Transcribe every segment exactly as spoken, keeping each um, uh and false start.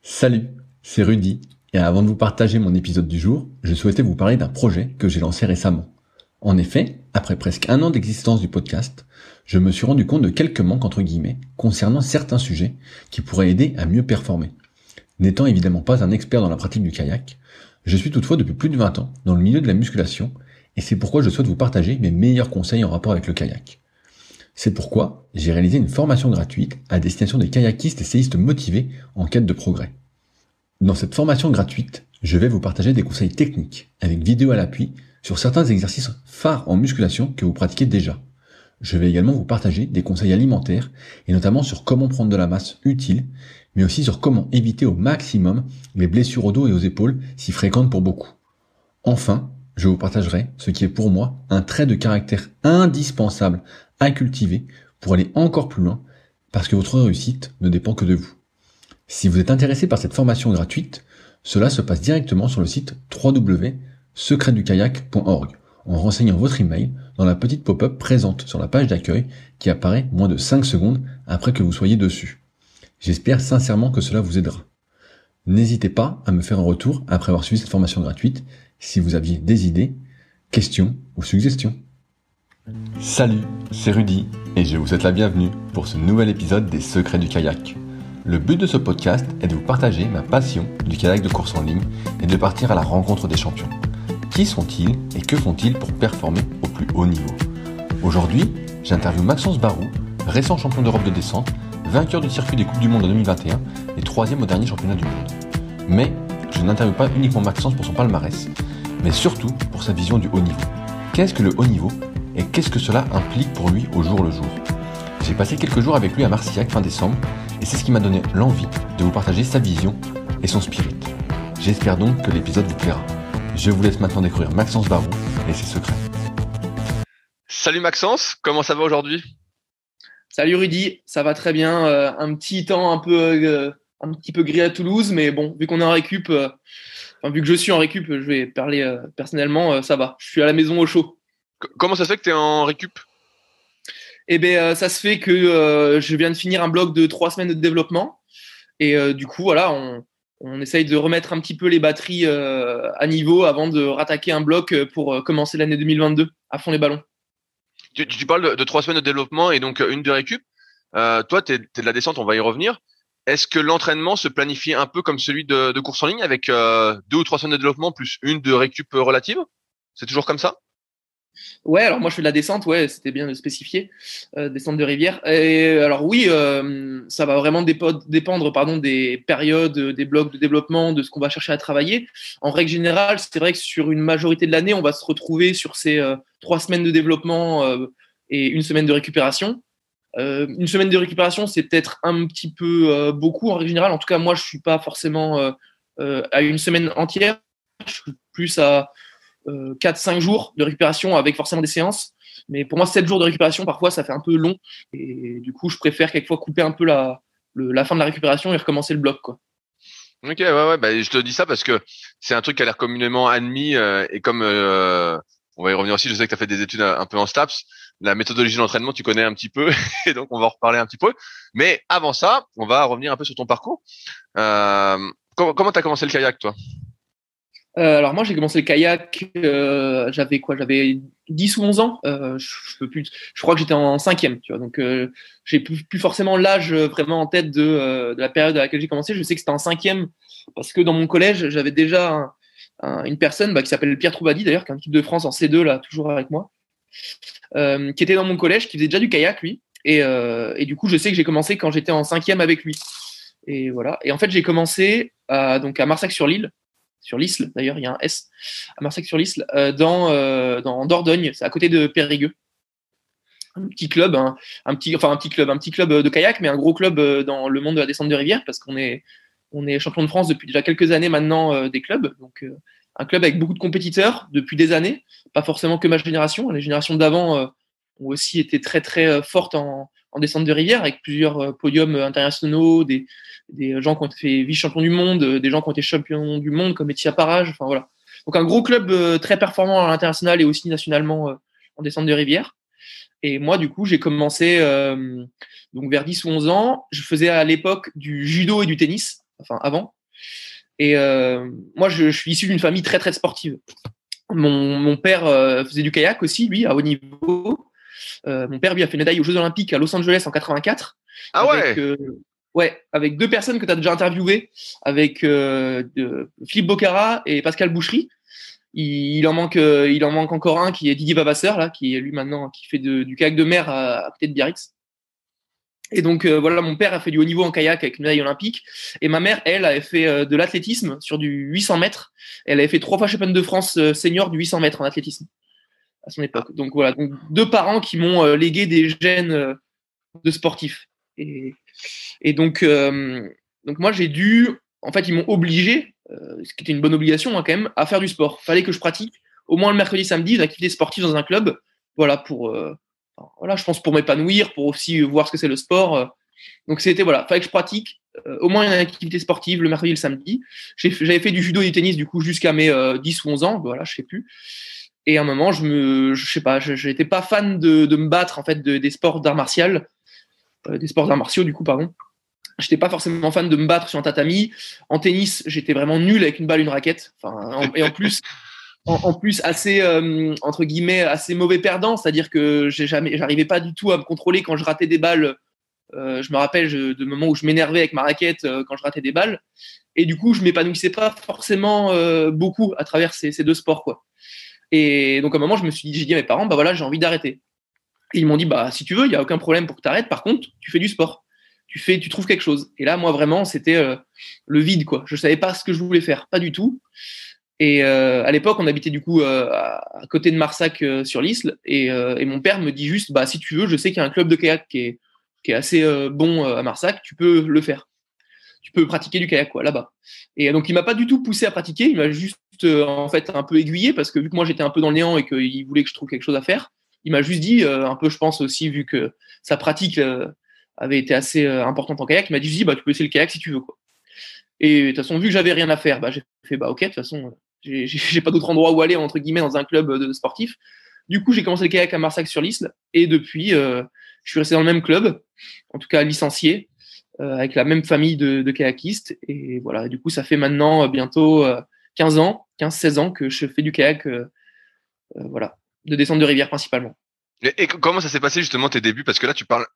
Salut, c'est Rudy, et avant de vous partager mon épisode du jour, je souhaitais vous parler d'un projet que j'ai lancé récemment. En effet, après presque un an d'existence du podcast, je me suis rendu compte de quelques manques entre guillemets concernant certains sujets qui pourraient aider à mieux performer. N'étant évidemment pas un expert dans la pratique du kayak, je suis toutefois depuis plus de vingt ans dans le milieu de la musculation, et c'est pourquoi je souhaite vous partager mes meilleurs conseils en rapport avec le kayak. C'est pourquoi j'ai réalisé une formation gratuite à destination des kayakistes et séistes motivés en quête de progrès. Dans cette formation gratuite, je vais vous partager des conseils techniques, avec vidéo à l'appui, sur certains exercices phares en musculation que vous pratiquez déjà. Je vais également vous partager des conseils alimentaires, et notamment sur comment prendre de la masse utile, mais aussi sur comment éviter au maximum les blessures au dos et aux épaules si fréquentes pour beaucoup. Enfin, je vous partagerai ce qui est pour moi un trait de caractère indispensable à cultiver pour aller encore plus loin, parce que votre réussite ne dépend que de vous. Si vous êtes intéressé par cette formation gratuite, cela se passe directement sur le site w w w point secret du kayak point org en renseignant votre email dans la petite pop-up présente sur la page d'accueil qui apparaît moins de cinq secondes après que vous soyez dessus. J'espère sincèrement que cela vous aidera. N'hésitez pas à me faire un retour après avoir suivi cette formation gratuite si vous aviez des idées, questions ou suggestions. Salut, c'est Rudy et je vous souhaite la bienvenue pour ce nouvel épisode des Secrets du kayak. Le but de ce podcast est de vous partager ma passion du kayak de course en ligne et de partir à la rencontre des champions. Qui sont-ils et que font-ils pour performer au plus haut niveau ? Aujourd'hui, j'interviewe Maxence Barou, récent champion d'Europe de descente, vainqueur du circuit des Coupes du Monde en deux mille vingt et un et troisième au dernier championnat du monde. Mais je n'interviewe pas uniquement Maxence pour son palmarès, mais surtout pour sa vision du haut niveau. Qu'est-ce que le haut niveau et qu'est-ce que cela implique pour lui au jour le jour ? J'ai passé quelques jours avec lui à Marcillac fin décembre et c'est ce qui m'a donné l'envie de vous partager sa vision et son spirit. J'espère donc que l'épisode vous plaira. Je vous laisse maintenant découvrir Maxence Barou et ses secrets. Salut Maxence, comment ça va aujourd'hui ? Salut Rudy, ça va très bien. Euh, un petit temps un peu, euh, un petit peu gris à Toulouse, mais bon, vu qu'on est en récup, euh, enfin, vu que je suis en récup, je vais parler euh, personnellement, euh, ça va. Je suis à la maison au chaud. C- comment ça se fait que tu es en récup ? Eh ben, euh, ça se fait que euh, je viens de finir un bloc de trois semaines de développement, et euh, du coup, voilà, on, on essaye de remettre un petit peu les batteries euh, à niveau avant de rattaquer un bloc pour euh, commencer l'année deux mille vingt-deux à fond les ballons. Tu, tu parles de, de trois semaines de développement et donc euh, une de récup. Euh, toi, tu es de la descente, on va y revenir. Est-ce que l'entraînement se planifie un peu comme celui de, de course en ligne avec euh, deux ou trois semaines de développement plus une de récup relative ? C'est toujours comme ça ? Ouais, alors moi je fais de la descente, ouais, c'était bien de spécifier, euh, descente de rivière. Et alors oui, euh, ça va vraiment dépo- dépendre pardon, des périodes, des blocs de développement, de ce qu'on va chercher à travailler. En règle générale, c'est vrai que sur une majorité de l'année, on va se retrouver sur ces euh, trois semaines de développement euh, et une semaine de récupération. Euh, une semaine de récupération, c'est peut-être un petit peu euh, beaucoup en règle générale. En tout cas, moi, je suis pas forcément euh, euh, à une semaine entière. Je suis plus à euh, quatre cinq jours de récupération avec forcément des séances. Mais pour moi, sept jours de récupération, parfois, ça fait un peu long. Et du coup, je préfère quelquefois couper un peu la, le, la fin de la récupération et recommencer le bloc, quoi. Ok, ouais, ouais, bah, je te dis ça parce que c'est un truc qui a l'air communément admis euh, et comme euh, on va y revenir aussi, je sais que tu as fait des études un, un peu en STAPS, la méthodologie d'entraînement, tu connais un petit peu et donc on va en reparler un petit peu. Mais avant ça, on va revenir un peu sur ton parcours. Euh, comment comment t'as commencé le kayak, toi ? Euh, alors moi, j'ai commencé le kayak, euh, j'avais quoi, j'avais dix ou onze ans. Euh, je, je peux plus, je crois que j'étais en cinquième, tu vois. Donc euh, j'ai plus, plus forcément l'âge vraiment en tête de, euh, de la période à laquelle j'ai commencé. Je sais que c'était en cinquième parce que dans mon collège, j'avais déjà un, un, une personne bah, qui s'appelle Pierre Troubadi d'ailleurs, qui est en équipe de France en C deux là, toujours avec moi, euh, qui était dans mon collège, qui faisait déjà du kayak lui. Et, euh, et du coup, je sais que j'ai commencé quand j'étais en cinquième avec lui. Et voilà. Et en fait, j'ai commencé à, donc à Marsac-sur-l'Île. Sur l'Isle, d'ailleurs, il y a un S à Marsac-sur-l'Isle, euh, dans, euh, dans Dordogne, c'est à côté de Périgueux. Un petit club, un, un petit, enfin un petit club, un petit club de kayak, mais un gros club dans le monde de la descente de rivière, parce qu'on est, on est champion de France depuis déjà quelques années maintenant euh, des clubs. Donc euh, un club avec beaucoup de compétiteurs depuis des années, pas forcément que ma génération. Les générations d'avant euh, ont aussi été très très euh, fortes en, en descente de rivière, avec plusieurs euh, podiums internationaux, des des gens qui ont été vice-champions du monde, des gens qui ont été champions du monde comme Etia Parage, enfin voilà. Donc un gros club euh, très performant à l'international et aussi nationalement euh, en descente de rivière. Et moi, du coup, j'ai commencé euh, donc vers dix ou onze ans. Je faisais à l'époque du judo et du tennis, enfin avant. Et euh, moi, je, je suis issu d'une famille très très sportive. Mon, mon père euh, faisait du kayak aussi, lui, à haut niveau. Euh, mon père, lui, a fait une médaille aux Jeux Olympiques à Los Angeles en quatre-vingt-quatre. Ah avec, ouais euh, ouais, avec deux personnes que tu as déjà interviewées, avec euh, de, Philippe Bocara et Pascal Boucherie. Il, il, en manque, euh, il en manque encore un qui est Didier Vavasseur, là, qui est lui maintenant, qui fait de, du kayak de mer à, à côté de Biarritz. Et donc euh, voilà, mon père a fait du haut niveau en kayak avec une médaille olympique, et ma mère, elle, avait fait euh, de l'athlétisme sur du huit cents mètres. Elle avait fait trois fois championne de France euh, senior du huit cents mètres en athlétisme à son époque. Donc voilà, donc deux parents qui m'ont euh, légué des gènes euh, de sportifs. Et, et donc, euh, donc moi j'ai dû, en fait, ils m'ont obligé, euh, ce qui était une bonne obligation hein, quand même, à faire du sport. Fallait que je pratique au moins le mercredi, samedi, une activité sportive dans un club. Voilà pour euh, Voilà, je pense pour m'épanouir, pour aussi voir ce que c'est le sport. Donc c'était voilà, fallait que je pratique euh, au moins une activité sportive le mercredi et le samedi. J'ai, j'avais fait du judo et du tennis du coup jusqu'à mes euh, dix ou onze ans, voilà, je sais plus. Et à un moment, je me, je sais pas, je j'étais pas fan de, de me battre en fait de, des sports d'art martial, euh, des sports d'arts martiaux du coup pardon. J'étais pas forcément fan de me battre sur un tatami. En tennis, j'étais vraiment nul avec une balle, une raquette. Enfin, en, et en plus. En, en plus assez euh, entre guillemets assez mauvais perdant, c'est-à-dire que j'ai jamais, j'arrivais pas du tout à me contrôler quand je ratais des balles. Euh, je me rappelle je, de moments où je m'énervais avec ma raquette euh, quand je ratais des balles, et du coup je m'épanouissais pas forcément euh, beaucoup à travers ces, ces deux sports quoi. Et donc à un moment je me suis dit, j'ai dit à mes parents bah voilà j'ai envie d'arrêter. Et ils m'ont dit bah si tu veux il y a aucun problème pour que tu arrêtes, par contre tu fais du sport, tu fais, tu trouves quelque chose. Et là moi vraiment c'était euh, le vide quoi. Je savais pas ce que je voulais faire, pas du tout. Et euh, à l'époque, on habitait du coup euh, à, à côté de Marsac euh, sur l'Isle, et, euh, et mon père me dit juste, bah si tu veux, je sais qu'il y a un club de kayak qui est, qui est assez euh, bon euh, à Marsac, tu peux le faire, tu peux pratiquer du kayak quoi là-bas. Et donc il m'a pas du tout poussé à pratiquer, il m'a juste euh, en fait un peu aiguillé parce que vu que moi j'étais un peu dans le néant et qu'il voulait que je trouve quelque chose à faire, il m'a juste dit euh, un peu, je pense aussi vu que sa pratique euh, avait été assez euh, importante en kayak, il m'a dit, dit bah tu peux essayer le kayak si tu veux quoi. Et de toute façon, vu que j'avais rien à faire, bah, j'ai fait bah ok, de toute façon, j'ai, j'ai pas d'autre endroit où aller entre guillemets dans un club de sportif. Du coup, j'ai commencé le kayak à Marsac-sur-l'Isle, et depuis, euh, je suis resté dans le même club, en tout cas licencié, euh, avec la même famille de, de kayakistes. Et voilà, du coup, ça fait maintenant euh, bientôt euh, quinze ans, quinze seize ans que je fais du kayak, euh, euh, voilà, de descente de rivière principalement. Et, et comment ça s'est passé justement tes débuts? Parce que là, tu parles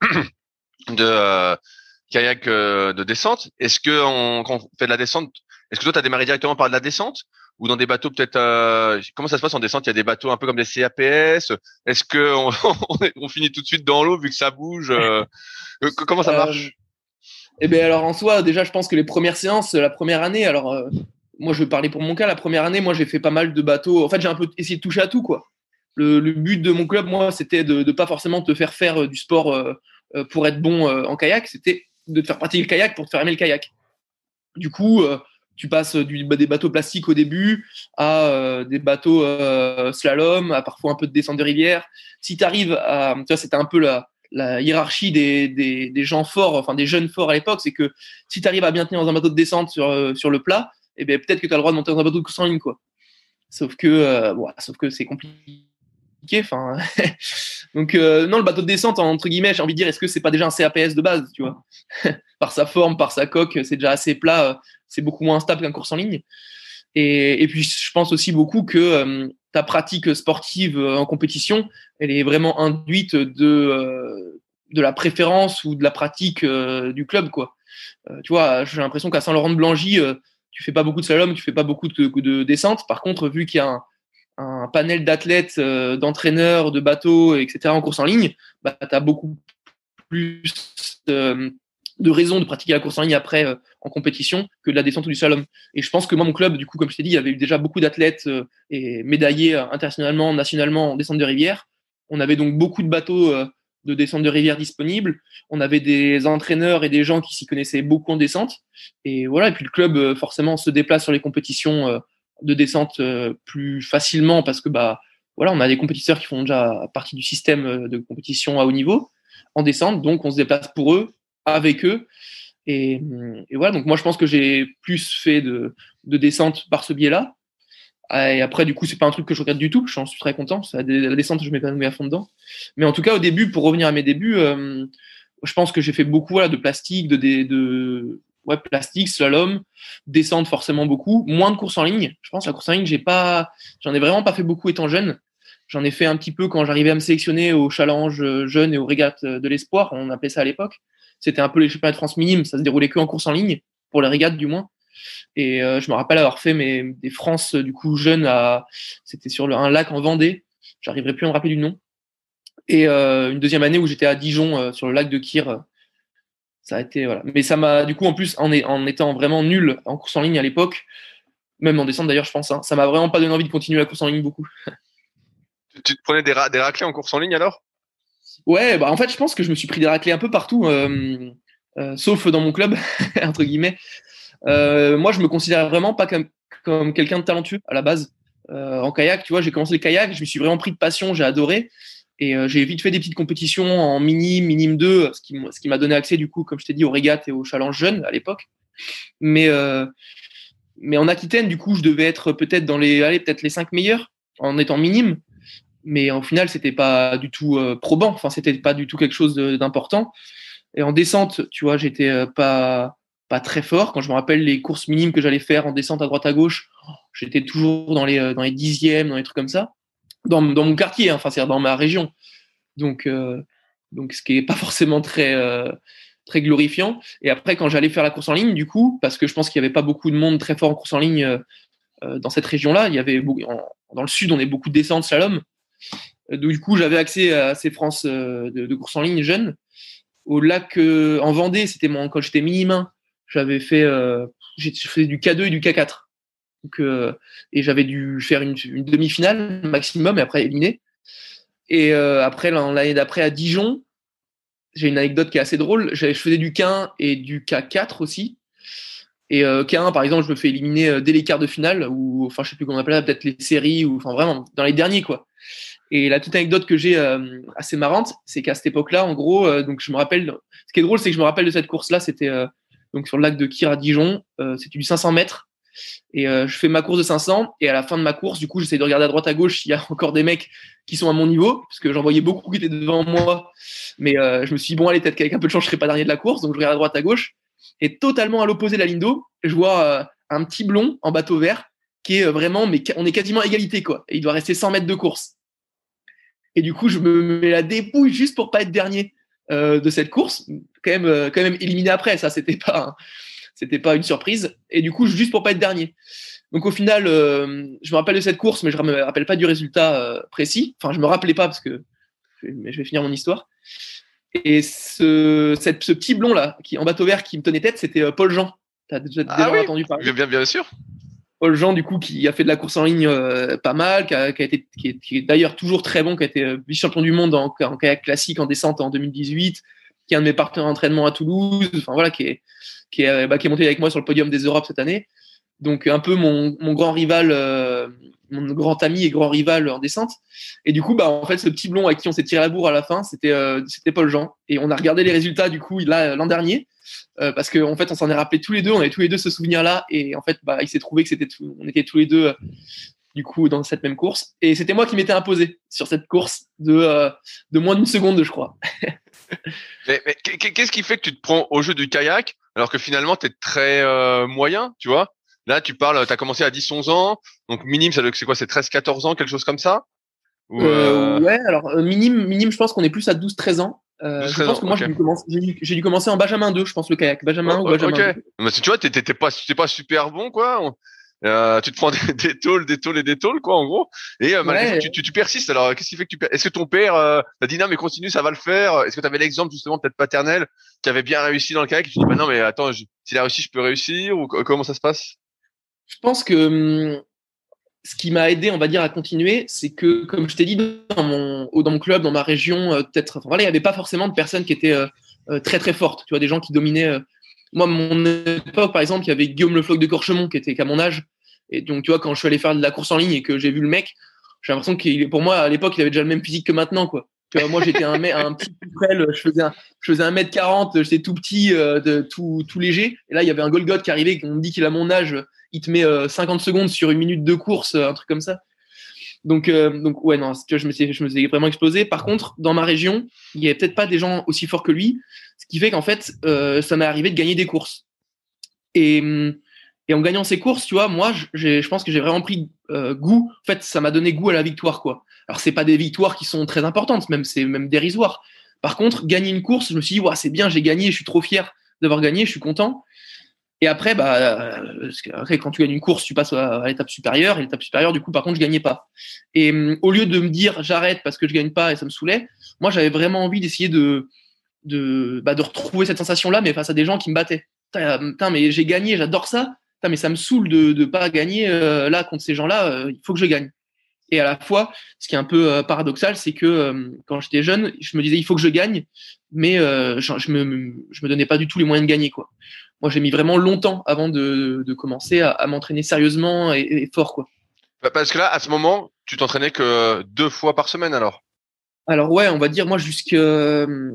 de euh, kayak euh, de descente. Est-ce que on, quand on fait de la descente, est-ce que toi, tu as démarré directement par de la descente ou dans des bateaux peut-être euh, comment ça se passe en descente? Il y a des bateaux un peu comme des C A P S. Est-ce que on, on, est, on finit tout de suite dans l'eau vu que ça bouge euh, Comment ça marche? euh, Eh bien, alors en soi, déjà, je pense que les premières séances, la première année, alors euh, moi, je vais parler pour mon cas. La première année, moi, j'ai fait pas mal de bateaux. En fait, j'ai un peu essayé de toucher à tout, quoi. Le, le but de mon club, moi, c'était de ne pas forcément te faire faire euh, du sport euh, euh, pour être bon euh, en kayak. C'était de te faire pratiquer le kayak pour te faire aimer le kayak. Du coup, euh, tu passes du, des bateaux plastiques au début à euh, des bateaux euh, slalom, à parfois un peu de descente de rivière. Si tu arrives à... Tu vois, c'était un peu la, la hiérarchie des, des, des gens forts, enfin des jeunes forts à l'époque, c'est que si tu arrives à bien tenir dans un bateau de descente sur, euh, sur le plat, eh bien, peut-être que tu as le droit de monter dans un bateau de course en ligne, quoi. Sauf que, euh, bon, sauf que c'est compliqué. Enfin, donc euh, non, le bateau de descente entre guillemets, j'ai envie de dire, est-ce que c'est pas déjà un C A P S de base, tu vois? Par sa forme, par sa coque, c'est déjà assez plat, c'est beaucoup moins instable qu'un course en ligne. Et, et puis je pense aussi beaucoup que euh, ta pratique sportive euh, en compétition, elle est vraiment induite de euh, de la préférence ou de la pratique euh, du club, quoi. Euh, tu vois, j'ai l'impression qu'à Saint-Laurent-de-Blangy, euh, tu fais pas beaucoup de slalom, tu fais pas beaucoup de, de descente. Par contre, vu qu'il y a un un panel d'athlètes, euh, d'entraîneurs, de bateaux, et cetera en course en ligne, bah, tu as beaucoup plus euh, de raisons de pratiquer la course en ligne après euh, en compétition que de la descente ou du slalom. Et je pense que moi, mon club, du coup, comme je t'ai dit, il y avait eu déjà beaucoup d'athlètes euh, et médaillés euh, internationalement, nationalement en descente de rivière. On avait donc beaucoup de bateaux euh, de descente de rivière disponibles. On avait des entraîneurs et des gens qui s'y connaissaient beaucoup en descente. Et voilà, et puis le club, euh, forcément, se déplace sur les compétitions euh, de descente euh, plus facilement parce que bah voilà, on a des compétiteurs qui font déjà partie du système de compétition à haut niveau en descente, donc on se déplace pour eux, avec eux, et, et voilà. Donc moi je pense que j'ai plus fait de, de descente par ce biais-là. Et après du coup c'est pas un truc que je regrette du tout, j'en suis très content. La descente je m'épanouis à fond dedans. Mais en tout cas au début, pour revenir à mes débuts, euh, je pense que j'ai fait beaucoup voilà, de plastique, de, de, de ouais, plastique, slalom, descente forcément beaucoup, moins de courses en ligne. Je pense la course en ligne, j'ai pas, j'en ai vraiment pas fait beaucoup étant jeune. J'en ai fait un petit peu quand j'arrivais à me sélectionner aux challenges jeunes et aux régates de l'espoir, on appelait ça à l'époque. C'était un peu les championnats de France minimes, ça se déroulait que en course en ligne, pour les régates du moins. Et euh, je me rappelle avoir fait mes, des France du coup jeunes à, c'était sur le, un lac en Vendée. J'arriverai plus à me rappeler du nom. Et euh, une deuxième année où j'étais à Dijon euh, sur le lac de Kyr. Ça a été voilà. Mais ça m'a du coup en plus en, est, en étant vraiment nul en course en ligne à l'époque, même en descente d'ailleurs je pense, hein, ça m'a vraiment pas donné envie de continuer la course en ligne beaucoup. Tu, tu te prenais des, ra- des raclés en course en ligne alors? Ouais, bah en fait je pense que je me suis pris des raclés un peu partout, euh, euh, sauf dans mon club entre guillemets. Euh, moi je me considère vraiment pas comme, comme quelqu'un de talentueux à la base. Euh, en kayak, tu vois, j'ai commencé le kayak, je me suis vraiment pris de passion, j'ai adoré. Et euh, j'ai vite fait des petites compétitions en mini, minime deux, ce qui, ce qui m'a donné accès, du coup, comme je t'ai dit, aux régates et aux challenges jeunes à l'époque. Mais, euh, mais en Aquitaine, du coup, je devais être peut-être dans les, allez, peut-être les cinq meilleurs en étant minime. Mais au final, c'était pas du tout euh, probant. Enfin, c'était pas du tout quelque chose de, d'important. Et en descente, tu vois, j'étais euh, pas, pas très fort. Quand je me rappelle les courses minimes que j'allais faire en descente à droite à gauche, j'étais toujours dans les, dans les dixièmes, dans les trucs comme ça. Dans, dans mon quartier, hein, enfin, c'est-à-dire dans ma région. Donc, euh, donc ce qui est pas forcément très, euh, très glorifiant. Et après, quand j'allais faire la course en ligne, du coup, parce que je pense qu'il n'y avait pas beaucoup de monde très fort en course en ligne euh, dans cette région-là, il y avait beaucoup, en, dans le sud, on est beaucoup de descentes, slalom. Euh, donc, du coup, j'avais accès à ces France euh, de, de course en ligne jeunes. Au lac euh, en Vendée, c'était mon, quand j'étais minime, j'avais fait, euh, j'ai, je faisais du K deux et du K quatre. Donc, euh, et j'avais dû faire une, une demi-finale maximum et après éliminé. Et euh, après, l'année d'après à Dijon, j'ai une anecdote qui est assez drôle. Je faisais du K un et du K quatre aussi. Et euh, K un, par exemple, je me fais éliminer dès les quarts de finale, ou enfin, je sais plus comment on appelle ça, peut-être les séries, ou enfin vraiment, dans les derniers, quoi. Et la petite anecdote que j'ai euh, assez marrante, c'est qu'à cette époque-là, en gros, euh, donc je me rappelle, ce qui est drôle, c'est que je me rappelle de cette course-là, c'était euh, donc sur le lac de Kyr à Dijon, euh, c'était du cinq cents mètres. Et euh, je fais ma course de cinq cents et à la fin de ma course, du coup, j'essaie de regarder à droite à gauche s'il y a encore des mecs qui sont à mon niveau, parce que j'en voyais beaucoup qui étaient devant moi. Mais euh, je me suis dit, bon, allez, peut-être qu'avec un peu de chance, je serai pas dernier de la course. Donc je regarde à droite à gauche et totalement à l'opposé de la ligne d'eau, je vois euh, un petit blond en bateau vert qui est euh, vraiment, mais on est quasiment à égalité, quoi. Et il doit rester cent mètres de course. Et du coup, je me mets la dépouille juste pour pas être dernier euh, de cette course. Quand même, euh, quand même éliminé après, ça, c'était pas. Hein. C'était pas une surprise. Et du coup, juste pour pas être dernier. Donc au final, euh, je me rappelle de cette course, mais je me rappelle pas du résultat euh, précis. Enfin, je me rappelais pas parce que mais je vais finir mon histoire. Et ce, cette, ce petit blond là, qui en bateau vert, qui me tenait tête, c'était euh, Paul Jean. T'as déjà, déjà Ah oui, entendu parler? bien, bien, bien sûr. Paul Jean, du coup, qui a fait de la course en ligne euh, pas mal, qui, a, qui, a été, qui, est, qui est d'ailleurs toujours très bon, qui a été euh, vice-champion du monde en, en kayak classique en descente en deux mille dix-huit, qui est un de mes partenaires d'entraînement à Toulouse. Enfin voilà, qui est qui est, bah, qui est monté avec moi sur le podium des Europes cette année. Donc un peu mon, mon grand rival, euh, mon grand ami et grand rival en descente. Et du coup, bah en fait, ce petit blond à qui on s'est tiré la bourre à la fin, c'était euh, c'était Paul Jean. Et on a regardé les résultats du coup là l'an dernier, euh, parce qu'en en fait, on s'en est rappelé tous les deux, on avait tous les deux ce souvenir-là, et en fait, bah il s'est trouvé que c'était tout, on était tous les deux euh, du coup dans cette même course. Et c'était moi qui m'étais imposé sur cette course de euh, de moins d'une seconde, je crois. mais, mais qu'est-ce qui fait que tu te prends au jeu du kayak alors que finalement t'es très euh, moyen, tu vois? Là, tu parles, t'as commencé à dix onze ans, donc minime, ça doit c'est quoi, c'est treize quatorze ans, quelque chose comme ça? Ou euh, euh... Ouais, alors euh, minime, minime, je pense qu'on est plus à douze treize ans. Euh, je pense ans, que moi, okay. j'ai, dû commencer, j'ai, dû, j'ai dû commencer en Benjamin deux, je pense, le kayak. Benjamin oh, ou Benjamin okay. deux. Mais si tu vois, t'es, t'es, t'es pas, t'es pas super bon, quoi. On... Euh, tu te prends des, des tôles, des tôles et des tôles, quoi, en gros. Et euh, malgré ouais. tout, tu, tu, tu persistes. Alors, qu'est-ce qui fait que tu persistes? Est-ce que ton père euh, t'a dit non, mais continue, ça va le faire? Est-ce que tu avais l'exemple, justement, peut-être paternel, qui avait bien réussi dans le kayak et tu dis, bah non, mais attends, je, s'il a réussi, je peux réussir? Ou comment ça se passe? Je pense que hum, ce qui m'a aidé, on va dire, à continuer, c'est que, comme je t'ai dit, dans mon, dans mon club, dans ma région, euh, peut-être, enfin, voilà, il n'y avait pas forcément de personnes qui étaient euh, euh, très très fortes. Tu vois, des gens qui dominaient. Euh, moi, mon époque, par exemple, il y avait Guillaume Le Floch de Corchemont qui était qu'à mon âge. Et donc, tu vois, quand je suis allé faire de la course en ligne et que j'ai vu le mec, j'ai l'impression qu'il, pour moi, à l'époque, il avait déjà le même physique que maintenant, quoi. Tu vois, moi, j'étais un, un petit frêle, je faisais un, je faisais un mètre quarante, j'étais tout petit, euh, de, tout, tout léger. Et là, il y avait un Golgoth qui arrivait, on me dit qu'il a mon âge, il te met euh, cinquante secondes sur une minute de course, un truc comme ça. Donc, euh, donc ouais, non, tu vois, je me suis, je me suis vraiment explosé. Par contre, dans ma région, il y avait peut-être pas des gens aussi forts que lui, ce qui fait qu'en fait, euh, ça m'est arrivé de gagner des courses. Et, et en gagnant ces courses, tu vois, moi, j'ai, je pense que j'ai vraiment pris euh, goût. En fait, ça m'a donné goût à la victoire, quoi. Alors, c'est pas des victoires qui sont très importantes, même c'est même dérisoire. Par contre, gagner une course, je me suis dit, ouais, c'est bien, j'ai gagné, je suis trop fier d'avoir gagné, je suis content. Et après, bah, euh, après, quand tu gagnes une course, tu passes à, à l'étape supérieure. Et l'étape supérieure, du coup, par contre, je gagnais pas. Et euh, au lieu de me dire j'arrête parce que je gagne pas et ça me saoulait, moi, j'avais vraiment envie d'essayer de de bah, de retrouver cette sensation-là, mais face à des gens qui me battaient. Putain, mais j'ai gagné, j'adore ça. Putain, mais ça me saoule de de pas gagner euh, là contre ces gens-là. Euh, il faut que je gagne. Et à la fois, ce qui est un peu euh, paradoxal, c'est que euh, quand j'étais jeune, je me disais il faut que je gagne, mais euh, je, je me je me donnais pas du tout les moyens de gagner, quoi. Moi, j'ai mis vraiment longtemps avant de, de commencer à, à m'entraîner sérieusement et, et fort, quoi. Parce que là, à ce moment, tu t'entraînais que deux fois par semaine, alors? Alors ouais, on va dire moi jusqu'à, je,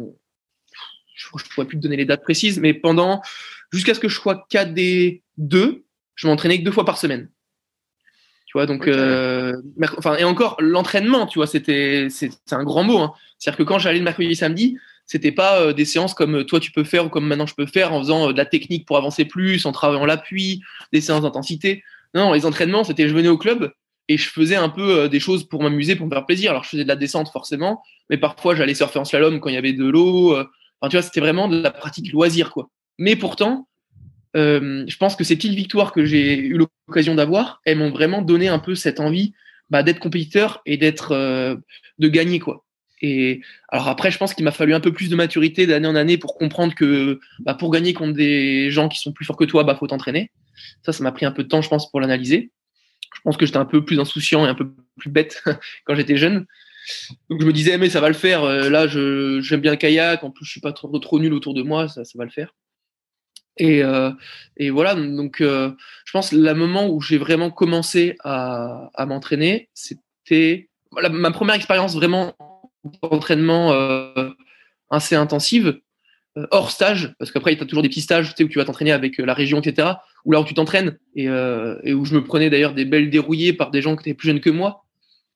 je pourrais plus te donner les dates précises, mais pendant jusqu'à ce que je sois K D deux, je m'entraînais que deux fois par semaine. Tu vois, donc, okay. euh, enfin, et encore l'entraînement, tu vois, c'était, c'est, c'est un grand mot. Hein. C'est-à-dire que quand j'allais le mercredi et samedi, c'était pas euh, des séances comme toi tu peux faire ou comme maintenant je peux faire en faisant euh, de la technique pour avancer plus, en travaillant l'appui, des séances d'intensité. Non, les entraînements, c'était je venais au club et je faisais un peu euh, des choses pour m'amuser, pour me faire plaisir. Alors je faisais de la descente forcément, mais parfois j'allais surfer en slalom quand il y avait de l'eau. Euh, enfin, tu vois, c'était vraiment de la pratique loisir, quoi. Mais pourtant, euh, je pense que ces petites victoires que j'ai eu l'occasion d'avoir, elles m'ont vraiment donné un peu cette envie bah, d'être compétiteur et d'être, euh, de gagner, quoi. Et alors après, je pense qu'il m'a fallu un peu plus de maturité d'année en année pour comprendre que bah, pour gagner contre des gens qui sont plus forts que toi, bah faut t'entraîner. Ça, ça m'a pris un peu de temps, je pense, pour l'analyser. Je pense que j'étais un peu plus insouciant et un peu plus bête quand j'étais jeune. Donc je me disais, mais ça va le faire. Là, je, j'aime bien le kayak. En plus, je suis pas trop, trop nul autour de moi. Ça, ça va le faire. Et, euh, et voilà. Donc, euh, je pense que le moment où j'ai vraiment commencé à, à m'entraîner, c'était la, ma première expérience vraiment d'entraînement euh, assez intensive, euh, hors stage, parce qu'après, tu as toujours des petits stages, tu sais, où tu vas t'entraîner avec euh, la région, et cetera, où là où tu t'entraînes, et, euh, et où je me prenais d'ailleurs des belles dérouillées par des gens qui étaient plus jeunes que moi.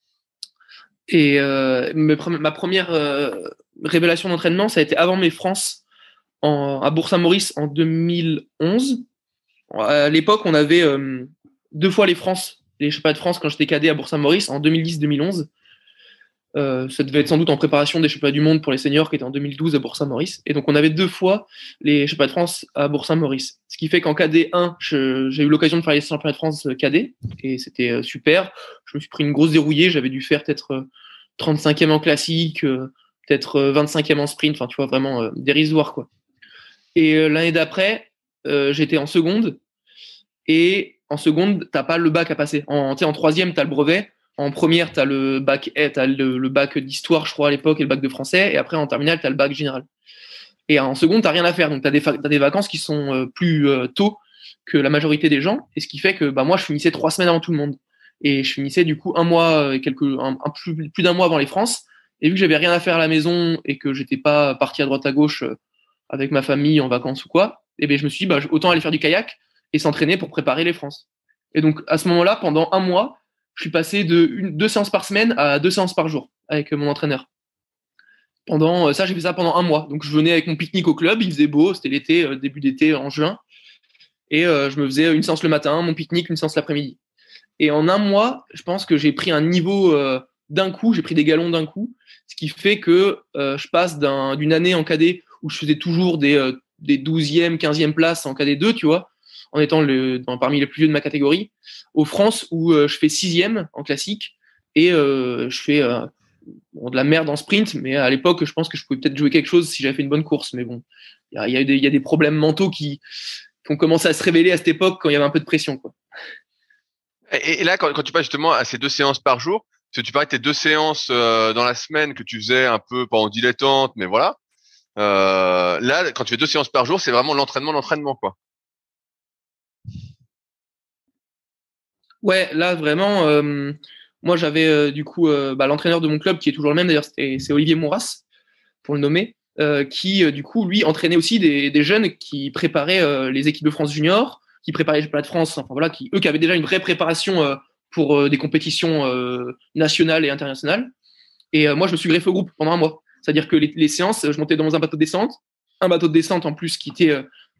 Et euh, ma première euh, révélation d'entraînement, ça a été avant mes France en, à Bourg-Saint-Maurice en deux mille onze. À l'époque, on avait euh, deux fois les France, les championnats de France quand j'étais cadet à Bourg-Saint-Maurice en deux mille dix deux mille onze. Euh, ça devait être sans doute en préparation des championnats du monde pour les seniors qui étaient en deux mille douze à Bourg-Saint-Maurice. Et donc, on avait deux fois les championnats de France à Bourg-Saint-Maurice. Ce qui fait qu'en K D un, je, j'ai eu l'occasion de faire les championnats de France K D et c'était euh, super. Je me suis pris une grosse dérouillée. J'avais dû faire peut-être euh, trente-cinquième en classique, euh, peut-être euh, vingt-cinquième en sprint. Enfin, tu vois, vraiment euh, dérisoire, quoi. Et euh, l'année d'après, euh, j'étais en seconde. Et en seconde, t'as pas le bac à passer. En, en troisième, t'as le brevet. En première, tu as le bac, t'as le, le bac d'histoire, je crois, à l'époque, et le bac de français. Et après, en terminale, tu as le bac général. Et en seconde, tu n'as rien à faire. Donc, tu as des, fa- t'as des vacances qui sont euh, plus euh, tôt que la majorité des gens. Et ce qui fait que bah, moi, je finissais trois semaines avant tout le monde. Et je finissais du coup un mois, et quelques, un, un plus, plus d'un mois avant les France. Et vu que j'avais rien à faire à la maison et que j'étais pas parti à droite à gauche euh, avec ma famille en vacances ou quoi, et ben je me suis dit, bah, autant aller faire du kayak et s'entraîner pour préparer les France. Et donc, à ce moment-là, pendant un mois, je suis passé de une, deux séances par semaine à deux séances par jour avec mon entraîneur. Pendant ça, j'ai fait ça pendant un mois. Donc, je venais avec mon pique-nique au club, il faisait beau, c'était l'été, euh, début d'été, en juin. Et euh, je me faisais une séance le matin, mon pique-nique, une séance l'après-midi. Et en un mois, je pense que j'ai pris un niveau euh, d'un coup, j'ai pris des galons d'un coup, ce qui fait que euh, je passe d'un, d'une année en K D où je faisais toujours des, euh, des douzième, quinzième places en K D deux, tu vois, en étant le, dans, parmi les plus vieux de ma catégorie, aux France où euh, je fais sixième en classique et euh, je fais euh, bon, de la merde en sprint, mais à l'époque, je pense que je pouvais peut-être jouer quelque chose si j'avais fait une bonne course. Mais bon, il y a, y, a y a des problèmes mentaux qui, qui ont commencé à se révéler à cette époque quand il y avait un peu de pression, quoi. Et, et là, quand, quand tu passes justement à ces deux séances par jour, parce que tu parlais de tes deux séances euh, dans la semaine que tu faisais un peu pas en dilettante, mais voilà. Euh, là, quand tu fais deux séances par jour, c'est vraiment l'entraînement, l'entraînement, quoi. Ouais, là vraiment, euh, moi j'avais euh, du coup euh, bah, l'entraîneur de mon club qui est toujours le même d'ailleurs, c'est, c'est Olivier Mouras pour le nommer, euh, qui euh, du coup lui entraînait aussi des, des jeunes qui préparaient euh, les équipes de France junior, qui préparaient les championnats de France, enfin voilà, qui eux qui avaient déjà une vraie préparation euh, pour euh, des compétitions euh, nationales et internationales. Et euh, moi je me suis greffé au groupe pendant un mois, c'est-à-dire que les, les séances, je montais dans un bateau de descente, un bateau de descente en plus qui était euh,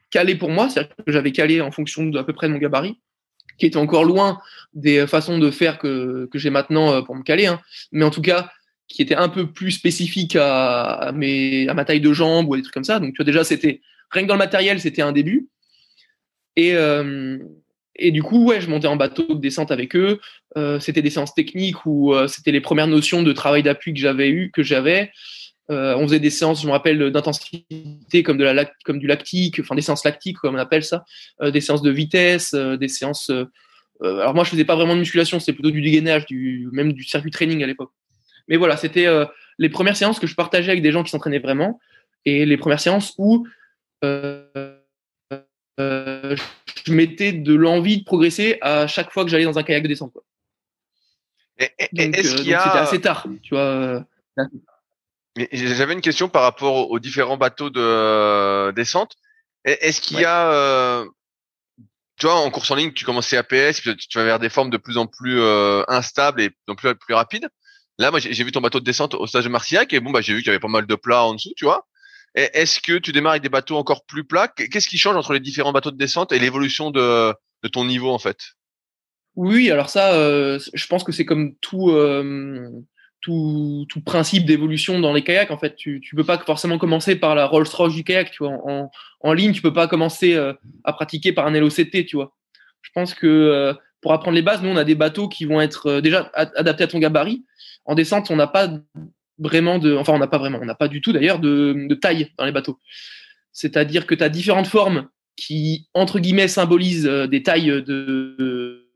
calé pour moi, c'est-à-dire que j'avais calé en fonction d'à peu près de mon gabarit, qui était encore loin des façons de faire que, que j'ai maintenant pour me caler, hein. Mais en tout cas, qui était un peu plus spécifique à, à, mes, à ma taille de jambe ou des trucs comme ça. Donc, tu vois, déjà, c'était, rien que dans le matériel, c'était un début. Et, euh, et du coup, ouais, je montais en bateau de descente avec eux. Euh, c'était des séances techniques où euh, c'était les premières notions de travail d'appui que j'avais eu, que j'avais. Euh, on faisait des séances, je me rappelle, d'intensité comme de la comme du lactique, enfin des séances lactiques comme on appelle ça, euh, des séances de vitesse, euh, des séances. Euh, euh, alors moi, je faisais pas vraiment de musculation, c'était plutôt du dégainage, du même du circuit training à l'époque. Mais voilà, c'était euh, les premières séances que je partageais avec des gens qui s'entraînaient vraiment, et les premières séances où euh, euh, je mettais de l'envie de progresser à chaque fois que j'allais dans un kayak de descente, quoi. Et, et, Donc, est-ce euh, qu'il donc y a... c'était assez tard, tu vois. Mais j'avais une question par rapport aux différents bateaux de euh, descente. Est-ce qu'il y a, euh, tu vois, en course en ligne, tu commences C A P S, puis tu vas vers des formes de plus en plus euh, instables et de plus en plus, plus rapides. Là, moi, j'ai j'ai vu ton bateau de descente au stage de Marcillac et bon, bah, j'ai vu qu'il y avait pas mal de plats en dessous, tu vois. Et est-ce que tu démarres avec des bateaux encore plus plats? Qu'est-ce qui change entre les différents bateaux de descente et l'évolution de, de ton niveau, en fait? Oui, alors ça, euh, je pense que c'est comme tout, euh, tout, tout principe d'évolution dans les kayaks. En fait, tu, tu peux pas forcément commencer par la Rolls-Royce du kayak, tu vois. En, en ligne, tu peux pas commencer euh, à pratiquer par un L O C T, tu vois. Je pense que euh, pour apprendre les bases, nous, on a des bateaux qui vont être euh, déjà ad- adaptés à ton gabarit. En descente, on n'a pas vraiment de, enfin, on n'a pas vraiment, on n'a pas du tout d'ailleurs de, de taille dans les bateaux. C'est-à-dire que tu as différentes formes qui, entre guillemets, symbolisent euh, des tailles de, de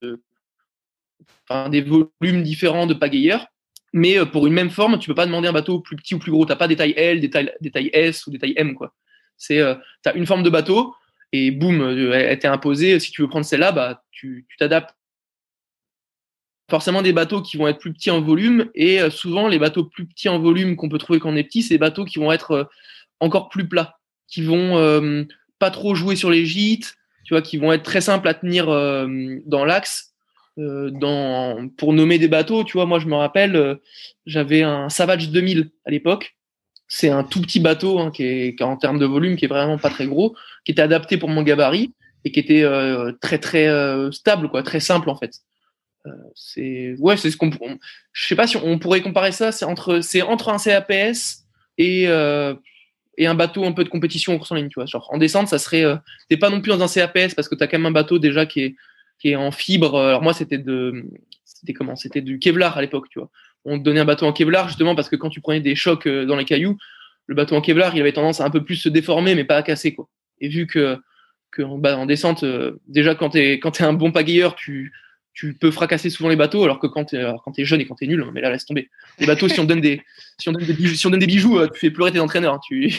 enfin, des volumes différents de pagayeurs. Mais euh, pour une même forme, tu peux pas demander un bateau plus petit ou plus gros. T'as pas des tailles L, des tailles, des tailles S ou des tailles M, quoi. C'est, euh, t'as une forme de bateau et boum, euh, elle t'est imposée. Si tu veux prendre celle-là, bah, tu, tu t'adaptes. Forcément des bateaux qui vont être plus petits en volume et euh, souvent les bateaux plus petits en volume qu'on peut trouver quand on est petit, c'est des bateaux qui vont être euh, encore plus plats, qui vont euh, pas trop jouer sur les gîtes, tu vois, qui vont être très simples à tenir euh, dans l'axe. Euh, dans, pour nommer des bateaux, tu vois, moi je me rappelle, euh, j'avais un Savage deux mille à l'époque. C'est un tout petit bateau hein, qui, est, qui est en termes de volume, qui est vraiment pas très gros, qui était adapté pour mon gabarit et qui était euh, très très euh, stable, quoi, très simple en fait. Euh, c'est ouais, c'est ce qu'on, on, je sais pas si on, on pourrait comparer ça, c'est entre c'est entre un C A P S et euh, et un bateau un peu de compétition en course en ligne, tu vois. Genre en descente, ça serait, euh, t'es pas non plus dans un C A P S parce que t'as quand même un bateau déjà qui est qui est en fibre. Alors moi, c'était de, c'était comment, c'était du Kevlar à l'époque, tu vois. On te donnait un bateau en Kevlar justement parce que quand tu prenais des chocs dans les cailloux, le bateau en Kevlar, il avait tendance à un peu plus se déformer, mais pas à casser, quoi. Et vu que que bah, en descente, euh, déjà quand t'es quand t'es un bon pagayeur, tu tu peux fracasser souvent les bateaux, alors que quand t'es, alors quand t'es jeune et quand t'es nul, mais là laisse tomber. Les bateaux, si on donne des, si on donne des bijoux, si on donne des bijoux, tu fais pleurer tes entraîneurs. Hein, tu...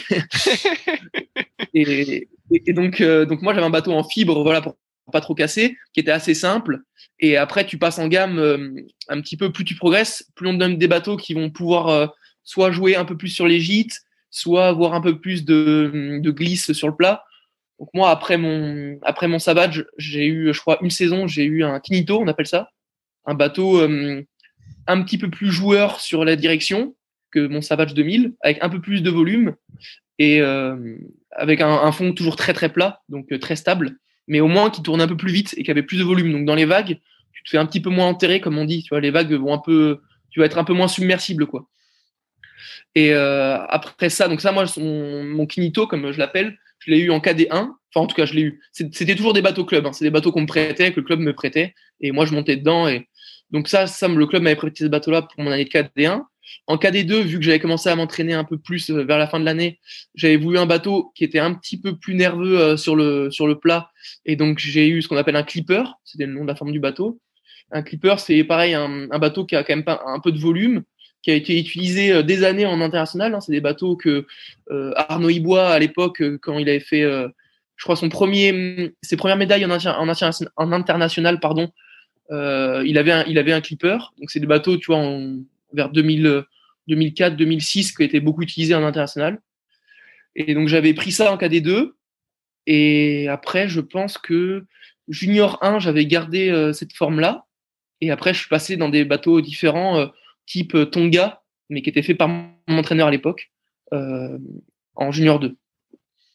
et, et, et donc, euh, donc moi j'avais un bateau en fibre, voilà, pour pas trop casser, qui était assez simple. Et après tu passes en gamme euh, un petit peu, plus tu progresses, plus on te donne des bateaux qui vont pouvoir euh, soit jouer un peu plus sur les gîtes, soit avoir un peu plus de, de glisse sur le plat. Donc moi, après mon, après mon Savage, j'ai eu, je crois, une saison, j'ai eu un Kinito, on appelle ça, un bateau euh, un petit peu plus joueur sur la direction que mon Savage deux mille, avec un peu plus de volume et euh, avec un, un fond toujours très très plat, donc euh, très stable, mais au moins qui tourne un peu plus vite et qui avait plus de volume. Donc dans les vagues, tu te fais un petit peu moins enterrer, comme on dit, tu vois, les vagues vont un peu, tu vas être un peu moins submersible, quoi. Et euh, après ça, donc ça, moi, mon, mon Kinito, comme je l'appelle, je l'ai eu en K D un. Enfin, en tout cas, je l'ai eu. C'était toujours des bateaux club. Hein. C'est des bateaux qu'on me prêtait, que le club me prêtait. Et moi, je montais dedans. Et donc ça, ça le club m'avait prêté ce bateau-là pour mon année de K D un. En K D deux, vu que j'avais commencé à m'entraîner un peu plus vers la fin de l'année, j'avais voulu un bateau qui était un petit peu plus nerveux euh, sur le sur le plat. Et donc, j'ai eu ce qu'on appelle un clipper. C'était le nom de la forme du bateau. Un clipper, c'est pareil, un, un bateau qui a quand même pas, un peu de volume, qui a été utilisé des années en international. Hein. C'est des bateaux que euh, Arnaud Ibois, à l'époque, quand il avait fait, euh, je crois, son premier, ses premières médailles en, inter, en, inter, en international, pardon, euh, il, avait un, il avait un clipper. Donc, c'est des bateaux, tu vois, en, vers deux mille, deux mille quatre, deux mille six, qui ont été beaucoup utilisés en international. Et donc, j'avais pris ça en K D deux. Et après, je pense que Junior un, j'avais gardé euh, cette forme-là. Et après, je suis passé dans des bateaux différents, euh, type Tonga, mais qui était fait par mon entraîneur à l'époque, euh, en Junior deux.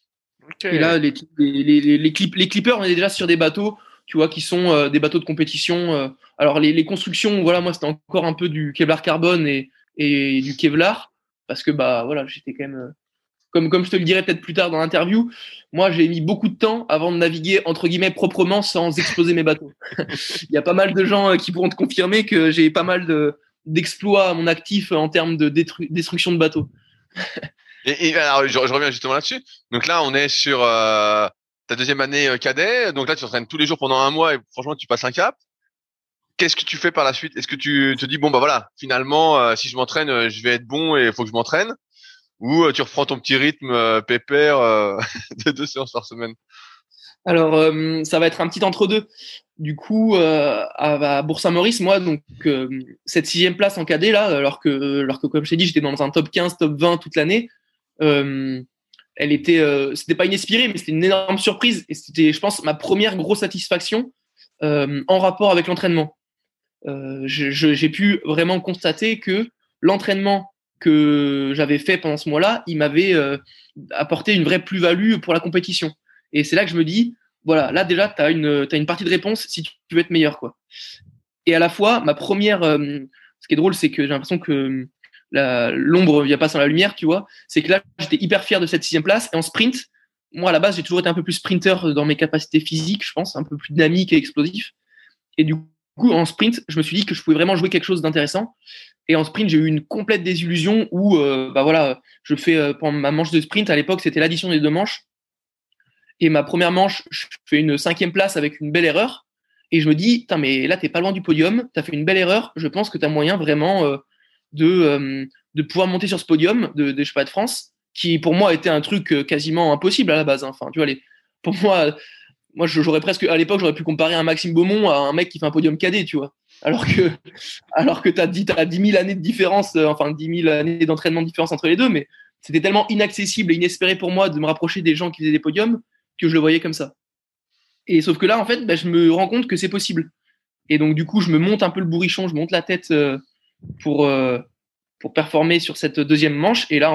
Okay. Et là, les, les, les, les, clip, les clippers, on est déjà sur des bateaux, tu vois, qui sont euh, des bateaux de compétition. Euh, alors, les, les constructions, voilà, moi, c'était encore un peu du Kevlar carbone et, et du Kevlar, parce que, bah, voilà, j'étais quand même, euh, comme, comme je te le dirai peut-être plus tard dans l'interview, moi, j'ai mis beaucoup de temps avant de naviguer, entre guillemets, proprement, sans exploser mes bateaux. Il y a pas mal de gens euh, qui pourront te confirmer que j'ai pas mal de, d'exploits à mon actif en termes de détru- destruction de bateaux. Et, et alors, je, je reviens justement là-dessus. Donc là, on est sur euh, ta deuxième année euh, cadet. Donc là, tu t'entraînes tous les jours pendant un mois et franchement, tu passes un cap. Qu'est-ce que tu fais par la suite? Est-ce que tu te dis, bon, bah voilà, finalement, euh, si je m'entraîne, euh, je vais être bon et il faut que je m'entraîne? Ou euh, tu reprends ton petit rythme euh, pépère euh, de deux séances par semaine? Alors, euh, ça va être un petit entre-deux. Du coup, euh, à, à Bourg-Saint-Maurice, moi, donc euh, cette sixième place en cadet là, alors que, alors que comme je t'ai dit, j'étais dans un top quinze, top vingt toute l'année. Euh, elle était, euh, c'était pas inespéré, mais c'était une énorme surprise et c'était, je pense, ma première grosse satisfaction euh, en rapport avec l'entraînement. Euh, je, je, j'ai pu vraiment constater que l'entraînement que j'avais fait pendant ce mois-là, il m'avait euh, apporté une vraie plus-value pour la compétition. Et c'est là que je me dis, voilà, là déjà, tu as une, t'as une partie de réponse si tu veux être meilleur, quoi. Et à la fois, ma première, euh, ce qui est drôle, c'est que j'ai l'impression que la, l'ombre vient pas sans la lumière, tu vois. C'est que là, j'étais hyper fier de cette sixième place. Et en sprint, moi, à la base, j'ai toujours été un peu plus sprinter dans mes capacités physiques, je pense, un peu plus dynamique et explosif. Et du coup, en sprint, je me suis dit que je pouvais vraiment jouer quelque chose d'intéressant. Et en sprint, j'ai eu une complète désillusion où, euh, bah voilà, je fais, euh, pendant ma manche de sprint, à l'époque, c'était l'addition des deux manches. Et ma première manche, je fais une cinquième place avec une belle erreur. Et je me dis, putain, mais là, t'es pas loin du podium. T'as fait une belle erreur. Je pense que t'as moyen vraiment euh, de, euh, de pouvoir monter sur ce podium de, de, je sais pas, de France, qui pour moi était un truc euh, quasiment impossible à la base. Hein. Enfin, tu vois, les, pour moi, moi, j'aurais presque, à l'époque, j'aurais pu comparer un Maxime Beaumont à un mec qui fait un podium cadet, tu vois. Alors que, alors que t'as dix, t'as dix mille années de différence, euh, enfin, dix mille années d'entraînement de différence entre les deux, mais c'était tellement inaccessible et inespéré pour moi de me rapprocher des gens qui faisaient des podiums que je le voyais comme ça. Et sauf que là, en fait, bah, je me rends compte que c'est possible. Et donc, du coup, je me monte un peu le bourrichon, je monte la tête euh, pour, euh, pour performer sur cette deuxième manche. Et là,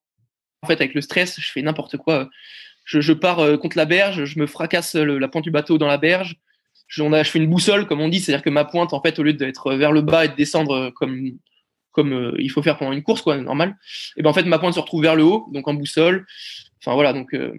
en fait, avec le stress, je fais n'importe quoi. Je, je pars euh, contre la berge, je me fracasse le, la pointe du bateau dans la berge. Je, on a, je fais une boussole, comme on dit, c'est-à-dire que ma pointe, en fait, au lieu d'être vers le bas et de descendre comme, comme euh, il faut faire pendant une course, quoi, normal, et ben en fait, ma pointe se retrouve vers le haut, donc en boussole. Enfin, voilà, donc... Euh,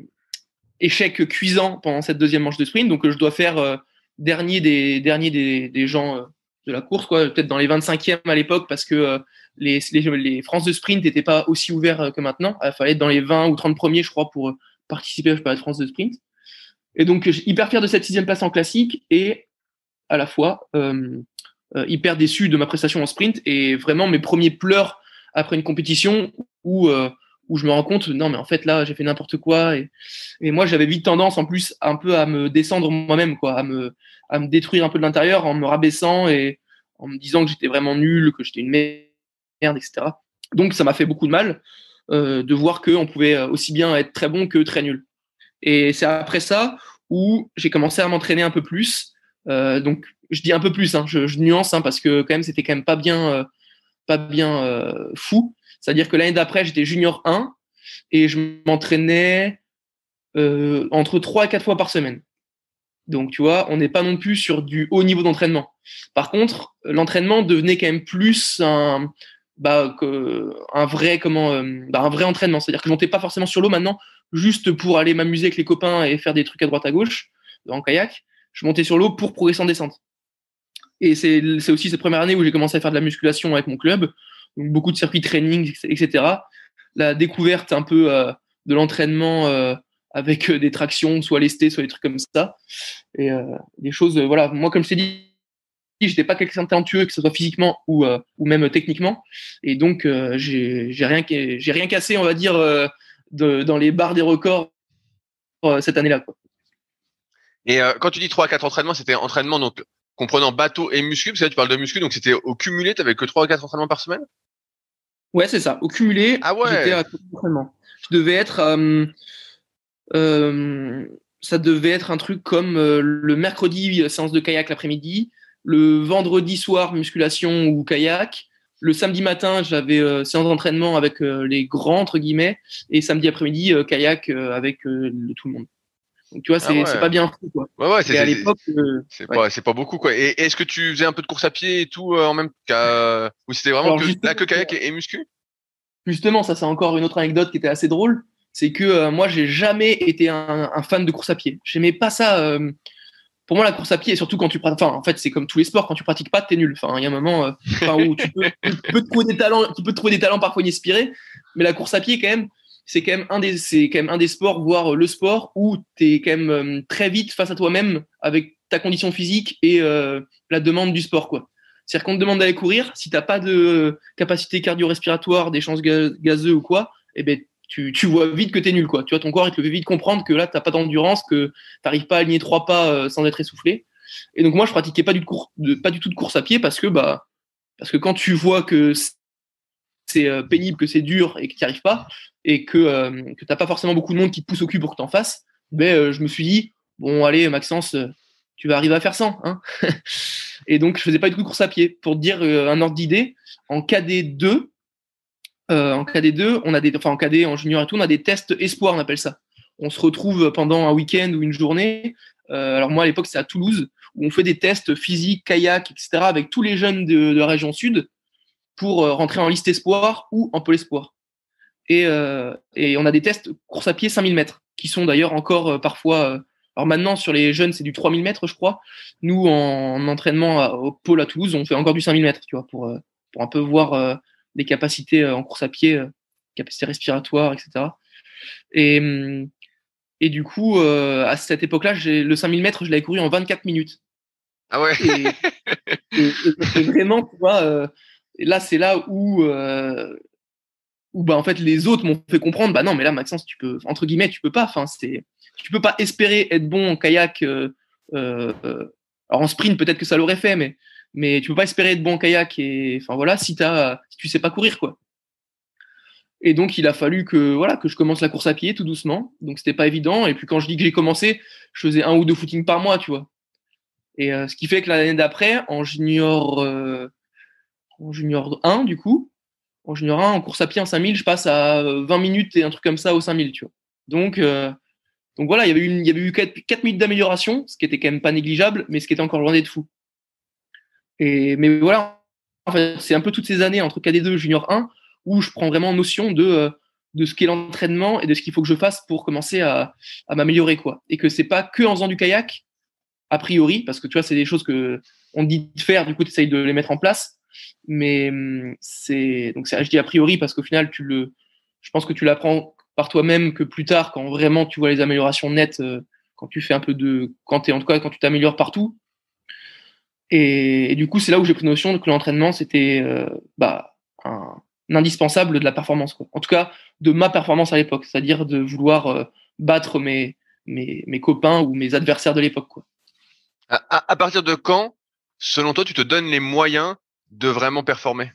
échec cuisant pendant cette deuxième manche de sprint, donc je dois faire euh, dernier des derniers des, des gens euh, de la course, quoi, peut-être dans les vingt-cinquièmes à l'époque, parce que euh, les, les, les France de sprint n'étaient pas aussi ouverts euh, que maintenant. Il fallait être dans les vingt ou trente premiers, je crois, pour euh, participer je sais pas, à la France de sprint. Et donc, je suis hyper fier de cette sixième place en classique et à la fois euh, euh, hyper déçu de ma prestation en sprint et vraiment mes premiers pleurs après une compétition où euh, où je me rends compte, non, mais en fait, là, j'ai fait n'importe quoi. Et, et moi, j'avais vite tendance, en plus, un peu à me descendre moi-même, quoi, à me, à me détruire un peu de l'intérieur en me rabaissant et en me disant que j'étais vraiment nul, que j'étais une merde, et cetera. Donc, ça m'a fait beaucoup de mal euh, de voir qu'on pouvait aussi bien être très bon que très nul. Et c'est après ça où j'ai commencé à m'entraîner un peu plus. Euh, donc, je dis un peu plus, hein, je, je nuance, hein, parce que quand même, c'était quand même pas bien, euh, pas bien euh, fou. C'est-à-dire que l'année d'après, j'étais junior un et je m'entraînais euh, entre trois et quatre fois par semaine. Donc, tu vois, on n'est pas non plus sur du haut niveau d'entraînement. Par contre, l'entraînement devenait quand même plus un, bah, que, un vrai, comment, euh, bah, un vrai entraînement. C'est-à-dire que je montais pas forcément sur l'eau maintenant, juste pour aller m'amuser avec les copains et faire des trucs à droite à gauche en kayak. Je montais sur l'eau pour progresser en descente. Et c'est, c'est aussi cette première année où j'ai commencé à faire de la musculation avec mon club. Donc beaucoup de circuits training, et cetera. La découverte un peu euh, de l'entraînement euh, avec euh, des tractions, soit lesté, soit des trucs comme ça. Et euh, des choses, euh, voilà. Moi, comme je t'ai dit, j'étais pas quelqu'un de talentueux, que ce soit physiquement ou, euh, ou même techniquement. Et donc, euh, j'ai, j'ai, rien, j'ai rien cassé, on va dire, euh, de, dans les barres des records euh, cette année-là, quoi. Et euh, quand tu dis trois à quatre entraînements, c'était entraînement donc comprenant bateau et muscu, parce que là tu parles de muscu, donc c'était au cumulé, t'avais que trois à quatre entraînements par semaine? Ouais, c'est ça. Au cumulé, ah ouais. J'étais à quatre entraînements. Je devais être, euh, euh, ça devait être un truc comme euh, le mercredi séance de kayak l'après-midi, le vendredi soir musculation ou kayak, le samedi matin, j'avais euh, séance d'entraînement avec euh, les grands entre guillemets, et samedi après-midi euh, kayak euh, avec euh, le, tout le monde. Donc tu vois, c'est Ah ouais. c'est pas bien fou quoi. Ouais, ouais, c'est Et à c'est l'époque, euh, c'est ouais. pas c'est pas beaucoup quoi. Et est-ce que tu faisais un peu de course à pied et tout euh, en même qu'à ou c'était vraiment Alors que justement, là que kayak et, et muscu? justement, ça c'est encore une autre anecdote qui était assez drôle, c'est que euh, moi j'ai jamais été un, un fan de course à pied. J'aimais pas ça. Euh, pour moi, la course à pied, et surtout quand tu pratiques, enfin, en fait, c'est comme tous les sports, quand tu pratiques pas, t'es nul. Enfin, il y a un moment, euh, enfin, où tu peux, tu peux trouver des talents, tu peux trouver des talents parfois inespérés, mais la course à pied, quand même, c'est quand même un des, c'est quand même un des sports, voire le sport où t'es quand même euh, très vite face à toi-même avec ta condition physique et euh, la demande du sport, quoi. C'est-à-dire qu'on te demande d'aller courir, si t'as pas de capacité cardio-respiratoire, d'échanges gazeux ou quoi, eh ben, tu, tu vois vite que t'es nul, quoi. Tu vois, ton corps, il te le fait vite comprendre que là, t'as pas d'endurance, que t'arrives pas à aligner trois pas euh, sans être essoufflé. Et donc, moi, je pratiquais pas du, cours, de, pas du tout de course à pied parce que, bah, parce que quand tu vois que c'est euh, pénible, que c'est dur et que t'y arrives pas, et que, euh, que t'as pas forcément beaucoup de monde qui te pousse au cul pour que t'en fasses, ben, euh, je me suis dit, bon, allez, Maxence, euh, tu vas arriver à faire ça, hein. Et donc, je faisais pas du tout de course à pied. Pour te dire euh, un ordre d'idée, en K D deux, euh, en K D deux, on a des, enfin en K D, en junior et tout, on a des tests espoirs, on appelle ça. On se retrouve pendant un week-end ou une journée. Euh, alors moi, à l'époque, c'est à Toulouse, où on fait des tests physiques, kayak, et cetera, avec tous les jeunes de, de la région sud pour euh, rentrer en liste espoir ou en pôle espoir. Et, euh, et on a des tests course à pied cinq mille mètres, qui sont d'ailleurs encore euh, parfois... Euh, alors maintenant, sur les jeunes, c'est du trois mille mètres, je crois. Nous, en, en entraînement à, au pôle à Toulouse, on fait encore du cinq mille mètres, tu vois, pour, euh, pour un peu voir euh, les capacités euh, en course à pied, euh, capacités respiratoires, et cetera. Et, et du coup, euh, à cette époque-là, j'ai, le cinq mille mètres, je l'avais couru en vingt-quatre minutes. Ah ouais. Et, et, et, et vraiment, tu vois, euh, là, c'est là où... Euh, où bah en fait les autres m'ont fait comprendre bah non mais là Maxence tu peux entre guillemets tu peux pas enfin c'est tu peux pas espérer être bon en kayak euh, euh, alors en sprint peut-être que ça l'aurait fait mais mais tu peux pas espérer être bon en kayak et enfin voilà si t'as si tu sais pas courir quoi. Et donc il a fallu que voilà que je commence la course à pied tout doucement, donc c'était pas évident, et puis quand je dis que j'ai commencé je faisais un ou deux footings par mois tu vois, et euh, ce qui fait que l'année d'après en junior euh, en junior un du coup en junior un, en course à pied en cinq mille, je passe à vingt minutes et un truc comme ça au cinq mille, tu vois. Donc, euh, donc voilà, il y avait eu, une, il y avait eu quatre, quatre minutes d'amélioration, ce qui était quand même pas négligeable, mais ce qui était encore loin d'être fou. Et, mais voilà, en fait, c'est un peu toutes ces années entre K D deux et Junior un où je prends vraiment notion de, euh, de ce qu'est l'entraînement et de ce qu'il faut que je fasse pour commencer à, à m'améliorer, quoi. Et que c'est pas que en faisant du kayak, a priori, parce que tu vois, c'est des choses que on te dit de faire, du coup, tu essayes de les mettre en place. Mais c'est donc c'est, je dis a priori parce qu'au final tu le je pense que tu l'apprends par toi-même que plus tard quand vraiment tu vois les améliorations nettes euh, quand tu fais un peu de quand t'es en tout cas quand tu t'améliores partout, et, et du coup c'est là où j'ai pris notion que l'entraînement c'était euh, bah un, un indispensable de la performance quoi. En tout cas de ma performance à l'époque, c'est-à-dire de vouloir euh, battre mes, mes mes copains ou mes adversaires de l'époque quoi. À, à, à partir de quand, selon toi, tu te donnes les moyens de vraiment performer?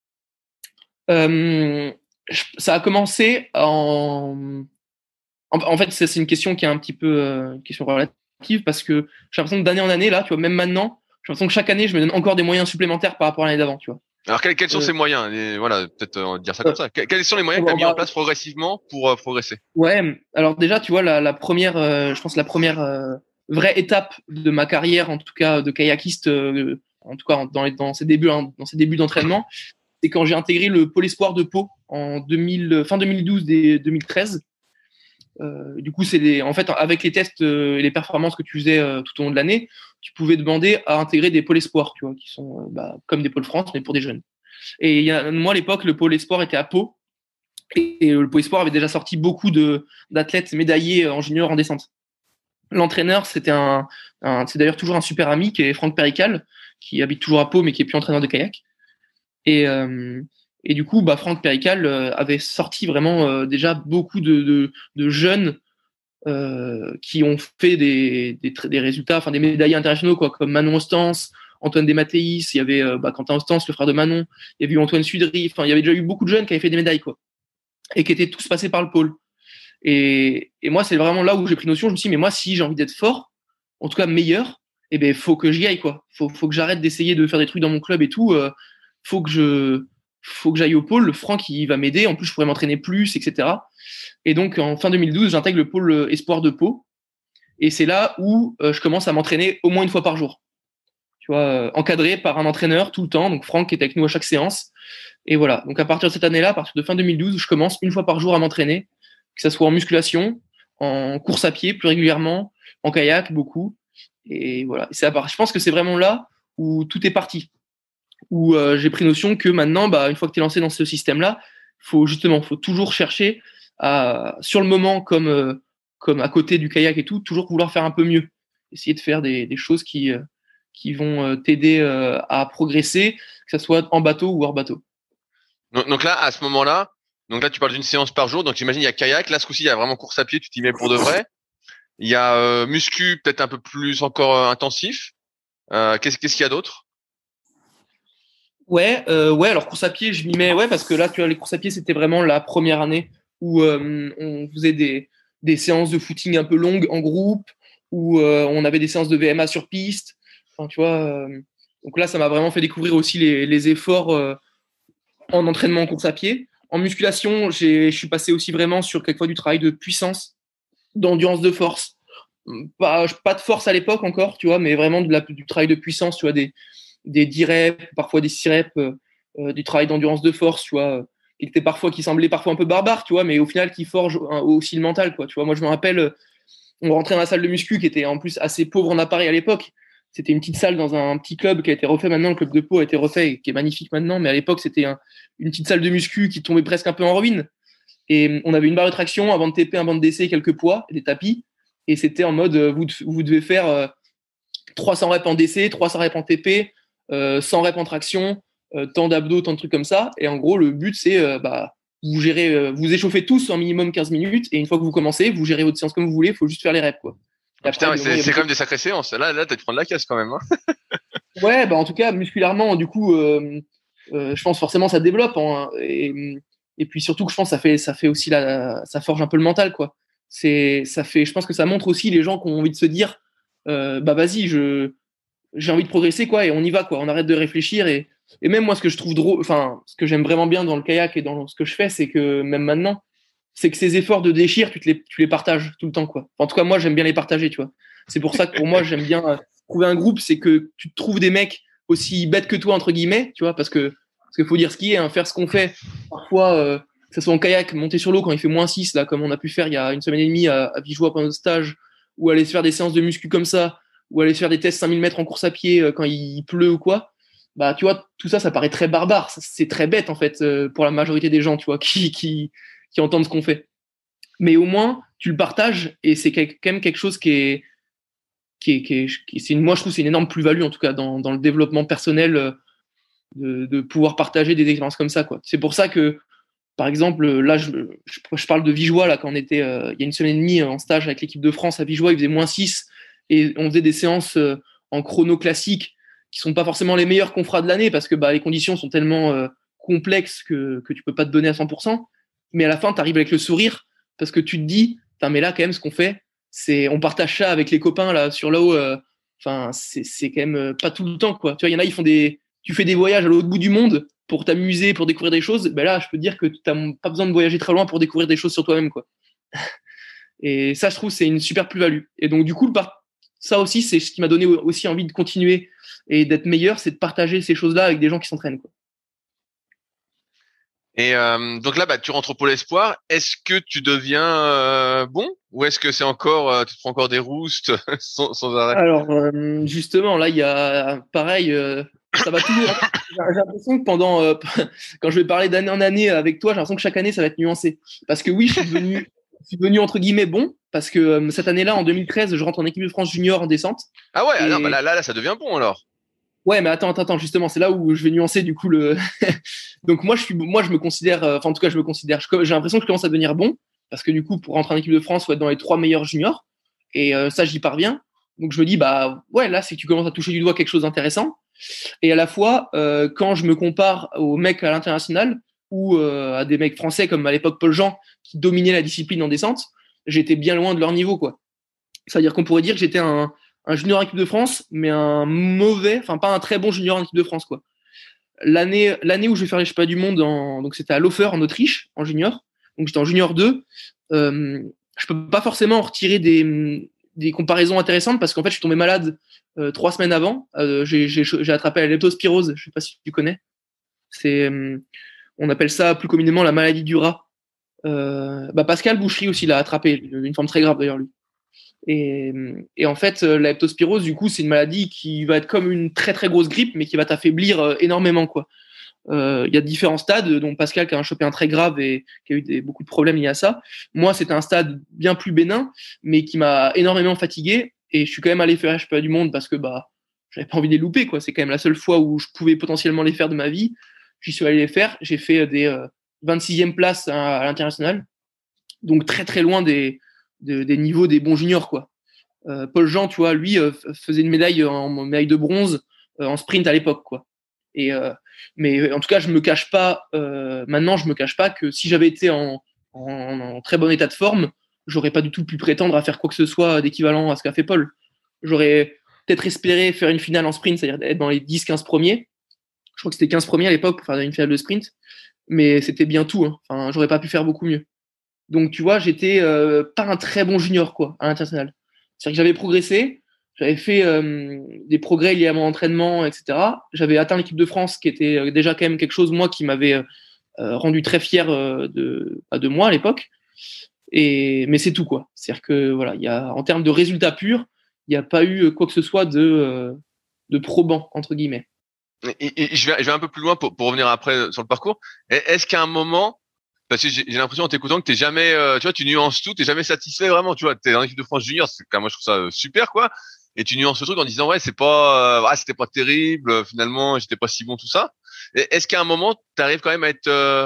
Euh, ça a commencé en... en, en fait, c'est une question qui est un petit peu euh, une question relative parce que j'ai l'impression que d'année en année, là, tu vois, même maintenant, j'ai l'impression que chaque année, je me donne encore des moyens supplémentaires par rapport à l'année d'avant, tu vois. Alors, quels, quels sont Euh, ces moyens? Et voilà, peut-être euh, dire ça euh, comme ça. Que- Quels sont les moyens que tu as bon, mis en bah, place progressivement pour euh, progresser? ouais, alors déjà, tu vois, la, la première, euh, je pense, la première euh, vraie étape de ma carrière, en tout cas de kayakiste, euh, en tout cas dans, les, dans ses débuts, hein, dans ses débuts d'entraînement, c'est quand j'ai intégré le pôle espoir de Pau en deux mille, fin deux mille douze et deux mille treize. Euh, du coup, c'est des, en fait, avec les tests euh, et les performances que tu faisais euh, tout au long de l'année, tu pouvais demander à intégrer des pôles espoirs, tu vois, qui sont euh, bah, comme des pôles France, mais pour des jeunes. Et il y a, moi, à l'époque, le pôle espoir était à Pau, et, et le pôle espoir avait déjà sorti beaucoup de, d'athlètes médaillés en junior en descente. L'entraîneur, c'était un, un c'est d'ailleurs toujours un super ami, qui est Franck Perical, qui habite toujours à Pau, mais qui est plus entraîneur de kayak. Et, euh, et du coup, bah, Franck Perical euh, avait sorti vraiment euh, déjà beaucoup de, de, de jeunes euh, qui ont fait des, des, des résultats, enfin des médaillés internationaux, quoi, comme Manon Ostens, Antoine Desmatteis, il y avait euh, bah, Quentin Ostens, le frère de Manon, il y avait eu Antoine Sudry, enfin il y avait déjà eu beaucoup de jeunes qui avaient fait des médailles, quoi, et qui étaient tous passés par le pôle. Et, et moi, c'est vraiment là où j'ai pris notion. Je me suis dit, mais moi, si j'ai envie d'être fort, en tout cas meilleur, eh ben, faut que j'y aille, quoi. Faut, faut que j'arrête d'essayer de faire des trucs dans mon club et tout. Euh, faut que je, faut que j'aille au pôle. Franck, il va m'aider. En plus, je pourrais m'entraîner plus, et cetera. Et donc, en fin deux mille douze, j'intègre le pôle espoir de Pau. Et c'est là où euh, je commence à m'entraîner au moins une fois par jour. Tu vois, euh, encadré par un entraîneur tout le temps. Donc, Franck qui est avec nous à chaque séance. Et voilà. Donc, à partir de cette année-là, à partir de fin deux mille douze, je commence une fois par jour à m'entraîner, que ça soit en musculation, en course à pied plus régulièrement, en kayak beaucoup. Et voilà. C'est à part, je pense que c'est vraiment là où tout est parti. Où euh, j'ai pris notion que maintenant, bah, une fois que tu es lancé dans ce système-là, faut justement, faut toujours chercher à, sur le moment, comme, euh, comme à côté du kayak et tout, toujours vouloir faire un peu mieux. Essayer de faire des, des choses qui, euh, qui vont euh, t'aider euh, à progresser, que ça soit en bateau ou hors bateau. Donc, donc là, à ce moment-là, donc là, tu parles d'une séance par jour. Donc j'imagine il y a kayak. Là, ce coup-ci, il y a vraiment course à pied. Tu t'y mets pour de vrai. Il y a euh, muscu, peut-être un peu plus encore euh, intensif. Euh, qu'est-ce, qu'est-ce qu'il y a d'autre? Ouais, euh, ouais. Alors course à pied, je m'y mets, ouais, parce que là, tu vois, les courses à pied, c'était vraiment la première année où euh, on faisait des des séances de footing un peu longues en groupe, où euh, on avait des séances de V M A sur piste. Enfin, tu vois. Euh, donc là, ça m'a vraiment fait découvrir aussi les les efforts euh, en entraînement en course à pied. En musculation, j'ai, je suis passé aussi vraiment sur quelquefois du travail de puissance, d'endurance de force. Pas, pas de force à l'époque encore, tu vois, mais vraiment de la, du travail de puissance, tu vois, des, des dix reps, parfois des six reps, euh, du travail d'endurance de force, tu vois, qui était parfois, qui semblait parfois un peu barbare, tu vois, mais au final qui forge hein, aussi le mental, quoi. Tu vois, moi je me rappelle, on rentrait dans la salle de muscu qui était en plus assez pauvre en appareil à l'époque. C'était une petite salle dans un petit club qui a été refait maintenant. Le club de Pau a été refait et qui est magnifique maintenant. Mais à l'époque, c'était un, une petite salle de muscu qui tombait presque un peu en ruine. Et on avait une barre de traction, un banc de T P, un banc de D C, quelques poids, des tapis. Et c'était en mode, vous, vous devez faire euh, trois cents reps en D C, trois cents reps en T P, euh, cent reps en traction, euh, tant d'abdos, tant de trucs comme ça. Et en gros, le but, c'est euh, bah, vous gérez, euh, vous échauffez tous en minimum quinze minutes. Et une fois que vous commencez, vous gérez votre séance comme vous voulez. Il faut juste faire les reps, quoi. Ah, putain, après, c'est, c'est quand même des sacrées séances. Là, là, t'as de prendre la caisse quand même. Hein. Ouais, bah en tout cas, musculairement, du coup, euh, euh, je pense forcément ça développe. Hein, et, et puis surtout que je pense que ça fait, ça fait aussi la, ça forge un peu le mental, quoi. C'est, ça fait, je pense que ça montre aussi les gens qui ont envie de se dire, euh, bah vas-y, je, j'ai envie de progresser, quoi, et on y va, quoi. On arrête de réfléchir et, et même moi, ce que je trouve drôle, enfin, ce que j'aime vraiment bien dans le kayak et dans ce que je fais, c'est que même maintenant, c'est que ces efforts de déchire, tu, te les, tu les partages tout le temps, quoi. En tout cas, moi, j'aime bien les partager, tu vois. C'est pour ça que pour moi, j'aime bien euh, trouver un groupe, c'est que tu trouves des mecs aussi bêtes que toi, entre guillemets, tu vois, parce que parce qu'il faut dire ce qui est, hein, faire ce qu'on fait, parfois, euh, que ce soit en kayak, monter sur l'eau quand il fait moins six, là, comme on a pu faire il y a une semaine et demie à, à Vigeois pendant notre stage, ou aller se faire des séances de muscu comme ça, ou aller se faire des tests cinq mille mètres en course à pied euh, quand il pleut ou quoi, bah, tu vois, tout ça, ça paraît très barbare, ça, c'est très bête, en fait, euh, pour la majorité des gens, tu vois, qui, qui, qui entendent ce qu'on fait. Mais au moins tu le partages et c'est quand même quelque chose qui est qui est, qui est, qui est c'est une, moi je trouve c'est une énorme plus-value en tout cas dans, dans le développement personnel de, de pouvoir partager des expériences comme ça, quoi. C'est pour ça que par exemple là je, je, je parle de Vigeois là quand on était euh, il y a une semaine et demie en stage avec l'équipe de France à Vigeois, il faisait moins six et on faisait des séances euh, en chrono classique qui sont pas forcément les meilleures qu'on fera de l'année parce que bah, les conditions sont tellement euh, complexes que, que tu peux pas te donner à cent pour cent, mais à la fin tu arrives avec le sourire parce que tu te dis, mais là, quand même, ce qu'on fait, c'est, on partage ça avec les copains, là, sur là-haut, enfin, euh, c'est, c'est quand même euh, pas tout le temps, quoi. Tu vois, il y en a, ils font des, tu fais des voyages à l'autre bout du monde pour t'amuser, pour découvrir des choses. Ben là, je peux te dire que t'as pas besoin de voyager très loin pour découvrir des choses sur toi-même, quoi. Et ça, je trouve, c'est une super plus-value. Et donc, du coup, le part... ça aussi, c'est ce qui m'a donné aussi envie de continuer et d'être meilleur, c'est de partager ces choses-là avec des gens qui s'entraînent, quoi. Et euh, donc là, bah, tu rentres au Pôle Espoir. Est-ce que tu deviens euh, bon ou est-ce que c'est encore, euh, tu te prends encore des roustes sans, sans arrêt? Alors euh, justement, là, il y a pareil, euh, ça va toujours. J'ai l'impression que pendant, euh, quand je vais parler d'année en année avec toi, j'ai l'impression que chaque année, ça va être nuancé. Parce que oui, je suis devenu, je suis devenu entre guillemets bon, parce que euh, cette année-là, en deux mille treize, je rentre en équipe de France junior en descente. Ah ouais, et... alors bah là, là, là, ça devient bon alors. Ouais, mais attends, attends, attends, justement, c'est là où je vais nuancer du coup le. Donc moi, je suis, moi, je me considère, enfin euh, en tout cas, je me considère, je, j'ai l'impression que je commence à devenir bon, parce que du coup, pour rentrer en équipe de France, faut être dans les trois meilleurs juniors, et euh, ça, j'y parviens. Donc je me dis, bah ouais, là, c'est que tu commences à toucher du doigt quelque chose d'intéressant. Et à la fois, euh, quand je me compare aux mecs à l'international ou euh, à des mecs français comme à l'époque Paul Jean qui dominaient la discipline en descente, j'étais bien loin de leur niveau, quoi. C'est-à-dire qu'on pourrait dire que j'étais un un junior en équipe de France, mais un mauvais, enfin pas un très bon junior en équipe de France, quoi. l'année, l'année où je vais faire les championnats du monde, en, donc c'était à Laufer en Autriche, en junior. Donc j'étais en junior deux. Euh, je peux pas forcément retirer des, des comparaisons intéressantes parce qu'en fait je suis tombé malade euh, trois semaines avant. Euh, j'ai, j'ai, j'ai attrapé la leptospirose. Je sais pas si tu connais. C'est, euh, on appelle ça plus communément la maladie du rat. Euh, bah Pascal Boucherie aussi l'a attrapé, une forme très grave d'ailleurs lui. Et, et en fait, la leptospirose, du coup, c'est une maladie qui va être comme une très très grosse grippe, mais qui va t'affaiblir énormément, quoi. Euh, il y a différents stades, dont Pascal qui a chopé un très grave et qui a eu des, beaucoup de problèmes liés à ça. Moi, c'était un stade bien plus bénin, mais qui m'a énormément fatigué. Et je suis quand même allé faire les championnats du monde parce que bah, j'avais pas envie de les louper, quoi. C'est quand même la seule fois où je pouvais potentiellement les faire de ma vie. J'y suis allé les faire. J'ai fait des euh, vingt-sixième places à, à l'international, donc très très loin des De, des niveaux des bons juniors, quoi. Euh, Paul Jean, tu vois, lui euh, faisait une médaille en médaille de bronze euh, en sprint à l'époque, quoi. Et euh, mais en tout cas, je me cache pas. Euh, maintenant, je me cache pas que si j'avais été en, en, en très bon état de forme, j'aurais pas du tout pu prétendre à faire quoi que ce soit d'équivalent à ce qu'a fait Paul. J'aurais peut-être espéré faire une finale en sprint, c'est-à-dire être dans les dix quinze premiers. Je crois que c'était quinze premiers à l'époque pour faire une finale de sprint, mais c'était bien tout. Hein. Enfin, j'aurais pas pu faire beaucoup mieux. Donc, tu vois, j'étais euh, pas un très bon junior, quoi, à l'international. C'est-à-dire que j'avais progressé, j'avais fait euh, des progrès liés à mon entraînement, et cetera. J'avais atteint l'équipe de France, qui était déjà quand même quelque chose, moi, qui m'avait euh, rendu très fier euh, de, bah, de moi à l'époque. Et, mais c'est tout, quoi. C'est-à-dire que, voilà, il y a, en termes de résultats purs, il n'y a pas eu quoi que ce soit de, euh, de probant, entre guillemets. Et, et je, vais, je vais un peu plus loin pour, pour revenir après sur le parcours. Est-ce qu'à un moment, parce que j'ai, j'ai l'impression en t'écoutant que t'es jamais, euh, tu vois, tu nuances tout, t'es jamais satisfait vraiment, tu vois, t'es dans l'équipe de France junior, c'est quand même, moi je trouve ça euh, super, quoi. Et tu nuances le truc en disant, ouais, c'est pas, euh, ah, c'était pas terrible, euh, finalement, j'étais pas si bon, tout ça. Et est-ce qu'à un moment, t'arrives quand même à être euh,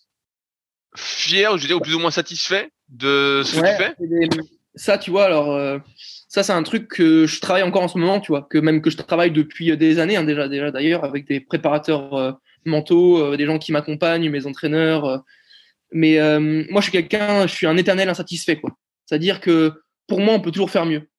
fier, ou je veux dire, ou plus ou moins satisfait de ce ouais, que tu fais? des... Ça, tu vois, alors, euh, ça, c'est un truc que je travaille encore en ce moment, tu vois, que même que je travaille depuis des années, hein, déjà, déjà d'ailleurs, avec des préparateurs euh, mentaux, euh, des gens qui m'accompagnent, mes entraîneurs. Euh, Mais euh, moi, je suis quelqu'un, je suis un éternel insatisfait, quoi. C'est-à-dire que pour moi, on peut toujours faire mieux.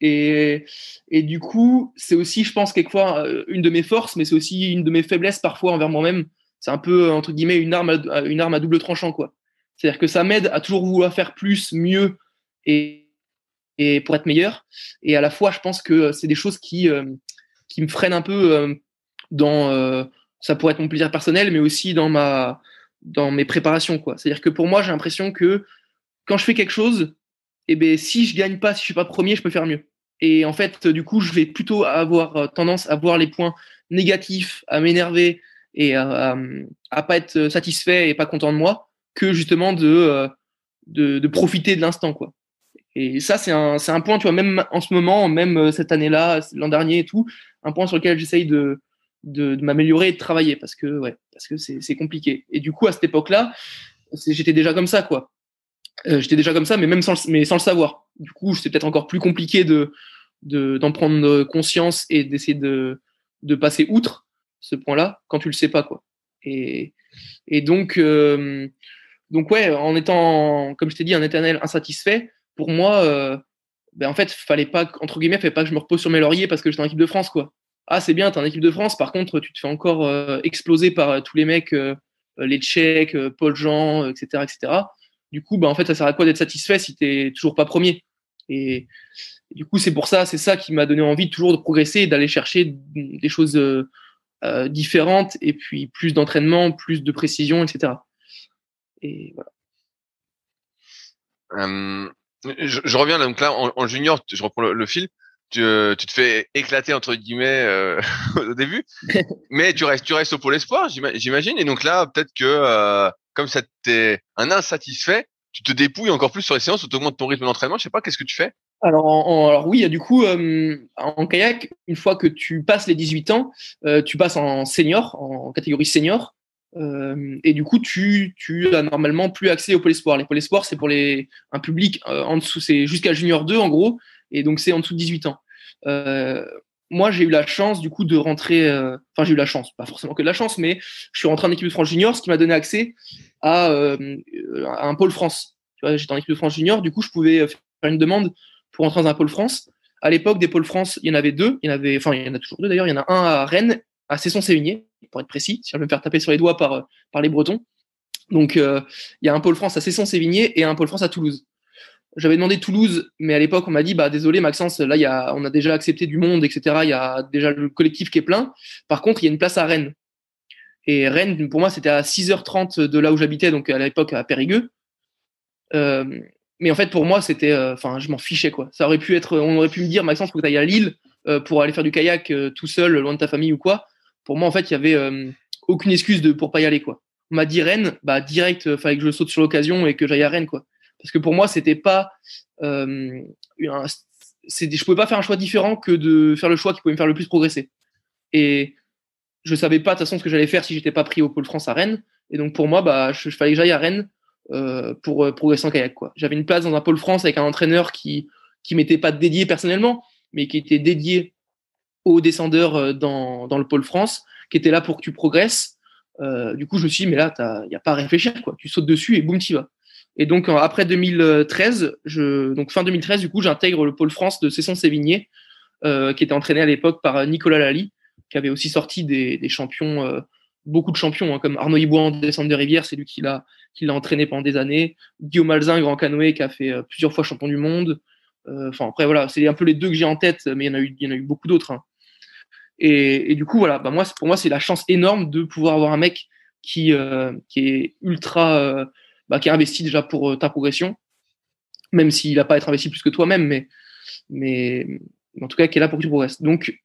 Et, et du coup, c'est aussi, je pense, quelquefois une de mes forces, mais c'est aussi une de mes faiblesses parfois envers moi-même. C'est un peu, entre guillemets, une arme à, une arme à double tranchant, quoi. C'est-à-dire que ça m'aide à toujours vouloir faire plus, mieux et, et pour être meilleur. Et à la fois, je pense que c'est des choses qui, euh, qui me freinent un peu euh, dans, euh, ça pourrait être mon plaisir personnel, mais aussi dans ma, dans mes préparations, quoi. C'est-à-dire que pour moi, j'ai l'impression que quand je fais quelque chose, eh ben, si je gagne pas, si je suis pas premier, je peux faire mieux. Et en fait, du coup, je vais plutôt avoir tendance à voir les points négatifs, à m'énerver et à, à, à pas être satisfait et pas content de moi, que justement de, de, de profiter de l'instant, quoi. Et ça, c'est un, c'est un point, tu vois, même en ce moment, même cette année-là, l'an dernier et tout, un point sur lequel j'essaye de, de, de m'améliorer et de travailler parce que, ouais, parce que c'est, c'est compliqué. Et du coup, à cette époque-là, c'est, j'étais déjà comme ça, quoi. Euh, j'étais déjà comme ça, mais même sans, mais sans le savoir. Du coup, c'est peut-être encore plus compliqué de, de, d'en prendre conscience et d'essayer de, de passer outre ce point-là quand tu le sais pas, quoi. Et, et donc, euh, donc ouais, en étant, comme je t'ai dit, un éternel insatisfait, pour moi, euh, ben en fait, fallait pas, entre guillemets, fallait pas que je me repose sur mes lauriers parce que j'étais en équipe de France, quoi. Ah, c'est bien, t'es en équipe de France. Par contre, tu te fais encore euh, exploser par euh, tous les mecs, euh, les Tchèques, euh, Paul Jean, et cetera, et cetera. Du coup, bah, en fait, ça sert à quoi d'être satisfait si t'es toujours pas premier? Et, et du coup, c'est pour ça, c'est ça qui m'a donné envie toujours de progresser et d'aller chercher des choses euh, euh, différentes et puis plus d'entraînement, plus de précision, et cetera. Et voilà. Euh, je, je reviens donc là en, en junior, je reprends le, le fil. Tu, tu te fais éclater entre guillemets euh, au début, mais tu restes, tu restes au pôle espoir, j'imagine. Et donc là, peut-être que euh, comme ça t'es un insatisfait, tu te dépouilles encore plus sur les séances, tu augmentes ton rythme d'entraînement. Je sais pas, qu'est-ce que tu fais? Alors, en, en, alors oui, du coup, euh, en kayak, une fois que tu passes les dix-huit ans, euh, tu passes en senior, en catégorie senior. Euh, et du coup, tu, tu as normalement plus accès au pôle espoir. Les pôles espoir, c'est pour les, un public euh, en dessous, c'est jusqu'à junior deux en gros, et donc c'est en dessous de dix-huit ans. Euh, moi, j'ai eu la chance du coup de rentrer. Euh, enfin, j'ai eu la chance, pas forcément que de la chance, mais je suis rentré en équipe de France junior, ce qui m'a donné accès à, euh, à un pôle France. Tu vois, j'étais en équipe de France junior, du coup, je pouvais faire une demande pour rentrer dans un pôle France. À l'époque, des pôles France, il y en avait deux. Il y en avait, enfin, il y en a toujours deux d'ailleurs. Il y en a un à Rennes, à Cesson-Sévigné, pour être précis, si je vais me faire taper sur les doigts par, par les Bretons. Donc, il euh, y a un pôle France à Cesson-Sévigné et un pôle France à Toulouse. J'avais demandé Toulouse, mais à l'époque, on m'a dit, bah, désolé, Maxence, là, y a, on a déjà accepté du monde, et cetera. Il y a déjà le collectif qui est plein. Par contre, il y a une place à Rennes. Et Rennes, pour moi, c'était à six heures trente de là où j'habitais, donc à l'époque à Périgueux. Euh, mais en fait, pour moi, c'était, enfin, euh, je m'en fichais, quoi. Ça aurait pu être, on aurait pu me dire, Maxence, faut que tu ailles à Lille euh, pour aller faire du kayak euh, tout seul, loin de ta famille ou quoi. Pour moi, en fait, il y avait euh, aucune excuse de pour pas y aller, quoi. On m'a dit Rennes, bah direct, euh, fallait que je saute sur l'occasion et que j'aille à Rennes, quoi. Parce que pour moi, c'était pas, euh, un, c'est, je pouvais pas faire un choix différent que de faire le choix qui pouvait me faire le plus progresser. Et je savais pas de toute façon ce que j'allais faire si j'étais pas pris au pôle France à Rennes. Et donc pour moi, bah, je, je fallait que j'aille à Rennes euh, pour euh, progresser en kayak, quoi. J'avais une place dans un pôle France avec un entraîneur qui qui m'était pas dédié personnellement, mais qui était dédié aux descendeurs euh, dans dans le pôle France, qui était là pour que tu progresses. Euh, du coup, je me suis dit, mais là, il n'y a pas à réfléchir, quoi. Tu sautes dessus et boum, t'y vas. Et donc, après deux mille treize, je, donc fin deux mille treize, du coup, j'intègre le pôle France de Cesson-Sévigné, euh, qui était entraîné à l'époque par Nicolas Lally, qui avait aussi sorti des, des champions, euh, beaucoup de champions, hein, comme Arnaud Hibois en descente de rivière, c'est lui qui l'a, qui l'a entraîné pendant des années. Guillaume Alzin, grand canoë, qui a fait euh, plusieurs fois champion du monde. Enfin, euh, après, voilà, c'est un peu les deux que j'ai en tête, mais il y en a eu, il y en a eu beaucoup d'autres, hein. Et, et du coup, voilà, bah moi, pour moi, c'est la chance énorme de pouvoir avoir un mec qui, euh, qui est ultra, euh, bah, qui est investi déjà pour euh, ta progression, même s'il va pas être investi plus que toi-même, mais, mais en tout cas, qui est là pour que tu progresses. Donc,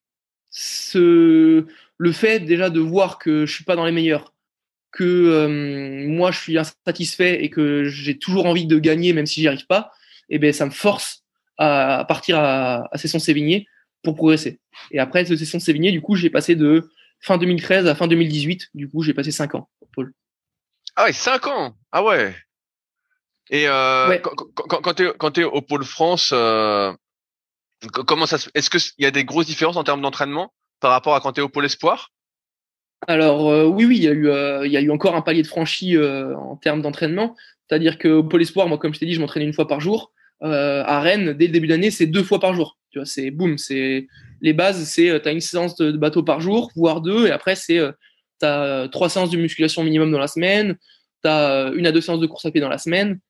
ce, le fait déjà de voir que je suis pas dans les meilleurs, que euh, moi, je suis insatisfait et que j'ai toujours envie de gagner, même si j'y arrive pas, et eh ben, ça me force à partir à, à Cesson-Sévigné pour progresser. Et après de Cesson-Sévigné, du coup, j'ai passé de fin deux mille treize à fin deux mille dix-huit. Du coup, j'ai passé cinq ans au pôle. Ah ouais, cinq ans. Ah ouais. Et euh, ouais. quand, quand, quand t'es quand t'es au pôle France, euh, comment ça se, est-ce que il y a des grosses différences en termes d'entraînement par rapport à quand t'es au pôle espoir? Alors euh, oui, oui, il y a eu, euh, il y a eu encore un palier de franchi euh, en termes d'entraînement. C'est-à-dire qu'au pôle espoir, moi, comme je t'ai dit, je m'entraînais une fois par jour. Euh, à Rennes, dès le début d'année, c'est deux fois par jour. Tu vois, c'est boum, c'est les bases, c'est euh, t'as une séance de, de bateau par jour, voire deux, et après c'est euh, t'as trois séances de musculation minimum dans la semaine, t'as une à deux séances de course à pied dans la semaine,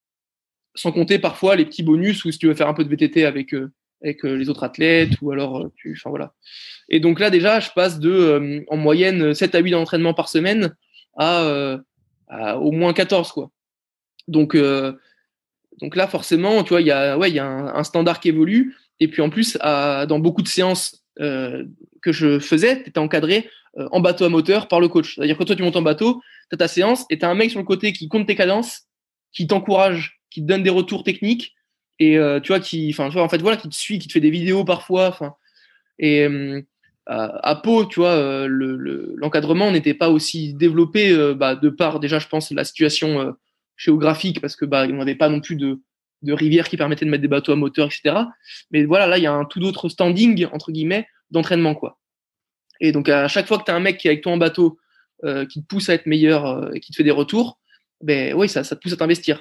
sans compter parfois les petits bonus ou si tu veux faire un peu de V T T avec euh, avec euh, les autres athlètes ou alors euh, tu, enfin voilà. Et donc là déjà, je passe de euh, en moyenne sept à huit entraînements par semaine à, euh, à au moins quatorze, quoi. Donc euh, Donc là, forcément, tu vois, il y a, ouais, il y a un, un standard qui évolue. Et puis en plus, à, dans beaucoup de séances euh, que je faisais, tu étais encadré euh, en bateau à moteur par le coach. C'est-à-dire que toi, tu montes en bateau, tu as ta séance et tu as un mec sur le côté qui compte tes cadences, qui t'encourage, qui te donne des retours techniques et euh, tu vois, qui, enfin, tu vois, en fait, voilà, qui te suit, qui te fait des vidéos parfois. Enfin, et euh, à, à Pau, tu vois, euh, le, le, l'encadrement n'était pas aussi développé euh, bah, de par déjà, je pense, la situation euh, géographique parce que bah on n'avait pas non plus de de rivières qui permettaient de mettre des bateaux à moteur, et cetera. Mais voilà, là il y a un tout autre standing entre guillemets d'entraînement, quoi. Et donc à chaque fois que tu as un mec qui est avec toi en bateau, euh, qui te pousse à être meilleur euh, et qui te fait des retours, ben oui, ça ça te pousse à t'investir.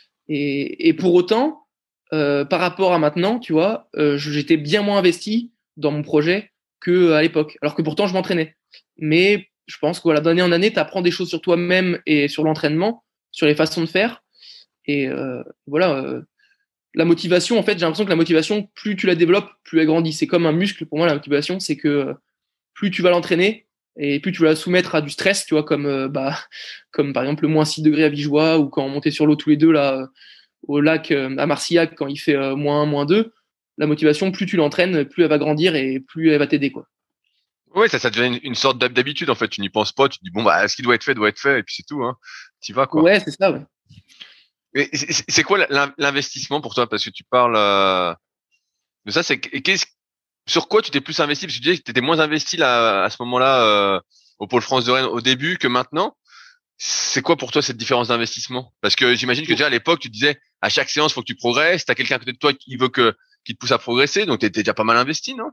Et, et pour autant, euh, par rapport à maintenant, tu vois, euh, j'étais bien moins investi dans mon projet que à l'époque. Alors que pourtant je m'entraînais. Mais je pense que voilà, d'année en année, tu apprends des choses sur toi-même et sur l'entraînement, sur les façons de faire. Et euh, voilà, euh, la motivation, en fait, j'ai l'impression que la motivation, plus tu la développes, plus elle grandit. C'est comme un muscle. Pour moi, la motivation, c'est que plus tu vas l'entraîner et plus tu vas la soumettre à du stress, tu vois, comme, euh, bah, comme par exemple le moins six degrés à Vigeois ou quand on montait sur l'eau tous les deux là, au lac euh, à Marcillac quand il fait euh, moins un, moins deux. La motivation, plus tu l'entraînes, plus elle va grandir et plus elle va t'aider, quoi. Oui, ça, ça devient une, une sorte d'habitude en fait. Tu n'y penses pas, tu te dis bon bah ce qui doit être fait doit être fait et puis c'est tout. Hein. Tu vas quoi. Ouais, c'est ça. Ouais. Et c'est, c'est quoi l'investissement pour toi parce que tu parles euh, de ça. C'est qu'est-ce sur quoi tu t'es plus investi parce que tu disais que tu étais moins investi là à ce moment-là euh, au Pôle France de Rennes au début que maintenant. C'est quoi pour toi cette différence d'investissement? Parce que j'imagine que déjà à l'époque tu disais à chaque séance faut que tu progresses. T'as quelqu'un à côté de toi qui veut que qui te pousse à progresser, donc t'étais déjà pas mal investi, non?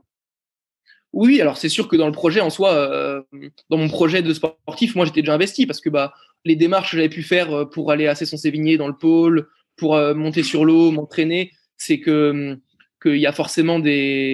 Oui, alors c'est sûr que dans le projet en soi, euh, dans mon projet de sportif, moi j'étais déjà investi parce que bah les démarches que j'avais pu faire pour aller à Cesson-Sévigné dans le pôle, pour euh, monter sur l'eau, m'entraîner, c'est que qu'il y a forcément des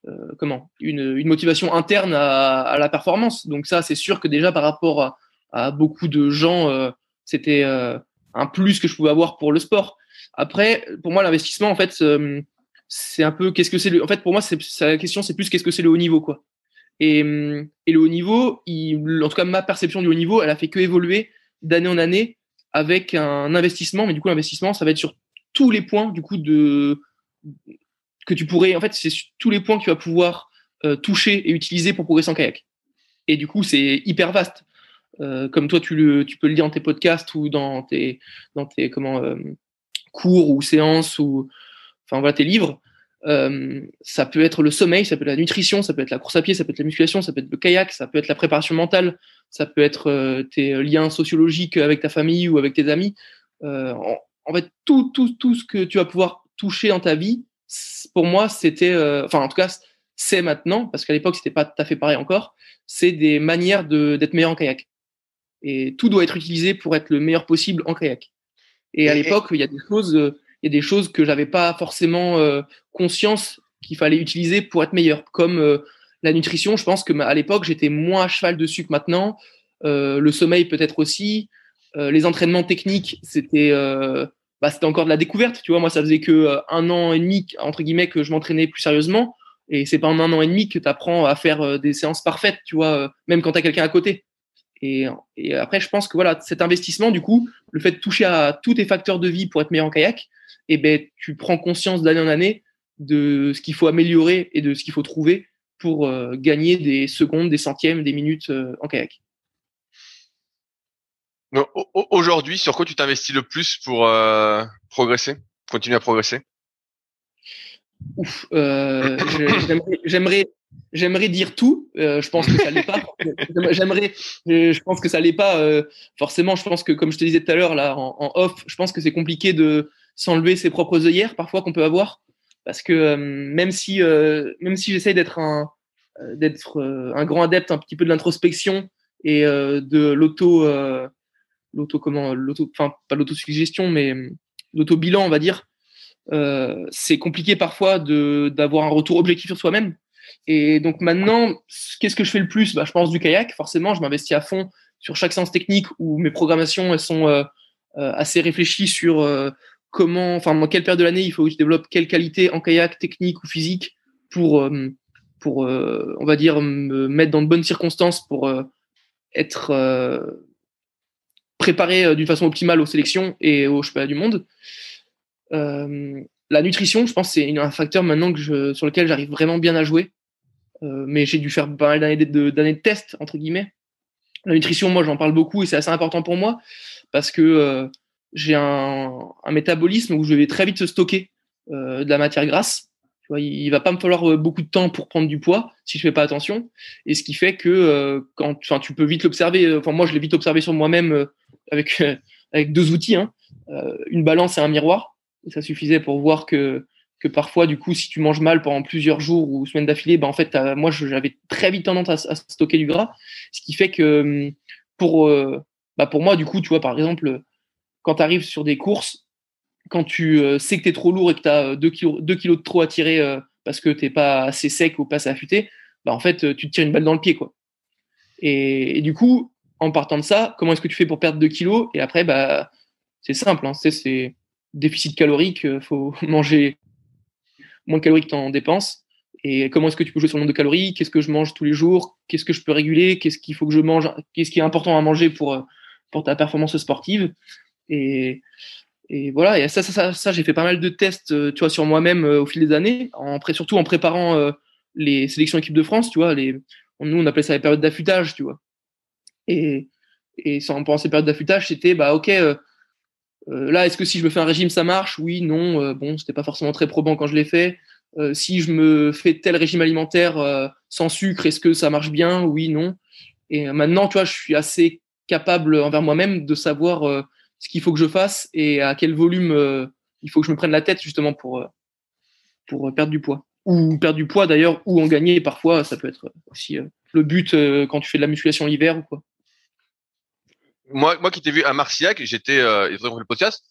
euh, comment une, une motivation interne à, à la performance. Donc ça, c'est sûr que déjà par rapport à, à beaucoup de gens, euh, c'était euh, un plus que je pouvais avoir pour le sport. Après, pour moi, l'investissement, en fait, euh, c'est un peu qu'est-ce que c'est le. En fait, pour moi, c'est, c'est la question, c'est plus qu'est-ce que c'est le haut niveau, quoi. Et, et le haut niveau, il, en tout cas, ma perception du haut niveau, elle a fait que évoluer d'année en année avec un investissement. Mais du coup, l'investissement, ça va être sur tous les points, du coup, de que tu pourrais. En fait, c'est sur tous les points que tu vas pouvoir euh, toucher et utiliser pour progresser en kayak. Et du coup, c'est hyper vaste. Euh, comme toi, tu, le, tu peux le dire dans tes podcasts ou dans tes, dans tes comment, euh, cours ou séances ou enfin voilà tes livres. Euh, ça peut être le sommeil, ça peut être la nutrition, ça peut être la course à pied, ça peut être la musculation, ça peut être le kayak, ça peut être la préparation mentale, ça peut être euh, tes liens sociologiques avec ta famille ou avec tes amis. Euh, en, en fait, tout, tout, tout ce que tu vas pouvoir toucher dans ta vie, pour moi, c'était, euh, enfin en tout cas, c'est maintenant, parce qu'à l'époque, c'était pas tout à fait pareil encore, c'est des manières de, d'être meilleur en kayak. Et tout doit être utilisé pour être le meilleur possible en kayak. Et à l'époque, il y a des choses, euh, il y a des choses que j'avais pas forcément euh, conscience qu'il fallait utiliser pour être meilleur, comme euh, la nutrition. Je pense que à l'époque, j'étais moins à cheval dessus que maintenant. Euh, le sommeil peut-être aussi. Euh, les entraînements techniques, c'était, euh, bah, c'était encore de la découverte. Tu vois, moi, ça faisait que euh, un an et demi entre guillemets que je m'entraînais plus sérieusement. Et c'est pas en un an et demi que tu apprends à faire euh, des séances parfaites. Tu vois, euh, même quand tu as quelqu'un à côté. Et, et après, je pense que voilà, cet investissement, du coup, le fait de toucher à tous tes facteurs de vie pour être meilleur en kayak, eh ben, tu prends conscience d'année en année de ce qu'il faut améliorer et de ce qu'il faut trouver pour euh, gagner des secondes, des centièmes, des minutes euh, en kayak. Donc, aujourd'hui, sur quoi tu t'investis le plus pour euh, progresser, continuer à progresser? Ouf, euh, j'aimerais, j'aimerais, j'aimerais dire tout. Euh, je pense que ça l'est pas. J'aimerais, je pense que ça l'est pas. Euh, forcément, je pense que, comme je te disais tout à l'heure là en, en off, je pense que c'est compliqué de s'enlever ses propres œillères parfois qu'on peut avoir, parce que euh, même si, euh, même si j'essaye d'être un, d'être euh, un grand adepte un petit peu de l'introspection et euh, de l'auto, euh, l'auto comment, l'auto, enfin pas l'autosuggestion, mais l'auto-bilan, on va dire. Euh, c'est compliqué parfois de d'avoir un retour objectif sur soi-même. Et donc maintenant, qu'est-ce que je fais le plus? Bah, je pense du kayak. Forcément, je m'investis à fond sur chaque séance technique où mes programmations elles sont euh, euh, assez réfléchies sur euh, comment, enfin dans quelle période de l'année il faut que je développe quelle qualité en kayak, technique ou physique pour euh, pour euh, on va dire me mettre dans de bonnes circonstances pour euh, être euh, préparé euh, d'une façon optimale aux sélections et aux championnats du monde. Euh, la nutrition, je pense, c'est un facteur maintenant que je, sur lequel j'arrive vraiment bien à jouer. Euh, mais j'ai dû faire pas mal d'années de, d'années de tests, entre guillemets. La nutrition, moi, j'en parle beaucoup et c'est assez important pour moi parce que euh, j'ai un, un métabolisme où je vais très vite stocker euh, de la matière grasse. Tu vois, il, il va pas me falloir beaucoup de temps pour prendre du poids si je fais pas attention. Et ce qui fait que euh, quand, enfin, tu peux vite l'observer. Enfin, moi, je l'ai vite observé sur moi-même euh, avec euh, avec deux outils, hein, euh, une balance et un miroir. Et ça suffisait pour voir que, que parfois, du coup, si tu manges mal pendant plusieurs jours ou semaines d'affilée, bah, en fait, moi, j'avais très vite tendance à, à stocker du gras. Ce qui fait que pour, euh, bah, pour moi, du coup, tu vois, par exemple, quand tu arrives sur des courses, quand tu euh, sais que tu es trop lourd et que tu as deux kilos, deux kilos de trop à tirer euh, parce que tu n'es pas assez sec ou pas assez affûté, bah, en fait, tu te tires une balle dans le pied, quoi. Et, et du coup, en partant de ça, comment est-ce que tu fais pour perdre deux kilos? Et après, bah, c'est simple, hein, c'est, c'est déficit calorique, il faut manger moins de calories que tu en dépenses. Et comment est-ce que tu peux jouer sur le nombre de calories? Qu'est-ce que je mange tous les jours? Qu'est-ce que je peux réguler? Qu'est-ce qu'il faut que je mange? Qu'est-ce qui est important à manger pour, pour ta performance sportive? Et, et voilà, et ça, ça, ça, ça, j'ai fait pas mal de tests, tu vois, sur moi-même euh, au fil des années, en, surtout en préparant euh, les sélections équipe de France, tu vois. Les, nous, on appelait ça les périodes d'affûtage, tu vois. Et, et sans pendant ces périodes d'affûtage, c'était, bah, ok, euh, Euh, là, est-ce que si je me fais un régime, ça marche? Oui, non. Euh, bon, c'était pas forcément très probant quand je l'ai fait. Euh, si je me fais tel régime alimentaire euh, sans sucre, est-ce que ça marche bien? Oui, non. Et euh, maintenant, tu vois, je suis assez capable envers moi-même de savoir euh, ce qu'il faut que je fasse et à quel volume euh, il faut que je me prenne la tête justement pour euh, pour perdre du poids. Ou perdre du poids d'ailleurs, ou en gagner. Parfois, ça peut être aussi euh, le but euh, quand tu fais de la musculation l'hiver ou quoi. Moi, moi qui t'ai vu à Marcillac, j'étais, euh, il faudrait qu'on fasse le podcast.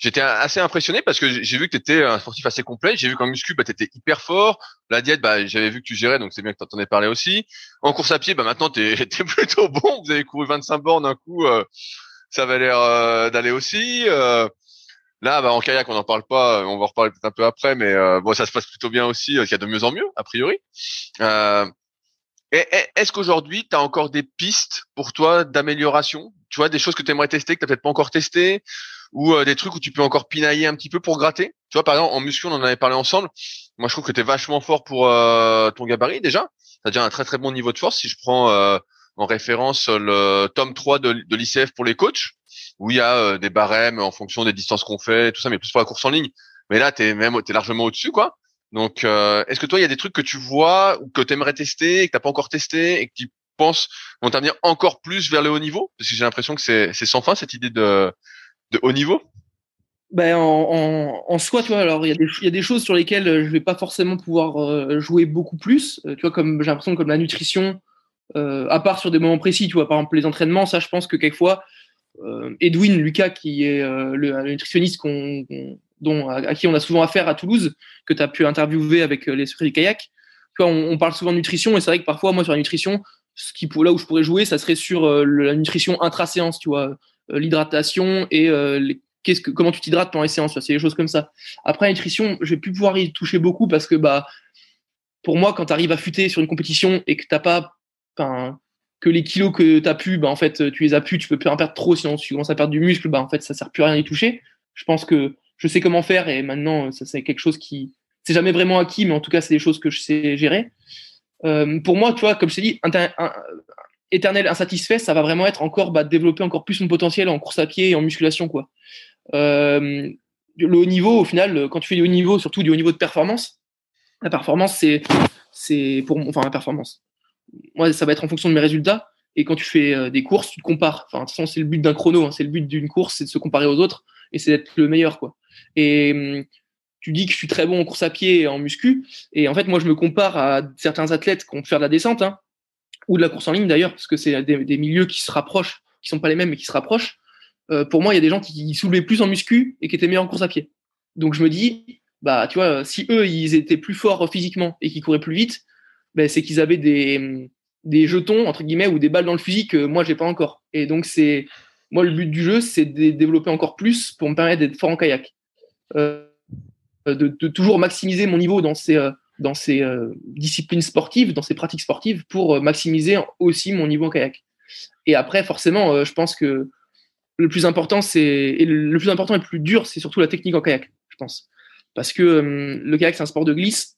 j'étais assez impressionné parce que j'ai vu que tu étais un sportif assez complet. J'ai vu qu'en muscu, bah, tu étais hyper fort. La diète, bah, j'avais vu que tu gérais, donc c'est bien que tu en aies parlé aussi. En course à pied, bah, maintenant, tu es plutôt bon. Vous avez couru vingt-cinq bornes d'un coup. Euh, ça avait l'air euh, d'aller aussi. Euh, là, bah, en kayak, on n'en parle pas. On va en reparler peut-être un peu après, mais euh, bon, ça se passe plutôt bien aussi. Il y a de mieux en mieux, a priori. Euh, et, et, est-ce qu'aujourd'hui, tu as encore des pistes pour toi d'amélioration? Tu vois, des choses que tu aimerais tester, que tu n'as peut-être pas encore testé, ou euh, des trucs où tu peux encore pinailler un petit peu pour gratter? Tu vois, par exemple, en muscu, on en avait parlé ensemble. Moi, je trouve que tu es vachement fort pour euh, ton gabarit, déjà. Tu as déjà un très, très bon niveau de force. Si je prends euh, en référence le tome trois de, de l'I C F pour les coachs, où il y a euh, des barèmes en fonction des distances qu'on fait, tout ça, mais plus pour la course en ligne. Mais là, tu es même t'es largement au-dessus, quoi. Donc, euh, est-ce que toi, il y a des trucs que tu vois ou que tu aimerais tester et que t'as pas encore testé et que tu penses vont t'amener encore plus vers le haut niveau? Parce que j'ai l'impression que c'est, c'est sans fin, cette idée de, de haut niveau. Ben, en, en, en soi, tu vois, alors il y a des, il y a des choses sur lesquelles je vais pas forcément pouvoir euh, jouer beaucoup plus. Euh, tu vois, comme j'ai l'impression comme la nutrition, euh, à part sur des moments précis, tu vois, par exemple les entraînements, ça, je pense que quelquefois, euh, Edwin, Lucas, qui est euh, le, le nutritionniste qu'on, qu'on, dont, à, à qui on a souvent affaire à Toulouse, que tu as pu interviewer avec euh, les secrets du kayak, tu vois, on, on parle souvent de nutrition, et c'est vrai que parfois, moi, sur la nutrition, ce qui, là où je pourrais jouer, ça serait sur euh, la nutrition intra-séance, tu vois, euh, l'hydratation et euh, les Qu'est-ce que, comment tu t'hydrates pendant les séances, c'est des choses comme ça. Après, la nutrition, je vais plus pouvoir y toucher beaucoup parce que, bah, pour moi, quand tu arrives à futer sur une compétition et que t'as pas, enfin, que les kilos que tu as pu, bah, en fait, tu les as pu, tu peux plus en perdre trop, sinon tu commences à perdre du muscle, bah, en fait, ça sert plus à rien d'y toucher. Je pense que je sais comment faire et maintenant, ça, c'est quelque chose qui, c'est jamais vraiment acquis, mais en tout cas, c'est des choses que je sais gérer. Euh, pour moi, tu vois, comme je t'ai dit, un, un, éternel insatisfait, ça va vraiment être encore, bah, développer encore plus mon potentiel en course à pied et en musculation, quoi. Euh, le haut niveau, au final, quand tu fais du haut niveau, surtout du haut niveau de performance, la performance, c'est, c'est pour, enfin, la performance. Moi, ça va être en fonction de mes résultats. Et quand tu fais euh, des courses, tu te compares. Enfin, de toute façon, c'est le but d'un chrono, hein, c'est le but d'une course, c'est de se comparer aux autres et c'est d'être le meilleur, quoi. Et hum, tu dis que je suis très bon en course à pied et en muscu. Et en fait, moi, je me compare à certains athlètes qui ont pu faire de la descente, hein, ou de la course en ligne d'ailleurs, parce que c'est des, des milieux qui se rapprochent, qui sont pas les mêmes, mais qui se rapprochent. Euh, pour moi, il y a des gens qui soulevaient plus en muscu et qui étaient meilleurs en course à pied. Donc je me dis, bah, tu vois, si eux, ils étaient plus forts physiquement et qu'ils couraient plus vite, ben, c'est qu'ils avaient des, des jetons, entre guillemets, ou des balles dans le fusil que moi, j'ai pas encore. Et donc, c'est, moi, le but du jeu, c'est de développer encore plus pour me permettre d'être fort en kayak. Euh, de, de toujours maximiser mon niveau dans ces, euh, dans ces euh, disciplines sportives, dans ces pratiques sportives, pour euh, maximiser aussi mon niveau en kayak. Et après, forcément, euh, je pense que le plus important, c'est et le plus important et le plus dur, c'est surtout la technique en kayak, je pense, parce que euh, le kayak c'est un sport de glisse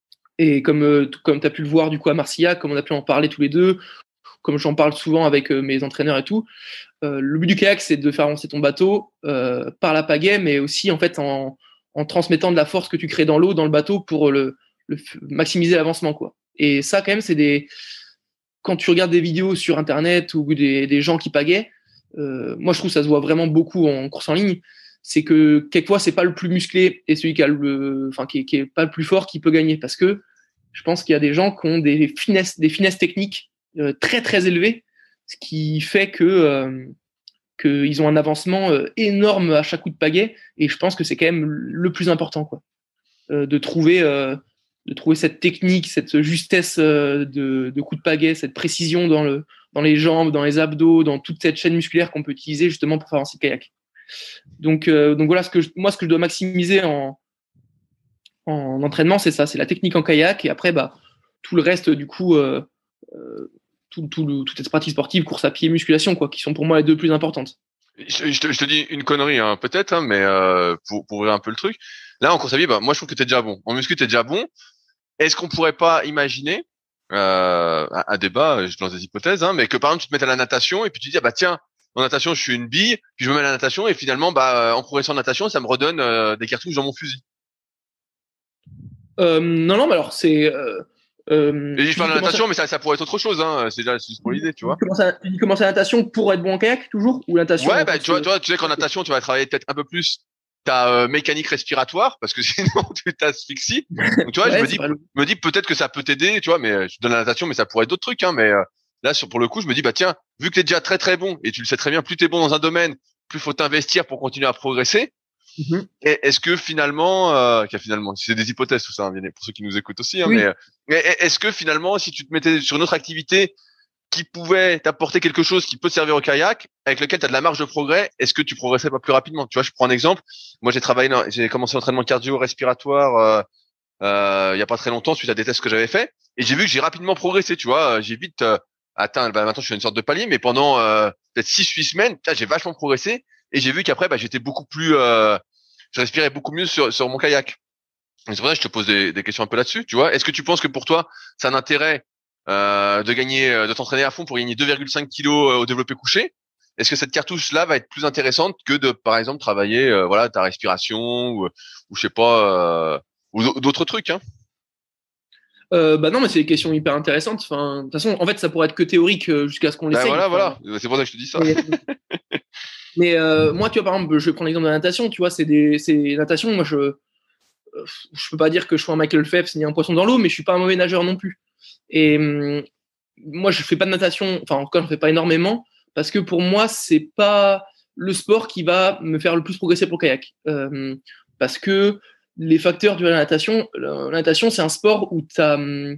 et comme euh, comme tu as pu le voir du coup à Marcillac, comme on a pu en parler tous les deux, comme j'en parle souvent avec euh, mes entraîneurs et tout, euh, le but du kayak c'est de faire avancer ton bateau euh, par la pagaie, mais aussi en fait en, en transmettant de la force que tu crées dans l'eau, dans le bateau pour le, le maximiser l'avancement, quoi. Et ça quand même c'est des quand tu regardes des vidéos sur internet ou des, des gens qui pagaient, Euh, moi, je trouve que ça se voit vraiment beaucoup en course en ligne. C'est que quelquefois, c'est pas le plus musclé et celui qui a le, enfin, qui est, qui est pas le plus fort qui peut gagner, parce que je pense qu'il y a des gens qui ont des finesses, des finesses techniques euh, très très élevées, ce qui fait que euh, qu'ils ont un avancement euh, énorme à chaque coup de pagaie. Et je pense que c'est quand même le plus important, quoi, euh, de trouver, euh, de trouver cette technique, cette justesse euh, de, de coup de pagaie, cette précision dans le dans les jambes, dans les abdos, dans toute cette chaîne musculaire qu'on peut utiliser justement pour faire avancer le kayak. Donc, euh, donc voilà, ce que je, moi, ce que je dois maximiser en, en entraînement, c'est ça, c'est la technique en kayak, et après, bah, tout le reste, du coup, euh, euh, tout, tout le, toutes les pratiques sportives, course à pied, musculation, quoi, qui sont pour moi les deux plus importantes. Je, je, te, je te dis une connerie, hein, peut-être, hein, mais euh, pour, pour ouvrir un peu le truc. Là, en course à pied, bah, moi, je trouve que t'es déjà bon. En muscu, t'es déjà bon. Est-ce qu'on pourrait pas imaginer euh, un, un débat, je lance des hypothèses, hein, mais que par exemple tu te mettes à la natation et puis tu te dis ah bah tiens, en natation je suis une bille, puis je me mets à la natation et finalement bah en progressant en natation ça me redonne euh, des cartouches dans mon fusil. Euh, non non, mais alors c'est. Euh, euh, et je parle de la natation, ça... mais ça, ça pourrait être autre chose, hein. C'est déjà c'est juste pour l'idée, tu vois. Tu commences, à, tu commences à la natation pour être bon en kayak toujours ou la natation? Ouais, bah tu vois, tu vois, tu sais qu'en natation tu vas travailler peut-être un peu plus ta euh, mécanique respiratoire parce que sinon tu t'asphyxies. Donc tu vois, ouais, je me dis, me dis peut-être que ça peut t'aider, tu vois, mais je donne la natation, mais ça pourrait être d'autres trucs, hein. Mais euh, là, sur pour le coup, je me dis bah tiens, vu que t'es déjà très très bon et tu le sais très bien, plus t'es bon dans un domaine, plus faut t'investir pour continuer à progresser. Mm-hmm. Et est-ce que finalement, euh, finalement, c'est des hypothèses tout ça, hein, pour ceux qui nous écoutent aussi, hein, Oui. mais, mais est-ce que finalement, si tu te mettais sur une autre activité qui pouvait t'apporter quelque chose qui peut te servir au kayak, avec lequel tu as de la marge de progrès, est-ce que tu progresserais pas plus rapidement? Tu vois, je prends un exemple. Moi, j'ai travaillé, dans, j'ai commencé l'entraînement cardio-respiratoire euh, euh, il y a pas très longtemps suite à des tests que j'avais fait, et j'ai vu que j'ai rapidement progressé. Tu vois, j'ai vite euh, atteint. Bah, maintenant, je suis à une sorte de palier, mais pendant euh, peut-être six huit semaines, là, j'ai vachement progressé, et j'ai vu qu'après, bah, j'étais beaucoup plus, euh, je respirais beaucoup mieux sur, sur mon kayak. Et c'est pour ça que je te pose des, des questions un peu là-dessus. Tu vois, est-ce que tu penses que pour toi, c'est un intérêt euh, de gagner, de t'entraîner à fond pour gagner deux virgule cinq kilos au développé couché? Est-ce que cette cartouche-là va être plus intéressante que de, par exemple, travailler, euh, voilà, ta respiration ou, ou je sais pas, euh, ou d'autres trucs, hein? Euh, bah non, mais c'est des questions hyper intéressantes. Enfin, de toute façon, en fait, ça pourrait être que théorique euh, jusqu'à ce qu'on Bah l'essaye. voilà, Enfin, voilà. C'est pour ça que je te dis ça. mais mais euh, moi, tu vois, par exemple, je vais prendre l'exemple de la natation. Tu vois, c'est des, c'est natation. Moi, je, euh, je peux pas dire que je suis un Michael Phelps ni un poisson dans l'eau, mais je suis pas un mauvais nageur non plus. Et hum, moi, je fais pas de natation. Enfin, en tout cas, je fais pas énormément parce que pour moi, c'est pas le sport qui va me faire le plus progresser pour le kayak. Euh, parce que les facteurs de la natation, la natation, c'est un sport où tu as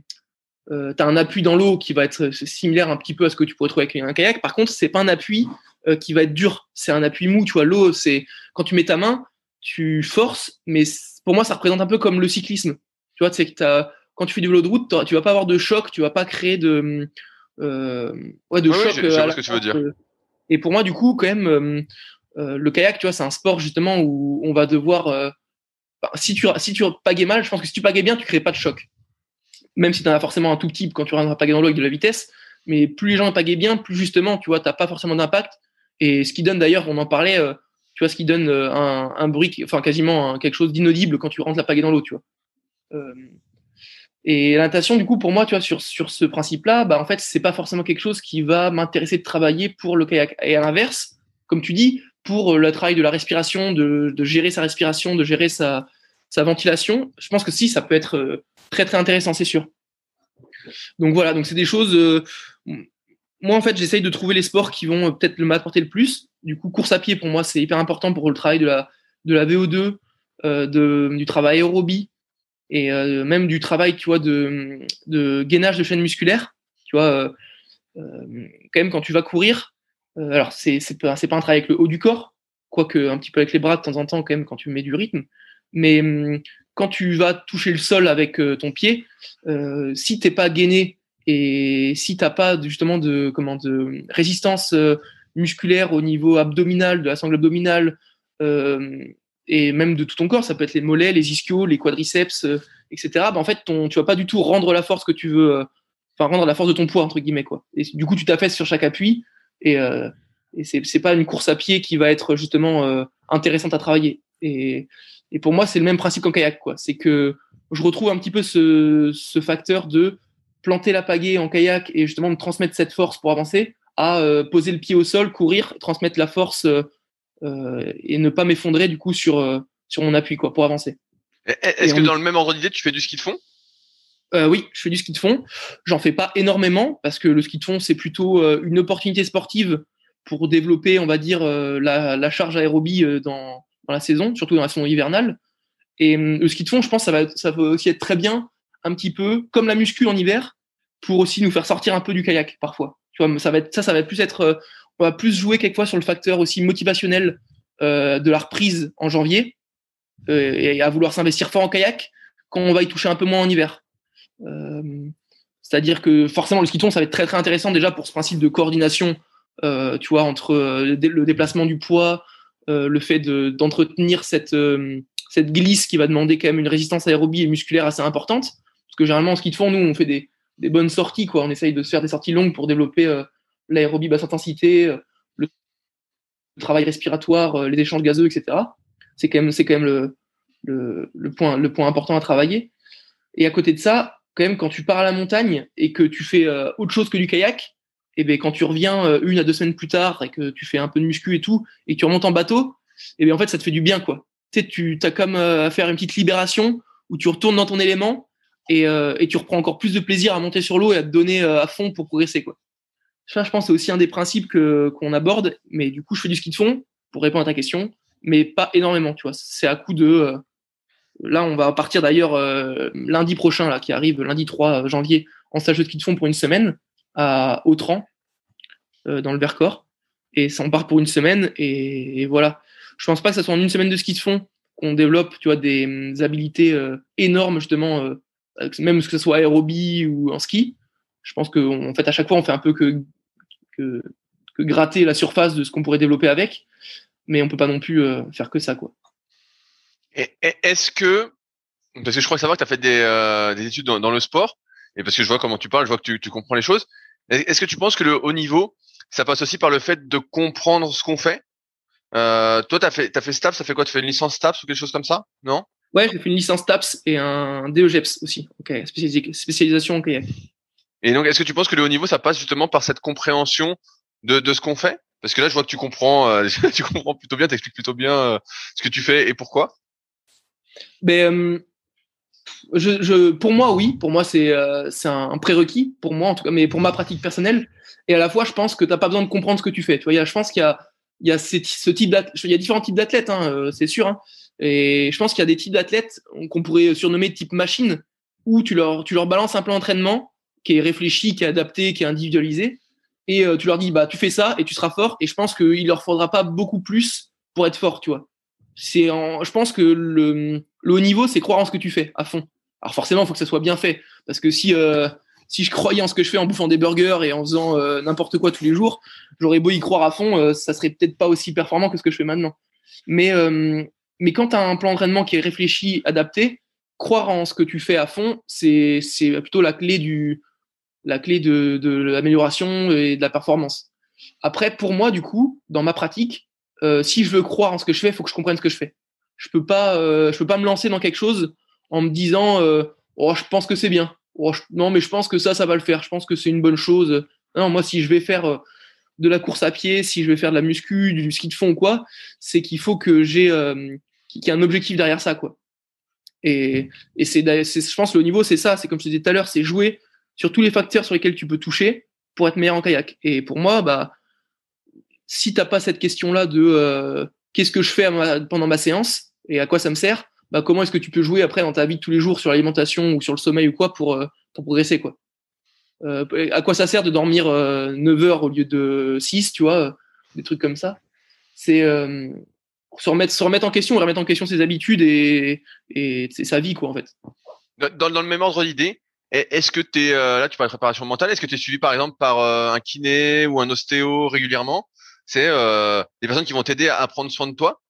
euh, tu as un appui dans l'eau qui va être similaire un petit peu à ce que tu pourrais trouver avec un kayak. Par contre, c'est pas un appui euh, qui va être dur. C'est un appui mou. Tu vois, l'eau, c'est quand tu mets ta main, tu forces. Mais pour moi, ça représente un peu comme le cyclisme. Tu vois, c'est que t'as, quand tu fais du vélo de route, tu vas pas avoir de choc. Tu vas pas créer de, euh, ouais, de Oui, oui, choc. je, je À vois la ce que tu veux dire. euh, Et pour moi, du coup, quand même, euh, euh, le kayak, tu vois, c'est un sport justement où on va devoir. Euh, bah, si tu si tu pagaies mal, je pense que si tu pagaies bien, tu crées pas de choc. Même si tu en as forcément un tout petit quand tu rentres à pagaie dans l'eau avec de la vitesse, mais plus les gens pagaient bien, plus justement, tu vois, t'as pas forcément d'impact. Et ce qui donne d'ailleurs, on en parlait, euh, tu vois, ce qui donne euh, un, un bruit, enfin quasiment un, quelque chose d'inaudible quand tu rentres la pagaie dans l'eau, tu vois. Euh, et la natation, du coup, pour moi, tu vois, sur, sur ce principe-là, bah, en fait, c'est pas forcément quelque chose qui va m'intéresser de travailler pour le kayak. Et à l'inverse, comme tu dis, pour le travail de la respiration, de, de gérer sa respiration, de gérer sa, sa ventilation, je pense que si, ça peut être euh, très, très intéressant, c'est sûr. Donc voilà, donc c'est des choses. Euh, moi, en fait, j'essaye de trouver les sports qui vont euh, peut-être m'apporter le plus. Du coup, course à pied, pour moi, c'est hyper important pour le travail de la, de la V O deux, euh, de, du travail aérobie et euh, même du travail, tu vois, de, de gainage de chaîne musculaire. Tu vois, euh, euh, quand même, quand tu vas courir, euh, alors c'est, c'est, pas, c'est pas un travail avec le haut du corps, quoique un petit peu avec les bras de temps en temps, quand même, quand tu mets du rythme. Mais hum, quand tu vas toucher le sol avec euh, ton pied, euh, si t'es pas gainé et si t'as pas justement de, comment, de résistance euh, musculaire au niveau abdominal, de la sangle abdominale, euh, et même de tout ton corps, ça peut être les mollets, les ischios, les quadriceps, euh, et cetera. Bah, en fait, ton, tu vas pas du tout rendre la force que tu veux, euh, enfin rendre la force de ton poids entre guillemets quoi. Et du coup, tu t'affaisses sur chaque appui et, euh, et c'est, c'est pas une course à pied qui va être justement euh, intéressante à travailler. Et, et pour moi, c'est le même principe qu'en kayak quoi. C'est que je retrouve un petit peu ce, ce facteur de planter la pagaie en kayak et justement de transmettre cette force pour avancer à euh, poser le pied au sol, courir, transmettre la force euh, euh, et ne pas m'effondrer du coup sur euh, sur mon appui quoi pour avancer. Est-ce Et que on... dans le même ordre d'idée, tu fais du ski de fond? Euh, oui, je fais du ski de fond. J'en fais pas énormément parce que le ski de fond, c'est plutôt euh, une opportunité sportive pour développer, on va dire, euh, la, la charge aérobie euh, dans, dans la saison, surtout dans la saison hivernale. Et euh, le ski de fond, je pense, ça va, ça va aussi être très bien, un petit peu comme la muscu en hiver, pour aussi nous faire sortir un peu du kayak parfois. Tu vois, ça va être, ça, ça va plus être, euh, on va plus jouer quelquefois sur le facteur aussi motivationnel euh, de la reprise en janvier euh, et à vouloir s'investir fort en kayak quand on va y toucher un peu moins en hiver. Euh, c'est-à-dire que forcément le ski de fond ça va être très très intéressant déjà pour ce principe de coordination, euh, tu vois, entre euh, le déplacement du poids, euh, le fait de, d'entretenir cette euh, cette glisse qui va demander quand même une résistance aérobie et musculaire assez importante. Parce que généralement en ski de fond nous on fait des des bonnes sorties quoi, on essaye de se faire des sorties longues pour développer euh, l'aérobie basse intensité, euh, le travail respiratoire, euh, les échanges gazeux, et cetera. C'est quand même c'est quand même le le, le point le point important à travailler. Et à côté de ça, quand même, quand tu pars à la montagne et que tu fais euh, autre chose que du kayak, et ben quand tu reviens euh, une à deux semaines plus tard et que tu fais un peu de muscu et tout, et que tu remontes en bateau, et ben en fait ça te fait du bien quoi. Tu sais, tu as comme euh, à faire une petite libération où tu retournes dans ton élément et, euh, et tu reprends encore plus de plaisir à monter sur l'eau et à te donner euh, à fond pour progresser quoi. Ça, je pense, c'est aussi un des principes que qu'on aborde. Mais du coup, je fais du ski de fond pour répondre à ta question mais pas énormément, tu vois. C'est à coup de euh, là, on va partir d'ailleurs euh, lundi prochain, là, qui arrive lundi trois janvier, en stage de ski de fond pour une semaine à Autran, euh, dans le Vercors. Et ça, on part pour une semaine. Et, et voilà. Je pense pas que ça soit en une semaine de ski de fond qu'on développe, tu vois, des, des habilités euh, énormes, justement, euh, même que ce soit aérobie ou en ski. Je pense qu'en fait, à chaque fois, on fait un peu que, que, que gratter la surface de ce qu'on pourrait développer avec. Mais on peut pas non plus euh, faire que ça, quoi. Et, et est-ce que, parce que je crois savoir que tu as fait des, euh, des études dans, dans le sport, et parce que je vois comment tu parles, je vois que tu, tu comprends les choses. Est-ce que tu penses que le haut niveau, ça passe aussi par le fait de comprendre ce qu'on fait? Euh, toi, t'as fait, t'as fait STAPS, ça fait quoi? Tu fais une licence STAPS ou quelque chose comme ça? Non? Ouais, j'ai fait une licence TAPS et un D E G E P S aussi, okay, spécialisation en kayak. Et donc, est-ce que tu penses que le haut niveau, ça passe justement par cette compréhension de, de ce qu'on fait? Parce que là, je vois que tu comprends, euh, tu comprends plutôt bien, t'expliques plutôt bien euh, ce que tu fais et pourquoi. Ben, euh, je, je, pour moi, oui. Pour moi, c'est, euh, c'est un, un prérequis, pour moi en tout cas, mais pour ma pratique personnelle. Et à la fois, je pense que t'as pas besoin de comprendre ce que tu fais. Tu vois, il y a, je pense qu'il y a, il y a ce, ce type d'athlète, il y a différents types d'athlètes, hein, euh, c'est sûr. Hein. Et je pense qu'il y a des types d'athlètes qu'on pourrait surnommer type machine, où tu leur, tu leur balances un plan d'entraînement qui est réfléchi, qui est adapté, qui est individualisé, et euh, tu leur dis, bah, tu fais ça et tu seras fort. Et je pense qu'il leur faudra pas beaucoup plus pour être fort, tu vois. C'est en, je pense que le, le haut niveau, c'est croire en ce que tu fais à fond. Alors forcément, il faut que ça soit bien fait, parce que si euh, si je croyais en ce que je fais en bouffant des burgers et en faisant euh, n'importe quoi tous les jours, j'aurais beau y croire à fond, euh, ça serait peut-être pas aussi performant que ce que je fais maintenant. Mais euh, mais quand tu as un plan d'entraînement qui est réfléchi, adapté, croire en ce que tu fais à fond, c'est c'est plutôt la clé du la clé de de l'amélioration et de la performance. Après, pour moi, du coup, dans ma pratique, euh, si je veux croire en ce que je fais, il faut que je comprenne ce que je fais. Je peux pas, euh, je peux pas me lancer dans quelque chose en me disant, euh, oh, je pense que c'est bien. Oh, je, non, mais je pense que ça, ça va le faire. Je pense que c'est une bonne chose. Non, moi, si je vais faire euh, de la course à pied, si je vais faire de la muscu, du ski de fond ou quoi, c'est qu'il faut que j'ai, euh, qu'il y ait un objectif derrière ça, quoi. Et, et c'est, c'est, je pense, le haut niveau, c'est ça. C'est comme je te disais tout à l'heure, c'est jouer sur tous les facteurs sur lesquels tu peux toucher pour être meilleur en kayak. Et pour moi, bah, si t'as pas cette question-là de euh, qu'est-ce que je fais à ma, pendant ma séance et à quoi ça me sert, bah comment est-ce que tu peux jouer après dans ta vie de tous les jours sur l'alimentation ou sur le sommeil ou quoi pour, euh, pour progresser, quoi. Euh, à quoi ça sert de dormir euh, neuf heures au lieu de six, tu vois, euh, des trucs comme ça. C'est euh, se remettre se remettre en question, remettre en question ses habitudes et et c'est sa vie, quoi, en fait. Dans, dans le même ordre d'idée, est-ce que tu es euh, là, tu parles de préparation mentale, est-ce que tu es suivi par exemple par euh, un kiné ou un ostéo régulièrement? C'est euh, des personnes qui vont t'aider à prendre soin de toi?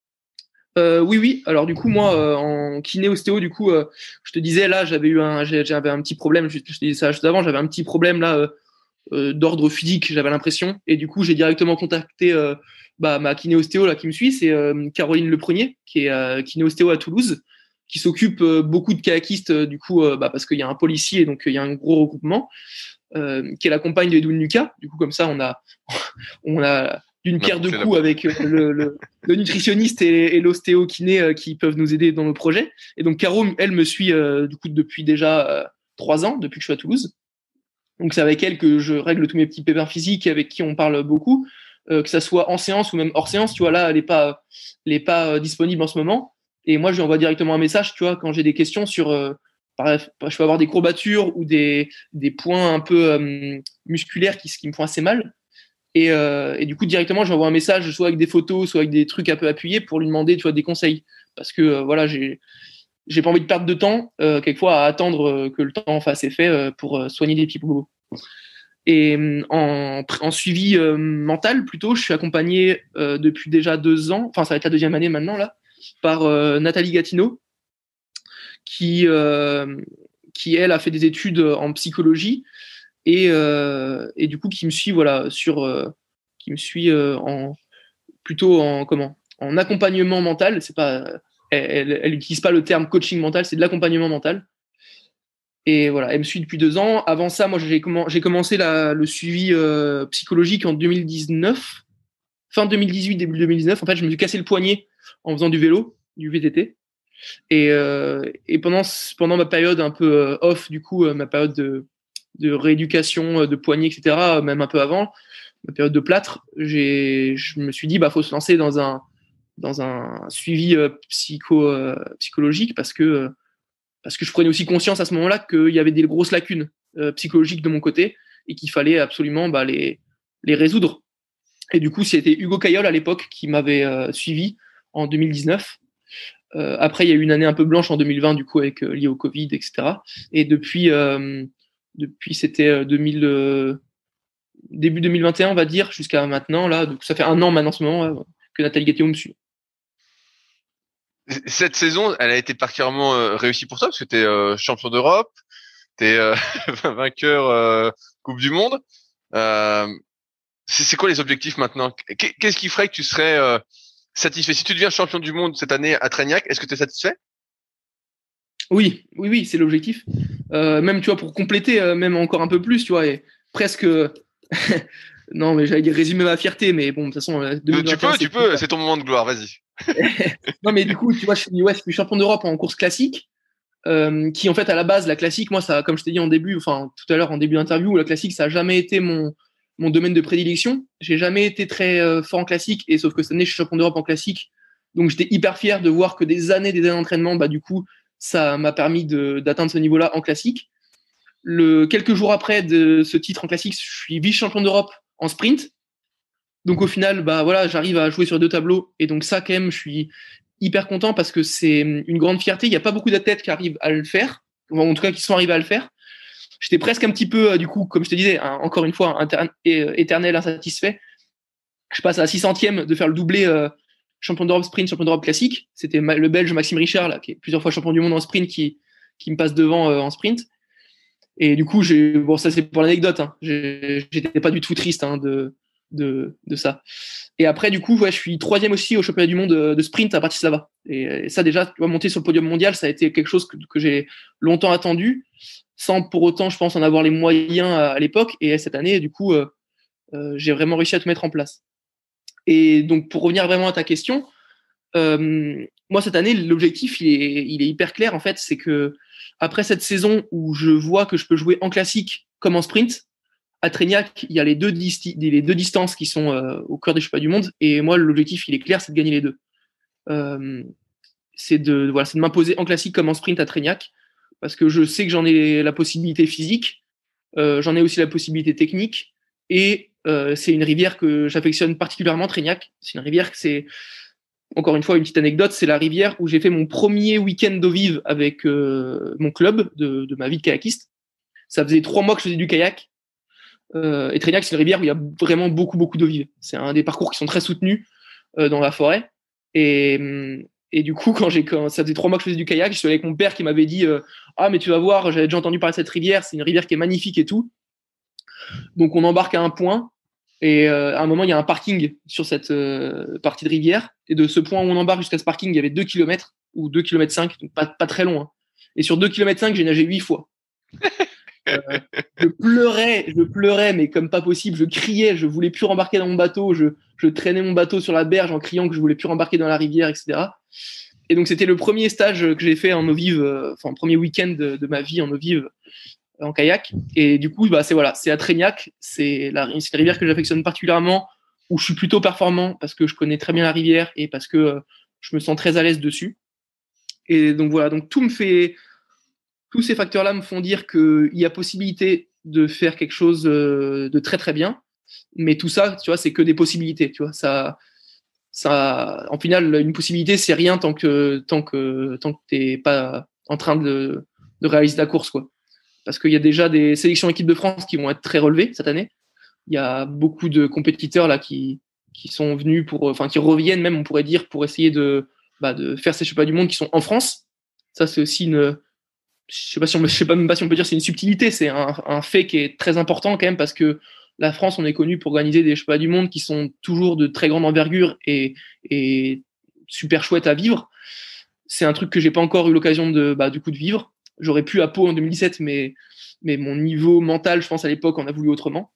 Euh, oui, oui. Alors du coup, moi, euh, en kiné ostéo, du coup, euh, je te disais là, j'avais eu un, j'avais un petit problème. Je, je te disais ça juste avant, j'avais un petit problème là euh, euh, d'ordre physique, j'avais l'impression. Et du coup, j'ai directement contacté euh, bah, ma kiné ostéo là qui me suit, c'est euh, Caroline Leprenier, qui est euh, kiné ostéo à Toulouse, qui s'occupe euh, beaucoup de kayakistes euh, du coup, euh, bah, parce qu'il y a un pôle ici et donc il y a un gros regroupement, euh, qui est la compagne de Edwin Lucas. Du coup, comme ça, on a, on a d'une pierre deux coups avec le, le, le nutritionniste et, et l'ostéo kiné euh, qui peuvent nous aider dans nos projets. Et donc Caro, elle me suit euh, du coup depuis déjà euh, trois ans, depuis que je suis à Toulouse. Donc c'est avec elle que je règle tous mes petits pépins physiques, avec qui on parle beaucoup, euh, que ça soit en séance ou même hors séance. Tu vois, là, elle est pas, elle est pas euh, disponible en ce moment. Et moi, je lui envoie directement un message, tu vois, quand j'ai des questions sur, euh, bref, je peux avoir des courbatures ou des, des points un peu euh, musculaires qui, qui me font assez mal. Et, euh, et du coup, directement, j'envoie un message, soit avec des photos, soit avec des trucs un peu appuyés pour lui demander, tu vois, des conseils. Parce que, euh, voilà, j'ai, j'ai pas envie de perdre de temps, euh, quelquefois, à attendre euh, que le temps fasse effet euh, pour euh, soigner des petits bobos. Et en, en suivi euh, mental, plutôt, je suis accompagné euh, depuis déjà deux ans, enfin, ça va être la deuxième année maintenant, là, par euh, Nathalie Gatineau, qui, euh, qui, elle, a fait des études en psychologie. Et, euh, et du coup qui me suit voilà sur euh, qui me suit euh, en plutôt en comment en accompagnement mental. C'est pas elle, elle utilise pas le terme coaching mental, c'est de l'accompagnement mental. Et voilà, elle me suit depuis deux ans. Avant ça, moi j'ai, comm- j'ai commencé la, le suivi euh, psychologique en deux mille dix-neuf, fin deux mille dix-huit, début deux mille dix-neuf. En fait, je me suis cassé le poignet en faisant du vélo, du V T T. Et, euh, et pendant pendant ma période un peu euh, off, du coup, euh, ma période de de rééducation de poignet, et cetera, même un peu avant, ma période de plâtre, j'ai, je me suis dit, bah, faut se lancer dans un, dans un suivi euh, psycho euh, psychologique parce que euh, parce que je prenais aussi conscience à ce moment-là qu'il y avait des grosses lacunes euh, psychologiques de mon côté et qu'il fallait absolument bah, les les résoudre. Et du coup, c'était Hugo Caillol à l'époque qui m'avait euh, suivi en deux mille dix-neuf. Euh, après, il y a eu une année un peu blanche en deux mille vingt, du coup, avec euh, lié au Covid, et cetera. Et depuis, euh, depuis c'était deux mille, euh, début deux mille vingt et un, on va dire, jusqu'à maintenant. Là, donc ça fait un an maintenant, en ce moment, euh, que Nathalie Gatteo me suit. Cette saison, elle a été particulièrement euh, réussie pour toi parce que tu es euh, champion d'Europe, tu es euh, vainqueur euh, Coupe du Monde. Euh, c'est, c'est quoi les objectifs maintenant? Qu'est-ce qui ferait que tu serais euh, satisfait? Si tu deviens champion du monde cette année à Trégnac, est-ce que tu es satisfait? Oui, oui, oui, c'est l'objectif. Euh, même, tu vois, pour compléter, euh, même encore un peu plus, tu vois, et presque. Non, mais j'allais dire résumer ma fierté, mais bon, de toute façon, deux mille vingt et un, Tu peux, tu peux, plus... c'est ton moment de gloire, vas-y. Non, mais du coup, tu vois, je suis, ouais, je suis champion d'Europe en course classique. Euh, qui en fait à la base la classique, moi ça, comme je t'ai dit en début, enfin tout à l'heure en début d'interview, la classique ça a jamais été mon mon domaine de prédilection. J'ai jamais été très euh, fort en classique, et sauf que cette année je suis champion d'Europe en classique, donc j'étais hyper fier de voir que des années des années d'entraînement, bah du coup ça m'a permis de, d'atteindre ce niveau-là en classique. Le quelques jours après de ce titre en classique, je suis vice champion d'Europe en sprint. Donc au final, bah voilà, j'arrive à jouer sur deux tableaux, et donc ça quand même, je suis hyper content parce que c'est une grande fierté. Il n'y a pas beaucoup d'athlètes qui arrivent à le faire, ou en tout cas qui sont arrivés à le faire. J'étais presque un petit peu, du coup, comme je te disais, un, encore une fois, inter- éternel insatisfait. Je passe à six centièmes de faire le doublé euh, champion d'Europe sprint, champion d'Europe classique. C'était ma- le Belge Maxime Richard, là, qui est plusieurs fois champion du monde en sprint, qui, qui me passe devant euh, en sprint. Et du coup, j'ai, bon, ça c'est pour l'anecdote, hein. J'ai, j'étais pas du tout triste hein, de, de, de ça. Et après, du coup, ouais, je suis troisième aussi au championnat du monde de sprint à Bratislava. Et, et ça, déjà, tu vois, monter sur le podium mondial, ça a été quelque chose que, que j'ai longtemps attendu, sans pour autant, je pense, en avoir les moyens à, à l'époque. Et cette année, du coup, euh, euh, j'ai vraiment réussi à tout mettre en place. Et donc, pour revenir vraiment à ta question, euh, moi, cette année, l'objectif, il est, il est hyper clair, en fait, c'est que après cette saison où je vois que je peux jouer en classique comme en sprint, à Trégnac, il y a les deux, disti- les deux distances qui sont euh, au cœur des championnats du monde. Et moi, l'objectif, il est clair, c'est de gagner les deux. Euh, c'est de, voilà, c'est de m'imposer en classique comme en sprint à Trégnac, parce que je sais que j'en ai la possibilité physique, euh, j'en ai aussi la possibilité technique, et euh, c'est une rivière que j'affectionne particulièrement, Trégnac. C'est une rivière que c'est, encore une fois, une petite anecdote, c'est la rivière où j'ai fait mon premier week-end d'eau vive avec euh, mon club de, de ma vie de kayakiste. Ça faisait trois mois que je faisais du kayak. Euh, et Trégnac, c'est une rivière où il y a vraiment beaucoup, beaucoup d'eau vive. C'est un des parcours qui sont très soutenus euh, dans la forêt. Et, et du coup, quand j'ai, quand ça faisait trois mois que je faisais du kayak, je suis allé avec mon père qui m'avait dit euh, ah, mais tu vas voir, j'avais déjà entendu parler de cette rivière, c'est une rivière qui est magnifique et tout. Donc, on embarque à un point. Et euh, à un moment, il y a un parking sur cette euh, partie de rivière. Et de ce point où on embarque jusqu'à ce parking, il y avait deux kilomètres ou deux kilomètres cinq, donc pas, pas très long. Hein. Et sur deux kilomètres cinq, j'ai nagé huit fois. Euh, je pleurais, je pleurais, mais comme pas possible. Je criais, je voulais plus rembarquer dans mon bateau. Je, je traînais mon bateau sur la berge en criant que je voulais plus rembarquer dans la rivière, et cetera. Et donc c'était le premier stage que j'ai fait en eau vive, euh, enfin premier week-end de, de ma vie en eau vive en kayak. Et du coup, bah c'est voilà, c'est à Trégnac, c'est la, c'est une rivière que j'affectionne particulièrement, où je suis plutôt performant parce que je connais très bien la rivière et parce que euh, je me sens très à l'aise dessus. Et donc voilà, donc tout me fait tous ces facteurs-là me font dire qu'il y a possibilité de faire quelque chose de très très bien, mais tout ça, tu vois, c'est que des possibilités, tu vois. Ça, ça, en final, une possibilité, c'est rien tant que tant que tant que t'es pas en train de, de réaliser la course, quoi. Parce qu'il y a déjà des sélections équipe de France qui vont être très relevées cette année. Il y a beaucoup de compétiteurs là qui qui sont venus pour, enfin, qui reviennent même, on pourrait dire, pour essayer de bah, de faire ces championnats du monde qui sont en France. Ça, c'est aussi une je sais pas si on, je sais pas même pas si on peut dire c'est une subtilité, c'est un, un fait qui est très important quand même parce que la France, on est connu pour organiser des championnats du monde qui sont toujours de très grande envergure et, et super chouettes à vivre. C'est un truc que j'ai pas encore eu l'occasion de, bah, du coup, de vivre. J'aurais pu à Pau en deux mille dix-sept, mais, mais mon niveau mental, je pense à l'époque, on a voulu autrement.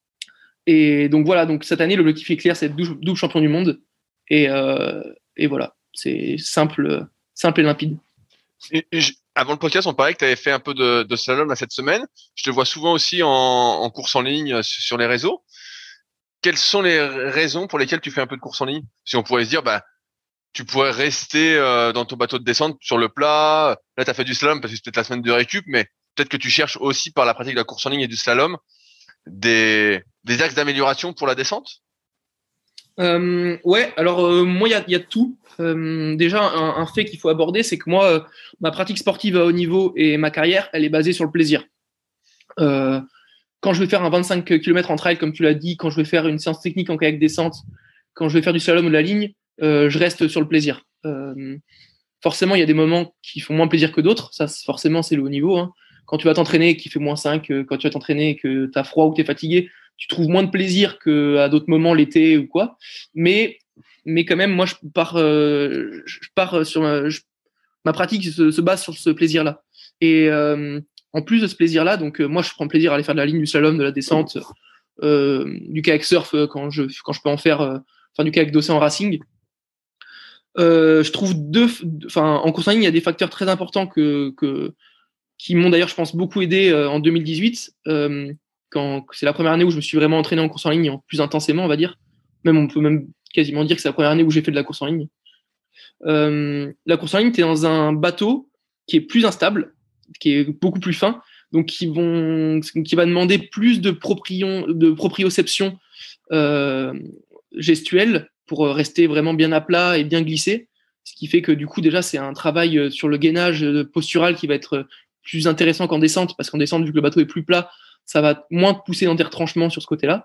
Et donc voilà, donc cette année, l'objectif est clair, c'est être double, double champion du monde. Et, euh, et voilà, c'est simple, simple et limpide. Et, et je, avant le podcast, on parlait que tu avais fait un peu de, de slalom là, cette semaine. Je te vois souvent aussi en, en course en ligne sur les réseaux. Quelles sont les raisons pour lesquelles tu fais un peu de course en ligne? Si on pourrait se dire, bah, tu pourrais rester euh, dans ton bateau de descente sur le plat. Là, tu as fait du slalom parce que c'est peut-être la semaine de récup, mais peut-être que tu cherches aussi par la pratique de la course en ligne et du slalom des, des axes d'amélioration pour la descente. Euh, ouais, alors euh, moi, il y a, y a tout. Euh, déjà, un, un fait qu'il faut aborder, c'est que moi, euh, ma pratique sportive à haut niveau et ma carrière, elle est basée sur le plaisir. Euh, quand je vais faire un vingt-cinq kilomètres en trail, comme tu l'as dit, quand je vais faire une séance technique en kayak descente, quand je vais faire du slalom ou de la ligne, euh, je reste sur le plaisir. Euh, forcément, il y a des moments qui font moins plaisir que d'autres. Ça, forcément, c'est le haut niveau. Hein. Quand tu vas t'entraîner et qu'il fait moins cinq, quand tu vas t'entraîner et que tu as froid ou que tu es fatigué, tu trouves moins de plaisir qu'à d'autres moments, l'été ou quoi. Mais, mais quand même, moi, je pars, euh, je pars sur ma, je, ma pratique se, se base sur ce plaisir-là. Et euh, en plus de ce plaisir-là, donc euh, moi, je prends plaisir à aller faire de la ligne, du slalom, de la descente, euh, du kayak surf quand je, quand je peux en faire, euh, faire du kayak d'océan racing. Euh, je trouve deux, enfin, en course en ligne, il y a des facteurs très importants que, que, qui m'ont d'ailleurs, je pense, beaucoup aidé euh, en deux mille dix-huit. Euh, quand c'est la première année où je me suis vraiment entraîné en course en ligne plus intensément, on va dire. Même on peut même quasiment dire que c'est la première année où j'ai fait de la course en ligne. Euh, la course en ligne, tu es dans un bateau qui est plus instable, qui est beaucoup plus fin, donc qui vont, qui va demander plus de proprion, de proprioception euh, gestuelle pour rester vraiment bien à plat et bien glisser. Ce qui fait que du coup déjà c'est un travail sur le gainage postural qui va être plus intéressant qu'en descente, parce qu'en descente, vu que le bateau est plus plat, ça va moins te pousser dans tes retranchements sur ce côté-là.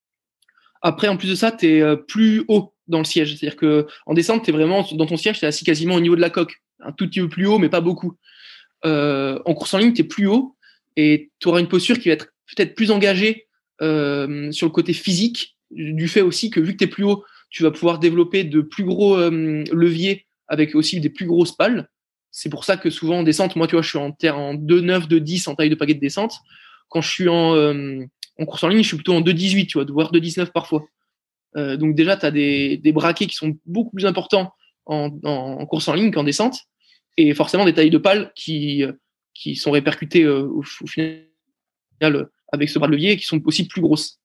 Après, en plus de ça, tu es plus haut dans le siège. C'est-à-dire qu'en descente, tu es vraiment dans ton siège, tu es assis quasiment au niveau de la coque. Un tout petit peu plus haut, mais pas beaucoup. Euh, en course en ligne, tu es plus haut et tu auras une posture qui va être peut-être plus engagée euh, sur le côté physique, du fait aussi que vu que tu es plus haut, tu vas pouvoir développer de plus gros euh, leviers avec aussi des plus grosses pales. C'est pour ça que souvent en descente, moi, tu vois, je suis en, terre, en deux neuf, deux dix en taille de pagaie de descente. Quand je suis en, euh, en course en ligne, je suis plutôt en deux dix-huit, tu vois, voire deux dix-neuf parfois. Euh, donc déjà, tu as des, des braquets qui sont beaucoup plus importants en, en, en course en ligne qu'en descente. Et forcément, des tailles de pales qui, qui sont répercutées euh, au, au final euh, avec ce bras de levier et qui sont aussi plus grosses.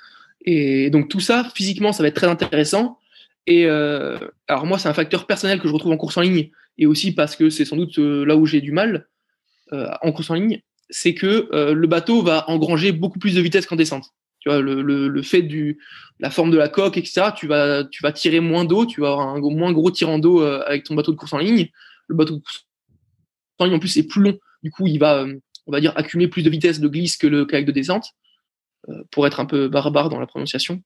Et donc tout ça, physiquement, ça va être très intéressant. Et euh, alors moi, c'est un facteur personnel que je retrouve en course en ligne, et aussi parce que c'est sans doute euh, là où j'ai du mal euh, en course en ligne, c'est que euh, le bateau va engranger beaucoup plus de vitesse qu'en descente. Tu vois, le, le, le fait du la forme de la coque, et cetera. Tu vas tu vas tirer moins d'eau, tu vas avoir un moins gros tirant d'eau euh, avec ton bateau de course en ligne. Le bateau de course en ligne en plus est plus long, du coup il va euh, on va dire accumuler plus de vitesse de glisse que le kayak de descente, euh, pour être un peu barbare dans la prononciation.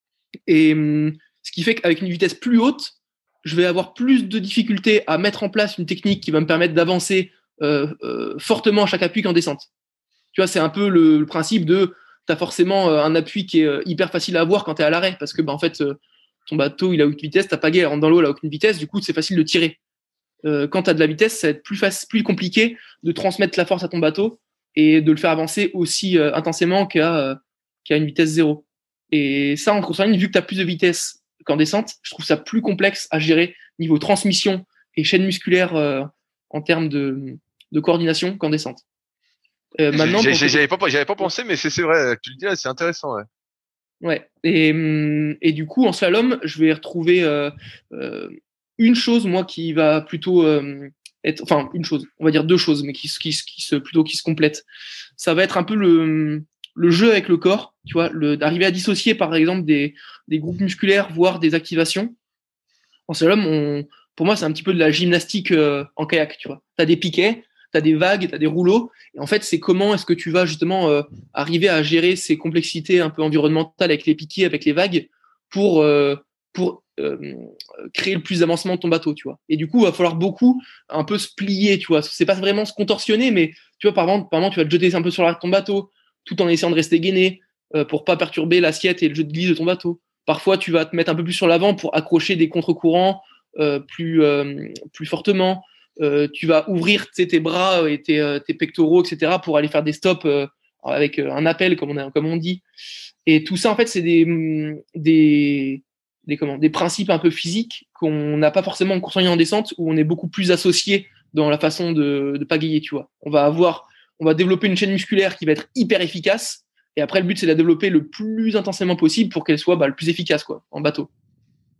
Et euh, ce qui fait qu'avec une vitesse plus haute, je vais avoir plus de difficultés à mettre en place une technique qui va me permettre d'avancer euh, euh, fortement à chaque appui qu'en descente. Tu vois, c'est un peu le, le principe de tu as forcément euh, un appui qui est euh, hyper facile à avoir quand tu es à l'arrêt, parce que bah, en fait, euh, ton bateau il a aucune vitesse, ta pagaie elle rentre dans l'eau, elle a aucune vitesse, du coup c'est facile de tirer. Euh, quand tu as de la vitesse, ça va être plus, facile, plus compliqué de transmettre la force à ton bateau et de le faire avancer aussi euh, intensément qu'à, euh, qu'à une vitesse zéro. Et ça, en course en ligne, vu que tu as plus de vitesse qu'en descente, je trouve ça plus complexe à gérer niveau transmission et chaîne musculaire euh, en termes de, de coordination qu'en descente. Euh, maintenant, j'ai, j'ai, j'avais, pas, j'avais pas pensé, mais c'est, c'est vrai, tu le dis là, c'est intéressant. Ouais. Ouais. Et, et du coup, en slalom, je vais retrouver euh, euh, une chose, moi, qui va plutôt euh, être, enfin, une chose, on va dire deux choses, mais qui, qui, qui se, plutôt qui se complètent. Ça va être un peu le, le jeu avec le corps, tu vois, le, d'arriver à dissocier, par exemple, des, des groupes musculaires, voire des activations. En slalom, on, pour moi, c'est un petit peu de la gymnastique euh, en kayak, tu vois. T'as des piquets, t'as des vagues, t'as des rouleaux, et en fait, c'est comment est-ce que tu vas justement euh, arriver à gérer ces complexités un peu environnementales avec les piquets, avec les vagues, pour euh, pour euh, créer le plus d'avancement de ton bateau, tu vois. Et du coup, il va falloir beaucoup un peu se plier, tu vois. C'est pas vraiment se contorsionner, mais tu vois, par exemple, par exemple tu vas te jeter un peu sur l'arrière de ton bateau, tout en essayant de rester gainé euh, pour pas perturber l'assiette et le jeu de glisse de ton bateau. Parfois, tu vas te mettre un peu plus sur l'avant pour accrocher des contre-courants euh, plus euh, plus fortement. Euh, tu vas ouvrir tes bras et tes, euh, tes pectoraux, et cetera, pour aller faire des stops euh, avec un appel, comme on, a, comme on dit. Et tout ça, en fait, c'est des, des, des, comment, des principes un peu physiques qu'on n'a pas forcément en course en ligne en descente, où on est beaucoup plus associé dans la façon de, de pagayer, tu vois. On va avoir, on va développer une chaîne musculaire qui va être hyper efficace, et après, le but, c'est de la développer le plus intensément possible pour qu'elle soit bah, le plus efficace, quoi, en bateau.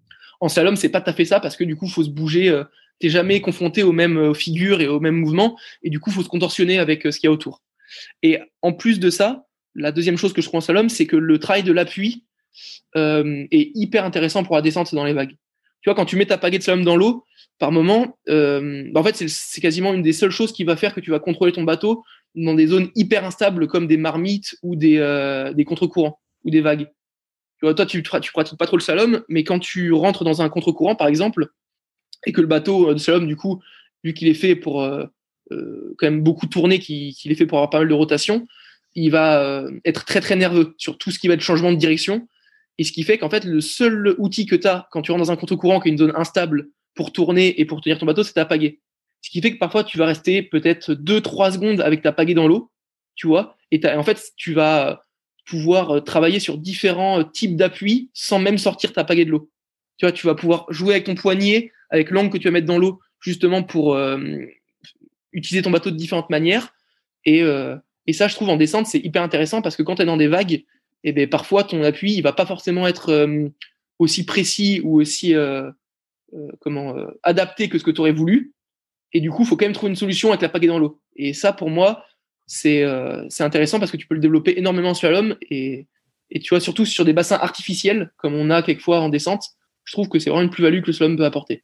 En slalom, c'est pas tout à fait ça parce que du coup, faut se bouger. Euh, t'es jamais confronté aux mêmes euh, figures et aux mêmes mouvements et du coup, faut se contorsionner avec euh, ce qu'il y a autour. Et en plus de ça, la deuxième chose que je trouve en slalom, c'est que le travail de l'appui euh, est hyper intéressant pour la descente dans les vagues. Tu vois, quand tu mets ta pagaie de slalom dans l'eau, par moment, euh, bah en fait, c'est, c'est quasiment une des seules choses qui va faire que tu vas contrôler ton bateau dans des zones hyper instables comme des marmites ou des, euh, des contre-courants ou des vagues. Tu vois, toi, tu, tu pratiques pas trop le slalom, mais quand tu rentres dans un contre-courant, par exemple, et que le bateau de slalom, du coup, vu qu'il est fait pour euh, euh, quand même beaucoup tourner, qu'il, qu'il est fait pour avoir pas mal de rotation, il va euh, être très très nerveux sur tout ce qui va être changement de direction. Et ce qui fait qu'en fait, le seul outil que tu as quand tu rentres dans un contre-courant qui est une zone instable pour tourner et pour tenir ton bateau, c'est ta pagaie. Ce qui fait que parfois, tu vas rester peut-être deux trois secondes avec ta pagaie dans l'eau, tu vois, et en fait, tu vas pouvoir travailler sur différents types d'appuis sans même sortir ta pagaie de l'eau. Tu vois, tu vas pouvoir jouer avec ton poignet, avec l'angle que tu vas mettre dans l'eau, justement pour euh, utiliser ton bateau de différentes manières. Et, euh, et ça, je trouve, en descente, c'est hyper intéressant parce que quand tu es dans des vagues, eh ben, parfois, ton appui, il va pas forcément être euh, aussi précis ou aussi euh, euh, comment euh, adapté que ce que tu aurais voulu. Et du coup, il faut quand même trouver une solution avec la pagaie dans l'eau. Et ça, pour moi, c'est, euh, c'est intéressant parce que tu peux le développer énormément sur slalom. Et, et tu vois, surtout sur des bassins artificiels, comme on a quelquefois en descente, je trouve que c'est vraiment une plus-value que le slalom peut apporter.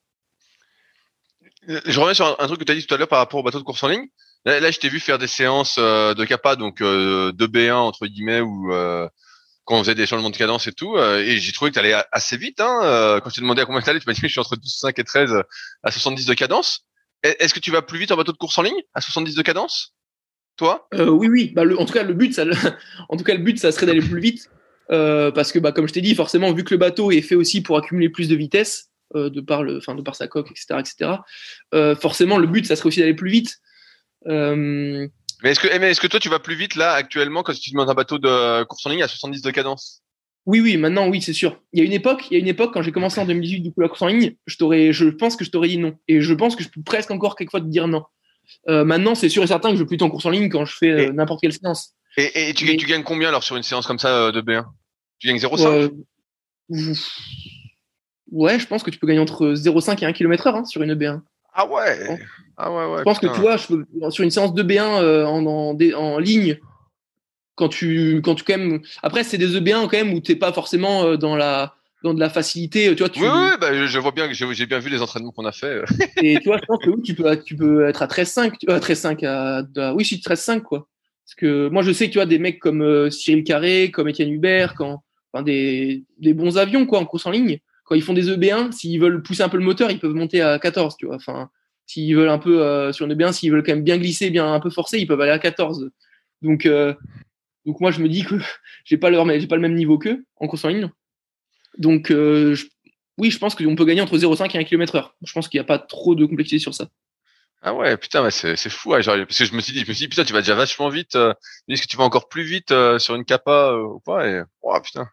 Je reviens sur un, un truc que tu as dit tout à l'heure par rapport au bateau de course en ligne. Là, là je t'ai vu faire des séances euh, de capa, donc euh, de B un, entre guillemets, où euh, quand on faisait des changements de cadence et tout, euh, et j'ai trouvé que tu allais assez vite. Hein, euh, quand je t'ai demandé à combien tu allais, tu m'as dit que je suis entre douze virgule cinq et treize à soixante-dix de cadence. Est-ce que tu vas plus vite en bateau de course en ligne à soixante-dix de cadence, toi? euh, Oui, oui. Bah, le, en tout cas, le but, ça, le, en tout cas, le but, ça serait d'aller plus vite, euh, parce que, bah, comme je t'ai dit, forcément, vu que le bateau est fait aussi pour accumuler plus de vitesse, euh, de par le, enfin, de par sa coque, et cetera, et cetera. Euh, forcément, le but, ça serait aussi d'aller plus vite. Euh... Mais est-ce que, mais est-ce que toi, tu vas plus vite là actuellement quand tu demandes un bateau de course en ligne à soixante-dix de cadence? Oui, oui, maintenant, oui, c'est sûr. Il y a une époque, il y a une époque quand j'ai commencé en deux mille dix-huit du coup la course en ligne, je t'aurais, je pense que je t'aurais dit non, et je pense que je peux presque encore quelquefois te dire non. Euh, maintenant, c'est sûr et certain que je vais plutôt en course en ligne quand je fais euh, et, n'importe quelle séance. Et, et tu, Mais, tu gagnes combien alors sur une séance comme ça euh, de B un? Tu gagnes zéro virgule cinq? euh, Ouais, je pense que tu peux gagner entre zéro virgule cinq et un kilomètre heure hein, sur une B un. Ah ouais. Ah ouais, ouais. Je pense putain. que tu vois, je peux, sur une séance de B un euh, en, en, en ligne, quand tu, quand tu quand même. Après, c'est des E B un quand même où t'es pas forcément euh, dans la, dans de la facilité. Tu vois, tu. Oui, oui, bah, je vois bien que j'ai, j'ai bien vu les entraînements qu'on a fait. Et tu vois, je pense que oui, tu peux, tu peux être à treize cinq, euh, treize cinq à, à, oui, si treize cinq quoi. Parce que moi, je sais que tu vois des mecs comme euh, Cyril Carré, comme Étienne Hubert, quand, enfin des, des bons avions quoi en course en ligne. Quand ils font des E B un, s'ils veulent pousser un peu le moteur, ils peuvent monter à quatorze, tu vois. Enfin, s'ils veulent un peu euh, sur une E B un, s'ils veulent quand même bien glisser, bien un peu forcer, ils peuvent aller à quatorze. Donc, euh, donc moi, je me dis que j'ai pas leur, j'ai pas le même niveau qu'eux en course en ligne. Donc, euh, je, oui, je pense qu'on peut gagner entre zéro virgule cinq et un kilomètre heure. Je pense qu'il n'y a pas trop de complexité sur ça. Ah ouais, putain, ouais, c'est, c'est fou. Ouais, genre, parce que je me suis dit, je me suis dit, putain, tu vas déjà vachement vite. Euh, est-ce que tu vas encore plus vite euh, sur une capa euh, ou pas? Et, oh, putain.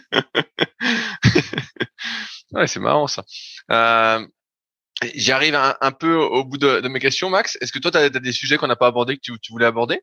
Ouais, c'est marrant ça. Euh, j'arrive un, un peu au bout de, de mes questions, Max. Est-ce que toi, tu as des sujets qu'on n'a pas abordés que tu, tu voulais aborder?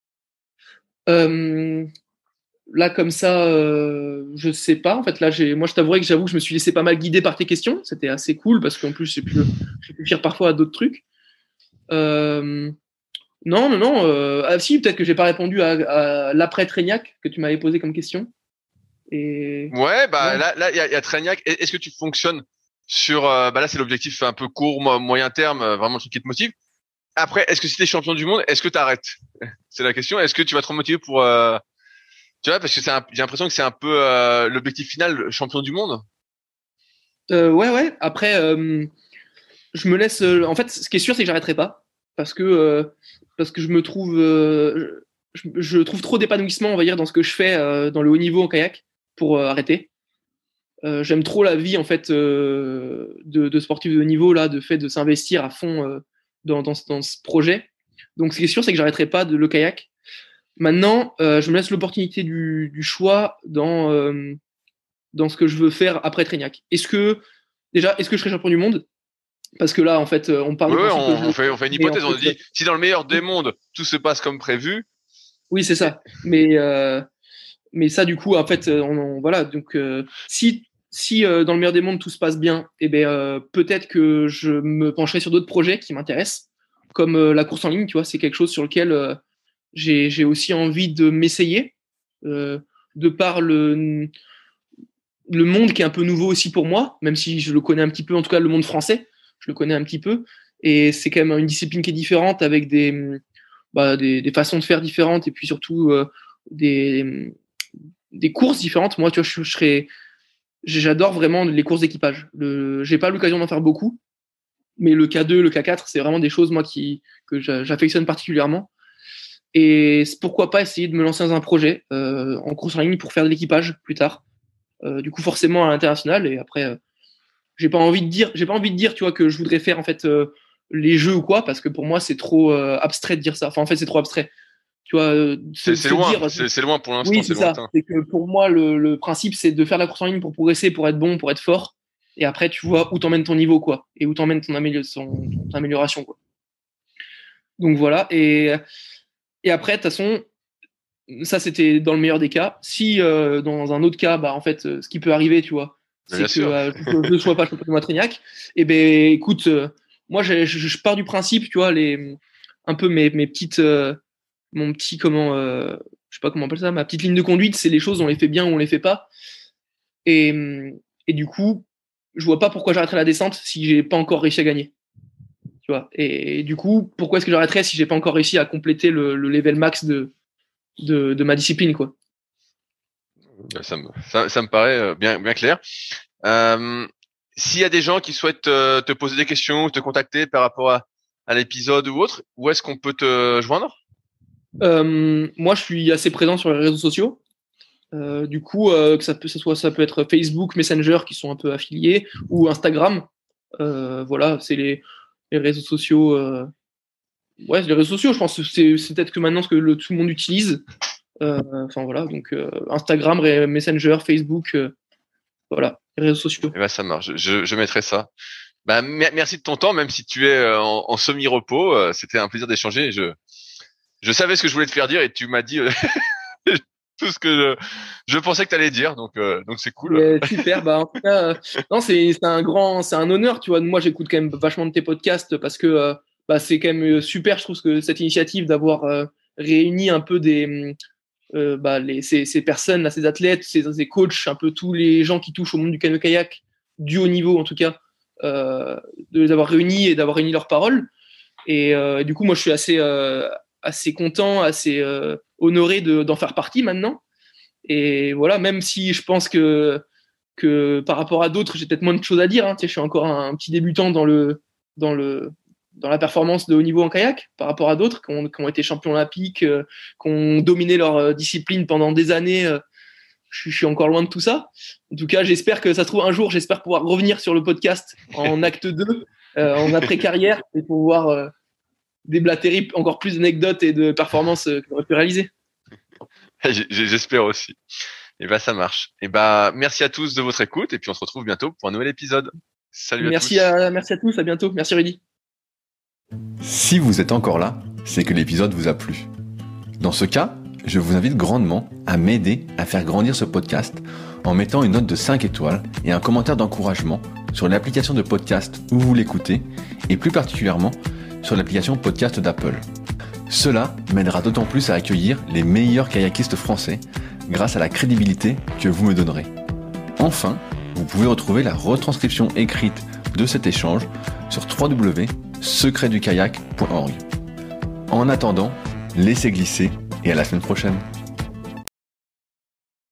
Euh, là, comme ça, euh, je sais pas. En fait, là, j'ai, moi, je t'avouerai que j'avoue que je me suis laissé pas mal guider par tes questions. C'était assez cool parce qu'en plus, j'ai pu, j'ai pu faire parfois à d'autres trucs. Euh, non, non, non. Euh, ah, si, peut-être que j'ai pas répondu à, à l'après Trégnac que tu m'avais posé comme question. Et Ouais, bah ouais. là, là, il y a, y a Trégnac. Est-ce que tu fonctionnes sur, euh, bah là, c'est l'objectif un peu court, mo- moyen terme, euh, vraiment le truc qui te motive. Après, est-ce que si t'es champion du monde, est-ce que t'arrêtes? C'est la question. Est-ce que tu vas te remotiver pour, euh, tu vois, parce que c'est, un- j'ai l'impression que c'est un peu euh, l'objectif final, champion du monde. Euh, ouais, ouais. Après, euh, je me laisse. Euh, en fait, ce qui est sûr, c'est que j'arrêterai pas parce que euh, parce que je me trouve, euh, je, je trouve trop d'épanouissement, on va dire, dans ce que je fais euh, dans le haut niveau en kayak pour euh, arrêter. Euh, j'aime trop la vie en fait euh, de, de sportif de haut niveau là, de fait de s'investir à fond euh, dans, dans, dans ce projet. Donc, ce qui est sûr, c'est que j'arrêterai pas de le kayak. Maintenant, euh, je me laisse l'opportunité du, du choix dans euh, dans ce que je veux faire après Trégnac. Est-ce que déjà, est-ce que je serai champion du monde? Parce que là, en fait, on parle Oui, du principe on, que je... on fait, on fait une Mais en hypothèse. On fait, dit, si dans le meilleur des mondes, tout se passe comme prévu. oui, c'est ça. Mais, euh, mais ça, du coup, en fait, on, on- voilà. Donc, euh, si, si euh, dans le meilleur des mondes tout se passe bien, eh ben euh, peut-être que je me pencherai sur d'autres projets qui m'intéressent, comme euh, la course en ligne. Tu vois, c'est quelque chose sur lequel euh, j'ai, j'ai aussi envie de m'essayer, euh, de par le le monde qui est un peu nouveau aussi pour moi, même si je le connais un petit peu, en tout cas le monde français, je le connais un petit peu, et c'est quand même une discipline qui est différente, avec des bah, des, des façons de faire différentes, et puis surtout euh, des des courses différentes. Moi, tu vois, je, je serais j'adore vraiment les courses d'équipage. Le, j'ai pas l'occasion d'en faire beaucoup, mais le K deux, le K quatre, c'est vraiment des choses moi qui que j'affectionne particulièrement. Et pourquoi pas essayer de me lancer dans un projet euh, en course en ligne pour faire de l'équipage plus tard. Euh, du coup, forcément à l'international. Et après, euh, j'ai pas envie de dire, j'ai pas envie de dire, tu vois, que je voudrais faire en fait euh, les jeux ou quoi, parce que pour moi c'est trop euh, abstrait de dire ça. Enfin, en fait, c'est trop abstrait. Tu vois, euh, c'est, c'est loin. Dire, c'est, c'est loin pour l'instant. Oui, c'est, c'est ça. C'est que pour moi, le, le principe, c'est de faire la course en ligne pour progresser, pour être bon, pour être fort. Et après, tu vois où t'emmènes ton niveau, quoi, et où t'emmènes ton, amélior- son, ton amélioration, quoi. Donc voilà. Et et après, de toute façon, ça c'était dans le meilleur des cas. Si euh, dans un autre cas, bah en fait, euh, ce qui peut arriver, tu vois, c'est Bien que euh, je ne sois pas champion de Matrignac. Et ben, écoute, euh, moi, je, je, je pars du principe, tu vois, les un peu mes mes petites euh, mon petit comment euh, je sais pas comment on appelle ça, ma petite ligne de conduite, c'est les choses on les fait bien ou on les fait pas. Et et du coup, je vois pas pourquoi j'arrêterais la descente si j'ai pas encore réussi à gagner. Tu vois. Et, et du coup, pourquoi est-ce que j'arrêterais si j'ai pas encore réussi à compléter le, le level max de, de de ma discipline, quoi. Ça me ça, ça me paraît bien bien clair. Euh, s'il y a des gens qui souhaitent euh, te poser des questions ou te contacter par rapport à à l'épisode ou autre, où est-ce qu'on peut te joindre? Euh, moi, je suis assez présent sur les réseaux sociaux. Euh, du coup, euh, que ça peut, ça soit, ça peut être Facebook, Messenger qui sont un peu affiliés, ou Instagram. Euh, voilà, c'est les, les réseaux sociaux. Euh... Ouais, les réseaux sociaux. Je pense que c'est, c'est peut-être que maintenant ce que le, tout le monde utilise. Euh, enfin voilà, donc euh, Instagram, Messenger, Facebook, euh, voilà, les réseaux sociaux. Et bah ça marche. Je, je mettrai ça. Bah merci de ton temps, même si tu es en, en semi-repos. C'était un plaisir d'échanger. Je Je savais ce que je voulais te faire dire et tu m'as dit euh, tout ce que je, je pensais que tu allais dire, donc euh, donc c'est cool. Ouais, super, bah en tout cas, euh, non c'est c'est un grand, c'est un honneur, tu vois. Moi j'écoute quand même vachement de tes podcasts parce que euh, bah c'est quand même super, je trouve que cette initiative d'avoir euh, réuni un peu des euh, bah les ces ces personnes là, ces athlètes, ces, ces coachs, un peu tous les gens qui touchent au monde du canoë-kayak, du haut niveau en tout cas, euh, de les avoir réunis et d'avoir réuni leurs paroles. Et euh, du coup moi je suis assez euh, assez content, assez euh, honoré de, d'en faire partie maintenant. Et voilà, même si je pense que, que par rapport à d'autres, j'ai peut-être moins de choses à dire. Hein. Tu sais, je suis encore un, un petit débutant dans, le, dans, le, dans la performance de haut niveau en kayak, par rapport à d'autres qui ont, qui ont été champions olympiques, euh, qui ont dominé leur euh, discipline pendant des années. Euh, je, je suis encore loin de tout ça. En tout cas, j'espère que ça se trouve un jour, j'espère pouvoir revenir sur le podcast en acte deux, euh, en après-carrière, et pouvoir... Euh, déblatérer encore plus d'anecdotes et de performances que j'aurais pu réaliser. J'espère aussi. Et bah ça marche. Et bah merci à tous de votre écoute et puis on se retrouve bientôt pour un nouvel épisode. Salut à merci tous. À, merci à tous, à bientôt. Merci Rudy. Si vous êtes encore là, c'est que l'épisode vous a plu. Dans ce cas, je vous invite grandement à m'aider à faire grandir ce podcast en mettant une note de cinq étoiles et un commentaire d'encouragement sur l'application de podcast où vous l'écoutez et plus particulièrement sur l'application podcast d'Apple. Cela m'aidera d'autant plus à accueillir les meilleurs kayakistes français grâce à la crédibilité que vous me donnerez. Enfin, vous pouvez retrouver la retranscription écrite de cet échange sur w w w point secret du kayak point org. En attendant, laissez glisser et à la semaine prochaine.